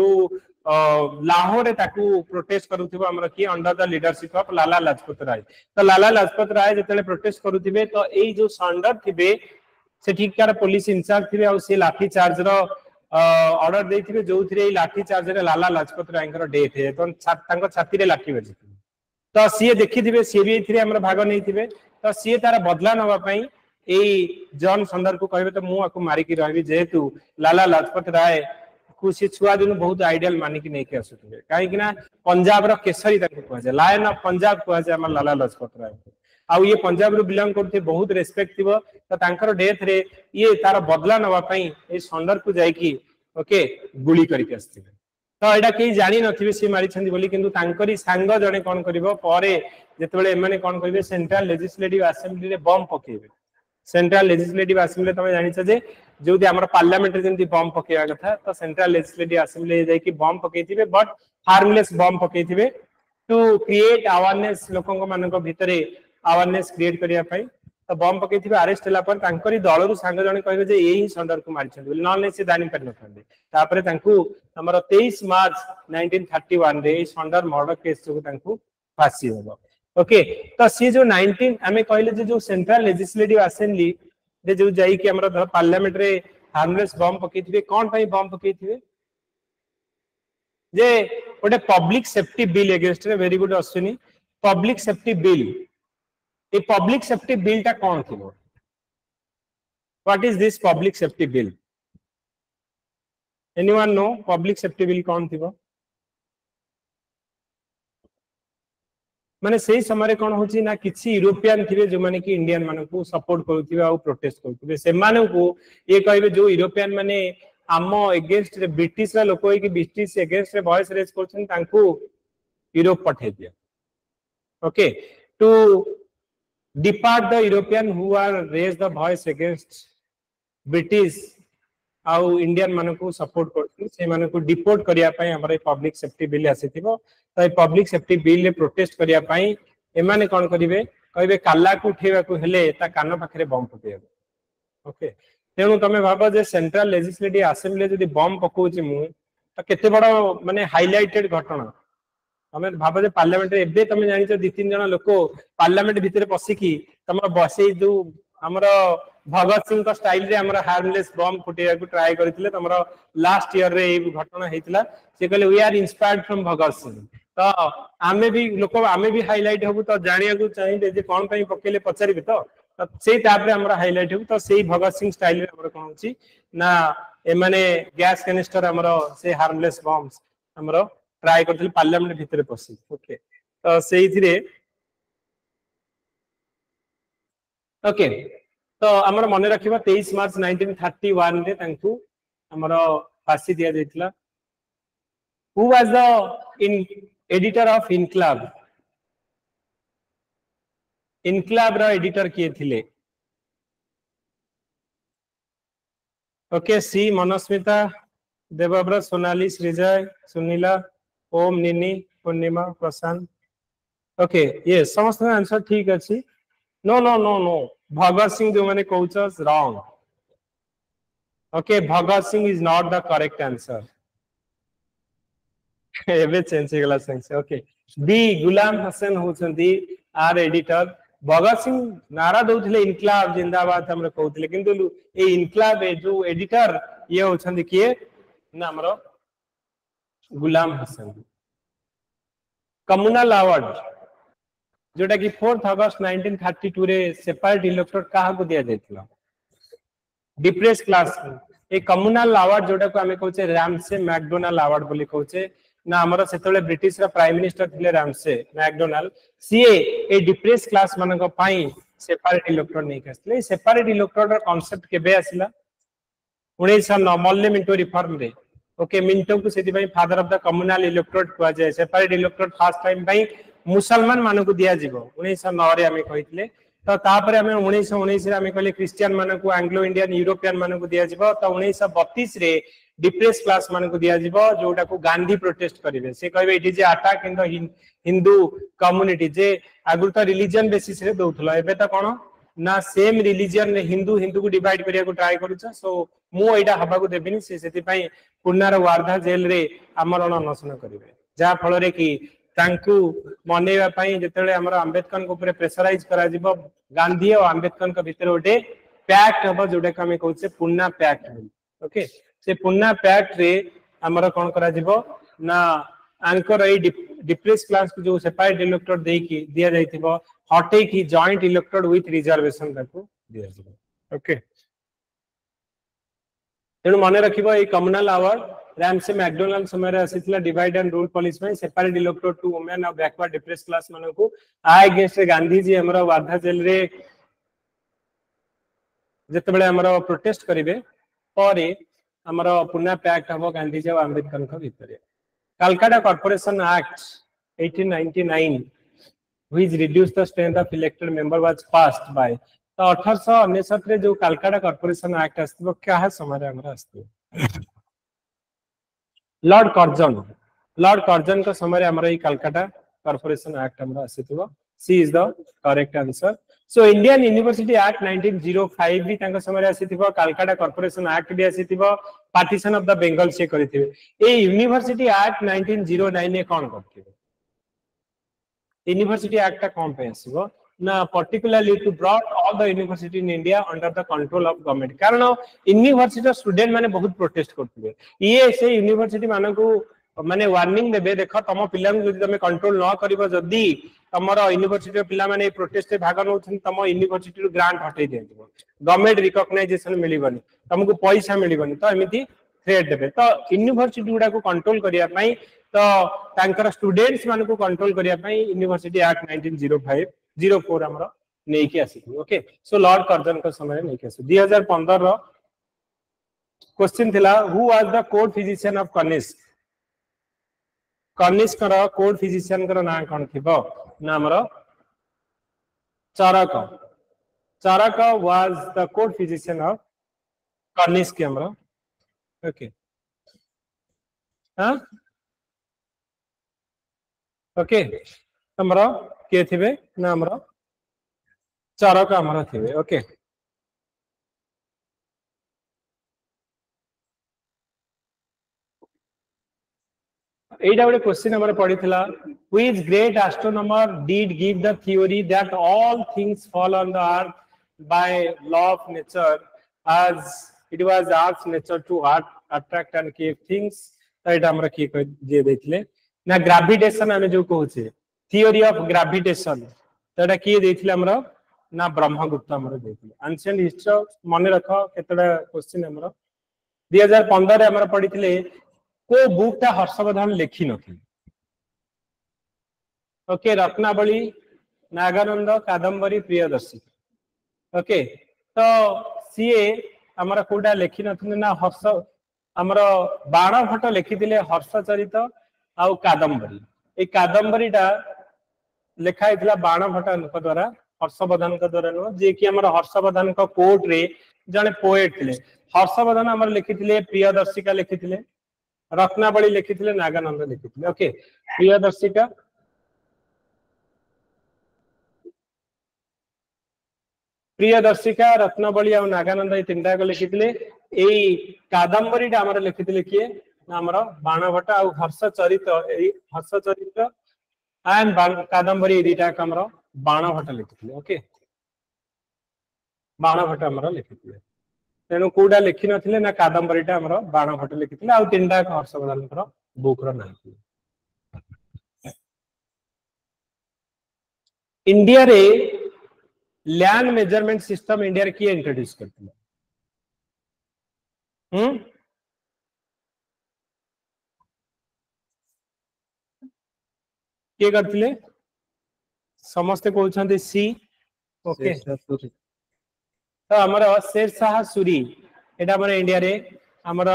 लाहौर रे ताकू प्रोटेस्ट करूथिबो हमर की under the leadership of Lala Lajpat Rai तो लाला लाजपत राय जेतेबेले प्रोटेस्ट करूथिबे तो एई जो सॉन्डर थिबे से ठीककार पुलिस इंचार्ज थिबे आ से लाठी चार्ज रो ऑर्डर देथिबे जोथिरे लाठी चार्ज रे लाला लाजपत राय कर डेथ हे तो तांको छाती रे लाठी बजि तो सी देखिथिबे सी भी एथिरे हमर भाग नैथिबे तो सी तार बदला नवा पई एई जॉन सॉन्डर को कहबे तो मु आको मारी की रहबी जेतु लाला लाजपत राय को सी छुआ दिन बहुत आइडियल मानी की नै के असुथिबे काहे कि ना पंजाब रो केसरी ताको कहै छै लायन ऑफ पंजाब कहै छै हमर लाला लाजपत राय आ ये पंजाब रो बिलोंग करते बहुत रेस्पेक्ट थिबो तो तांकर डेथ रे ये तार बदला नवा पई ए सॉन्डर को जाई की ओके गुली करिक आस्थिबे तो एडा के जानि नथिबे सी मारी छंदी बोली किंतु तांकरी सांग जने कोन करिवो पारे जेतेबेले एमाने कोन करिवे सेंट्रल लेजिस्लेटिव असेंबली रे बम पकेबे सेंट्रल लेजिस्लेटिव असेंबली तमे जानि छ जे जोदि हमर पार्लियामेंट रे जेंति बम पकेया कथा तो सेंट्रल लेजिस्लेटिव असेंबली जाई की बम पकेथिबे बट हार्मलेस बम पकेथिबे टू क्रिएट अवेयरनेस लोकन मानको भितरे अवेयरनेस क्रिएट करिया पई तो बम पकेथिबे अरेस्ट हला पर तांकरी दळरु सांग जने कहबे जे एही सॉन्डर को मारि छथि नॉन से दानी पर नथांदे तापरे तांकू हमर 23 मार्च 1931 रे सॉन्डर मर्डर केस जो तांकू फांसी होबो ओके तो सी जो 19 हमें कहले जो सेंट्रल लेजिस्लेटिव असेंबली रे जो जाई कि हमर पार्लियामेंट रे हार्मलेस बम पकेथिबे कोन पई बम पकेथिबे जे ओटे पब्लिक सेफ्टी बिल अगेंस्ट रे very good Ashwini public safety bill ए पब्लिक सेफ्टी बिल टा कोन थिबो what is this public safety bill anyone know public safety bill कोन थिबो माने सही समय कोन होची ना किछि यूरोपियन थिबे जो माने कि इंडियन माने को सपोर्ट करथिबे आ प्रोटेस्ट करथिबे से माने को ये कहबे जो यूरोपियन माने आमो अगेंस्ट रे ब्रिटिश रा लोक होई कि ब्रिटिश अगेंस्ट रे वॉइस रेज करछन तांको यूरोप पठे दिया okay to depart the European who are raised the voice against British आउ इंडियन माने को सपोर्ट करथि से माने को डिपोर्ट करिया पई हमर पब्लिक सेफ्टी बिल आसीथिबो तो ए पब्लिक सेफ्टी बिल रे प्रोटेस्ट करिया पई ए माने कोन करिवे कहबे काला को उठेबा को हेले ता कान पाखरे बम पकेबो ओके तेनु तमे भाबो जे सेंट्रल लेजिस्लेटिव असेंबली जदी बम पकोछि मु त केते बड़ माने हाइलाइटेड घटना हमें भाबो जे पार्लियामेंट रे एबे तमे जानि छ 2-3 जण लोक पार्लियामेंट भितरे पसी की तमर बसे जो हमर भगत सिंह का स्टाइल रे हमर हार्मलेस बम फुटेया को ट्राई करथिले तमर लास्ट ईयर रे ए घटना हेतिला से कहले we are inspired from Bhagat Singh तो आमे भी लोक आमे भी हाइलाइट होबु तो जानिया को चाहिए जे कोन पई पकेले पचारिबे तो सेई ताप रे हमर हाइलाइट होबु तो सेई भगत सिंह स्टाइल रे हमर कोन होची ना ए माने गैस कैनिस्टर हमर से हार्मलेस बम्स हमर ट्राई करथिले पार्लियामेंट भितरे पसी ओके तो सेई थिरे ओके तो हमर मने रखिबा 23 मार्च 1931 रे तांकू हमर फांसी दिया जायतिला who was the editor of Inquilab Inquilab रा एडिटर किए थिले okay C Manasmita Debabrata Sonali Shreejay Sunila Om Nini Purnima Prashant okay ये समस्त आंसर ठीक अछि no no no no Bhagat Singh जो मैंने कहउछस wrong okay Bhagat Singh is not the correct answer एबे चेंज हे गला sense okay B Ghulam Hasan होछंती आर एडिटर भगत सिंह नारा दउथिले इनकलाब जिंदाबाद हमरे कहउथिले किंतु ए इनकलाब ए जो एडिटर ये होछंती किए ना हमरो गुलाम हसन कम्युनल अवार्ड जोटा कि 4 अगस्त 1932 रे सेपरेट इलेक्टोरेट काहा को दिया जायतिला डिप्रेस क्लास ए कम्युनल अवार्ड जोटा को आमे कहूचे रैमसे मैकडोनाल्ड अवार्ड बोली कहूचे ना हमर सेतले ब्रिटिश रा प्राइम मिनिस्टर थिले रैमसे मैकडोनाल्ड सीए ए डिप्रेस क्लास मानक पई सेपरेट इलेक्ट्रोड नै कसले सेपरेट इलेक्ट्रोड रा कांसेप्ट केबे आसिला 1909 मल्ले मिंटो रिफॉर्म रे ओके मिंटो को सेति father of the communal electorate कुआ जाय सेपरेट इलेक्ट्रोड फर्स्ट टाइम पई मुसलमान मानक दिया जिवो 1909 रे आमे कहितले तो तापर आमे 1919 रे आमे कहले क्रिश्चियन मानक एंग्लो इंडियन यूरोपियन मानक दिया जिवो तो 1932 रे डिप्रेस क्लास मानक दिया जिवो जोटा को गांधी प्रोटेस्ट करिवे से कहबे it is attack in the Hindu community जे आगु तो रिलीजन बेसिस रे दोथलो एबे त कोन ना सेम रिलीजन रे हिंदू हिंदू को डिवाइड करिया को ट्राई करूछ सो मु एटा हबा को देबिनी से सेति पई पुन्नार वार्धा जेल रे आमरण अनशन करिवे जा फल रे कि तांकु मनेवा पई जेतेले हमर अंबेडकर को ऊपर प्रेशराइज करा जिवो गांधी और अंबेडकर के भीतर ओटे पैक्ट हबो जोटा का हम कहउछे पुन्ना पैक्ट ओके से पुन्ना पैक्ट रे हमर कोन करा जिवो ना आंकर ए डिप्रेस क्लास को जो सेपरेट इलेक्ट्रोड दे की दिया जाइथिबो हटे की जॉइंट इलेक्ट्रोड विथ रिजर्वेशन ताको दिया जिवो ओके तेनु माने रखिबो ए कम्युनल अवार्ड रैमसे मैकडोनाल्ड समय रे आसीतला डिवाइड एंड रूल पॉलिसी में सेपरेट इलेक्ट्रोड टू वुमेन और बैकवर्ड डिप्रेस क्लास माने को आ अगेंस्ट गांधी जी हमरा वार्धा जेल रे जते बेले हमरा प्रोटेस्ट करिवे परे हमरा पुन्ना पैक्ट हबो गांधी जी और अंबेडकर के भीतर Calcutta corporation act 1899 which reduced the strength of elected member was passed by तो 1899 रे जो कलकत्ता कॉर्पोरेशन एक्ट आस्तबो क्या है समय रे हमरा आस्तबो लॉर्ड कर्जन का समय हमारा कलकत्ता कॉर्पोरेशन एक्ट हमरा आसीथिबो C is the correct answer so Indian university act 1905 भी तांका समय आसीथिबो कलकत्ता कॉर्पोरेशन एक्ट भी आसीथिबो पार्टीशन ऑफ द बंगाल से करिथिबे ए यूनिवर्सिटी एक्ट 1909 ने कोन करथिबे यूनिवर्सिटी एक्ट का कोन पे आसीबो ना particularly to brought all the university in India under the control of government कारण यूनिवर्सिटी स्टूडेंट माने बहुत प्रोटेस्ट करथिबे ये से यूनिवर्सिटी माने को माने वार्निंग देबे देखो तम पिला जदि तमे कंट्रोल न करिवो जदि तमरो यूनिवर्सिटी पिला माने प्रोटेस्ट रे भाग नउछन तम यूनिवर्सिटी रो ग्रांट हटै देबो गवर्नमेंट रिकॉग्नाइजेशन मिलिबनी तुमको पैसा मिलिबनी तो एमिति थ्रेट देबे तो यूनिवर्सिटी गुडा को कंट्रोल करिया पई तो तांकर स्टूडेंट्स माने को कंट्रोल करिया पई यूनिवर्सिटी एक्ट 1904 हमरा नहीं के आसी ओके सो लॉर्ड कर्जन का समय नहीं के आसी 2015 रो क्वेश्चन थिला who was the court physician of Kanishka रो कोर्ट फिजिशियन कर नाम कोन थिबो ना हमरा Charaka was the court physician of Kanishka हमरा ओके हां ओके हमरा के थिबे ना हमरा चारक हमरा थिबे ओके एटा गोटे क्वेश्चन हमर पढितला which great astronomer did give the theory that all things fall on the earth by law of nature as it was earth nature to attract and keep things तो एटा हमरा की जे दैथिले ना ग्रेविटेशन हमें जो कहूचे थ्योरी ऑफ ग्रेविटेशन तो एटा की दैथिले हमरा ना ब्रह्मगुप्त हमरा दैथिले एंशिएंट हिस्ट्री मन रखो केतडा क्वेश्चन हमरा 2015 रे हमरा पढितले को बुकटा हर्षवर्धन लिखि नथिले ओके रत्नावली नागानंद कादंबरी प्रियदर्शी ओके तो सीए हमरा कोडा लिखि नथिले ना हर्ष हमरा बाण भट्ट लिखिथिले हर्षचरित आउ कादंबरी ए कादंबरीटा लिखा हैतला बाण भट्ट द्वारा हर्षवर्धन का द्वारा नो जे कि हमरा हर्षवर्धन का कोर्ट रे जने पोएट थिले हर्षवर्धन हमरा लिखिथिले प्रियदर्शिका लिखिथिले रत्नावली लिखिथिले नागानंद लिखिथिले ओके प्रियदर्शिका रत्नावली और नागानंद ये तीनटा को लिखिथिले एई कादंबरीटा हमरा लिखिथिले किए हमरा बाण भट्ट और हर्षचरित एंड कादंबरी एटा हमरा बाण भट्ट लिखिथिले ओके बाण भट्ट हमरा लिखिथिले तेणु कोडा लिखि नथिले ना कादंबरीटा हमरा बाण भट्ट लिखिथिले आ तीनटा हर्षवर्धन बुक रो नाम इंडिया रे लैंड मेजरमेंट सिस्टम इंडिया रे की इंट्रोड्यूस करथिले किए करथिले समस्ते कहउछन्ते सी ओके तो हमर शेर शाह सूरी एटा हमर इंडिया रे हमर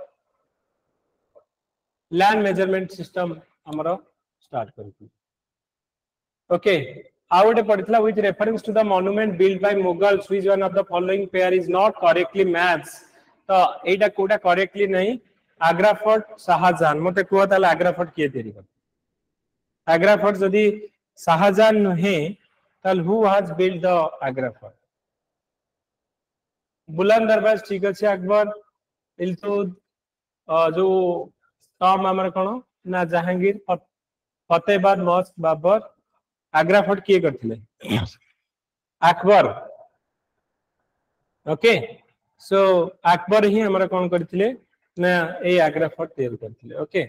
लैंड मेजरमेंट सिस्टम हमर स्टार्ट करथि okay how it particular with reference to the monument built by Mughals which one of the following pair is not correctly matched तो एटा कोटा करेक्टली नहीं आग्रा फोर्ट शाहजहां मते को ताले आग्रा फोर्ट किए तैयारी कर आग्रा फोर्ट जदी शाहजहां नहे ताल who has build the Agra fort Buland Darbar ठीक अछि अकबर इल्तुद जो काम हमर कोन ना जहांगीर फतेहबाद मस्क बाबर आग्रा फोर्ट किए करथिले अकबर ओके सो अकबर ही हमरा कोन करथिले ना ए आग्रा फोर्ट तैयार करथिले okay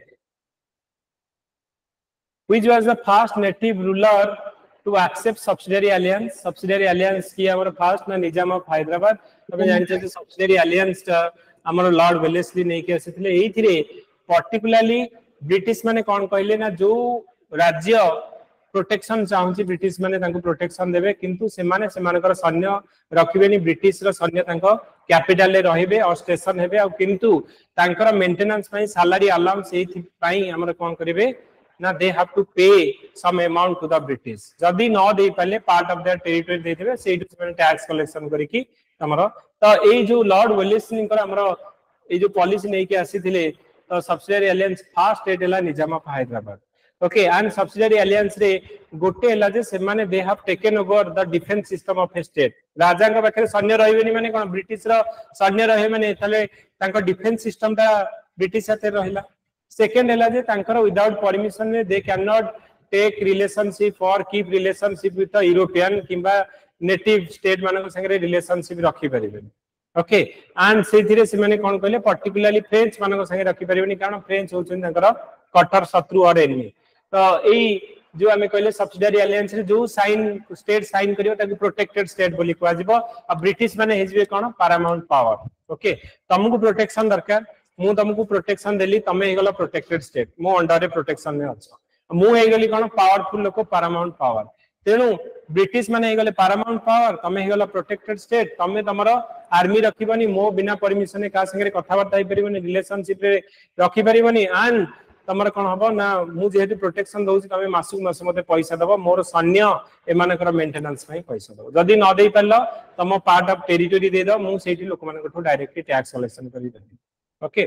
which was the first native ruler to accept subsidiary alliance की हमर फर्स्ट ना निजाम ऑफ हैदराबाद तबे जानि छै subsidiary alliance हमर लॉर्ड वेलेस्ली नै के आसिथिले एथिरे पर्टिकुलरली ब्रिटिश माने कोन कहले ना जो राज्य प्रोटेक्शन चाहूची ब्रिटिश माने तांको प्रोटेक्शन देबे किंतु से माने सेमानकर सैन्य रखिबेनी ब्रिटिश रो सैन्य तांको कैपिटल ले रहिबे और स्टेशन हेबे और किंतु तांकर मेंटेनेंस पई सैलरी अलाउंस एथि पई हमर कोन करिवे ना दे have to pay some amount to the British जदी न दे पले पार्ट ऑफ देयर टेरिटरी देथिबे सेही से टैक्स कलेक्शन करिकि हमर तो ए जो लॉर्ड वेलेस्ली कर हमर ए जो पॉलिसी नै के आसीथिले तो सब्सिडियरी अलायंस फर्स्ट स्टेट हला Nizam of Hyderabad okay and subsidiary alliance रे गोटे हला जे से माने they have taken over the defence system of a state राजा के पाखे सैन्य रहिबेनी माने कोन ब्रिटिश रो सैन्य रहे माने तले तांको डिफेंस सिस्टम ता ब्रिटिश हाथे रहिला सेकंड हला जे तांकर विदाउट परमिशन ने they can not take relationship और keep relationship with the European किबा नेटिव स्टेट मानको संगे रिलेशनशिप रखि परिबेनी ओके एंड सेथिरे से माने कोन कहले पर्टिकुलरली फ्रेंच मानको संगे रखि परिबेनी कारण फ्रेंच होचन तांकर कट्टर शत्रु और एनिमी तो एई जो हमें कहले सब्सिडियरी अलायंस रे जो साइन स्टेट साइन करियो ताकि प्रोटेक्टेड स्टेट बोली कहवा जिवो अब ब्रिटिश माने हेजबे कोन पैरामाउंट पावर ओके तुमको प्रोटेक्शन दरकार मु तुमको प्रोटेक्शन देली तमे हेगला प्रोटेक्टेड स्टेट मो अंडर रे प्रोटेक्शन में अच्छा मु हेगली कोन पावरफुल लोक पैरामाउंट पावर तेनु ब्रिटिश माने हेगले पैरामाउंट पावर तमे हेगला प्रोटेक्टेड स्टेट तमे तमरो आर्मी रखिबनी मो बिना परमिशन का संगे कथा बार्ता हे परिबनी रिलेशनशिप रे रखि परिबनी एंड तमर कोन हबो ना मु जेहेतु प्रोटेक्शन दउची तमे मासु मास मते पैसा दबो मोर सैन्य एमानकर मेंटेनेंस पई पैसा दबो जदी न देई परलो तम पार्ट ऑफ टेरिटरी दे दो मु सेठी लोक मानक ठो डायरेक्टली टैक्स कलेक्शन करि देबी okay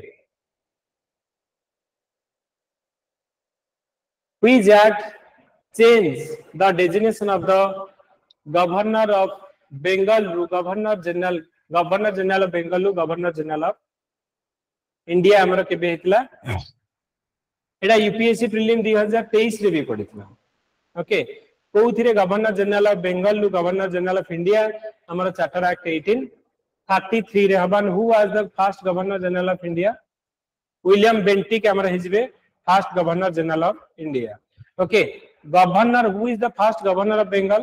which act change the designation of the governor of Bengal governor general of Bengal governor general of India हमर केबे हेतला एडा यूपीएससी प्रीलिम 2023 रे भी पडितला ओके कोउथिरे governor general of Bengal governor general of India हमर चार्टर एक्ट 1833 रे हबन who was the first governor general of India William Bentinck हमर हिजबे first governor general of India okay governor who is the first governor of Bengal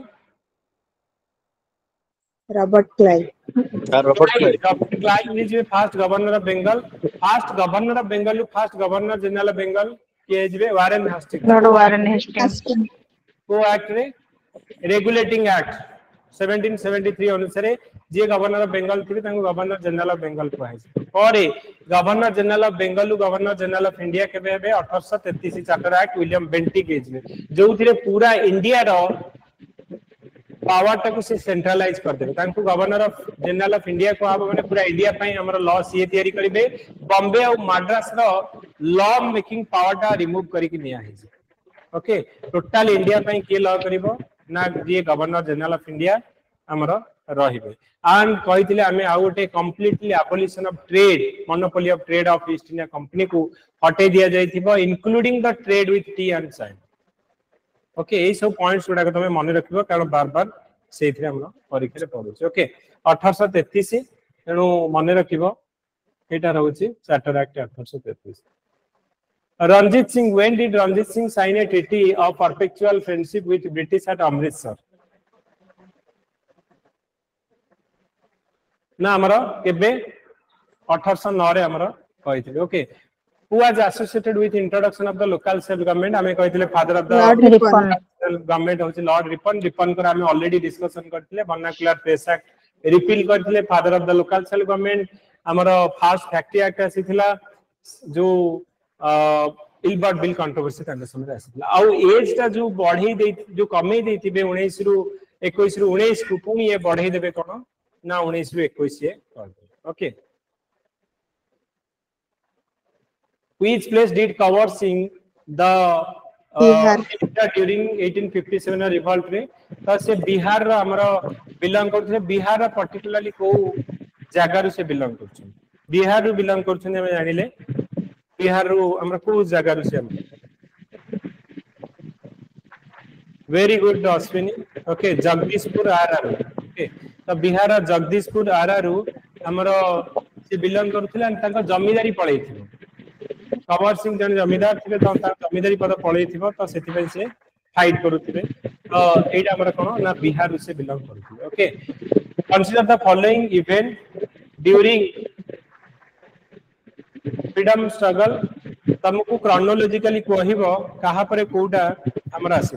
Robert Clive is the first governor of Bengal first governor general of Bengal के हिजबे Warren Hastings Lord Warren Hastings को act रे regulating act 1773 अनुसार जे governor of Bengal थी तांको governor general of Bengal कहै छै और governor general of Bengal governor general of India के by 1833 charter act William Bentinck के जो थिरे पूरा इंडिया रो पावर तक से सेंट्रलाइज कर देबे तांको governor of general of India को आबो माने पूरा इंडिया पई हमर लॉ सीए तयारी करिवे बॉम्बे और मद्रास रो लॉ मेकिंग पावर टा रिमूव करि कि निया है ओके टोटल इंडिया पई के लॉ करिवो ना जे गवर्नर जनरल ऑफ इंडिया हमर रहिबे एंड कहितले हमें आ गोटे completely abolition of trade monopoly of trade of East India Company को हटे दिया जाइथिबो including the trade with tea and chai okay ए सब पॉइंट्स गुडा तमे मन रखिबो कारण बार बार सेथरे हम परीक्षा रे पढुछ ओके 1833 एनु मन रखिबो एटा रहउची charter act 1833 Ranjit Singh, when did Ranjit Singh sign a treaty of perpetual friendship with British at Amritsar? ना हमरा केबे 1809 रे हमरो कहिथिले okay who was associated with introduction of the local self government आमे कहिथिले फादर ऑफ द गवर्नमेंट होछि Lord Ripon Ripon कर आमे ऑलरेडी डिस्कशन करथिले वर्नाकुलर प्रेस एक्ट रिपील करथिले father of the local self government हमरो फर्स्ट फैक्ट्री एक्ट आसीथिला जो इलबर्ट बिल कंट्रोवर्सी तांके समय आसीथिला आ एज ता जो बढ़ई दे जो कमे देथिबे 19 रु 21 रु 19 को पुनी ये बढ़ई देबे कोन ना 19 रु 21 ये okay which place did Kavar Singh the during 1857 revolt रे त से बिहार रो हमरो बिलोंग करथे बिहार रो पर्टिकुलरली को जगह रो से बिलोंग करछन बिहार रो बिलोंग करछन हम जानिले बिहार रो हमरो को जगह रो से हम very good Ashwini okay Jagdishpur Arrah okay त बिहार रो जगदीशपुर आरआर हमरो से बिलोंग करथिले अन ताको जमीदारी पळैथिले कंवर सिंह जन जमीदार थे तो जमीदारी पद पड़े थी तो से से फाइट करुथिले तो एटा हमर कोन ना बिहार से बिलोंग करथिले okay consider the following event during freedom struggle तुमको क्रोनोलॉजिकली कहबो कहा परे कोडा हमरा आसी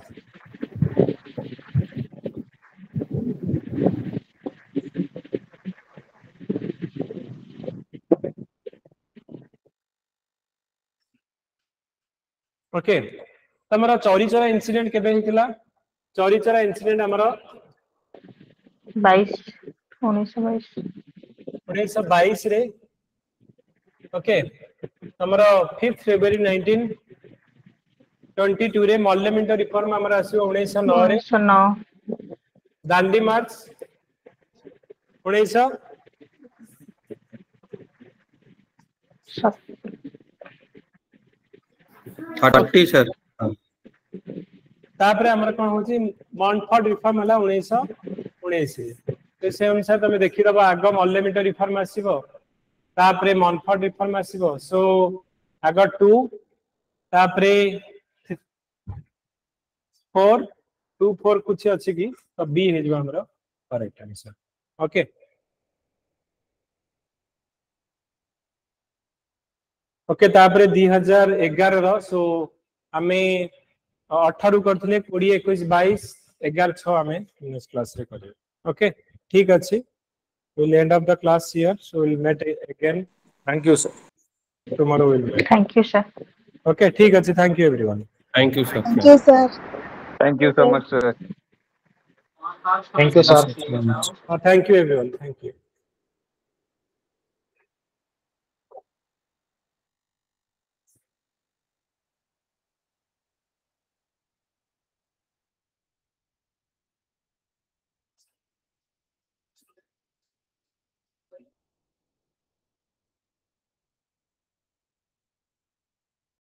ओके तमरा चौरीचरा इंसिडेंट केबे हितला चौरीचरा इंसिडेंट हमरो 1922 रे ओके तमरो 5th फरवरी 1922 रे मॉल्यमेंट रिफॉर्म हमरा आसी 1909 रे दांडी मार्च 30 सर तापरे हमर कोन होची मॉन्टफोर्ड रिफॉर्म हला 1919 तो से अनुसार तमे देखि दबा आगो मॉल्यमेंट रिफॉर्म आसीबो तापरे मॉन्टफोर्ड रिफॉर्म आसीबो सो आगो 2 तापरे 4 2 4 कुछ अछि की तो बी हे जबा हमरो करेक्ट आंसर ओके ओके तापरे 2011 रो सो हमें 18 करथले 20 21 22 11 6 हमें नेक्स्ट क्लास रे करियो ओके ठीक अछि we'll end up the class here so we'll meet again thank you sir tomorrow we'll meet Thank you, sir. okay ठीक अछि thank you everyone Thank you, sir. Thank you, sir. Thank you so much, sir. Thank you, sir. thank you everyone thank you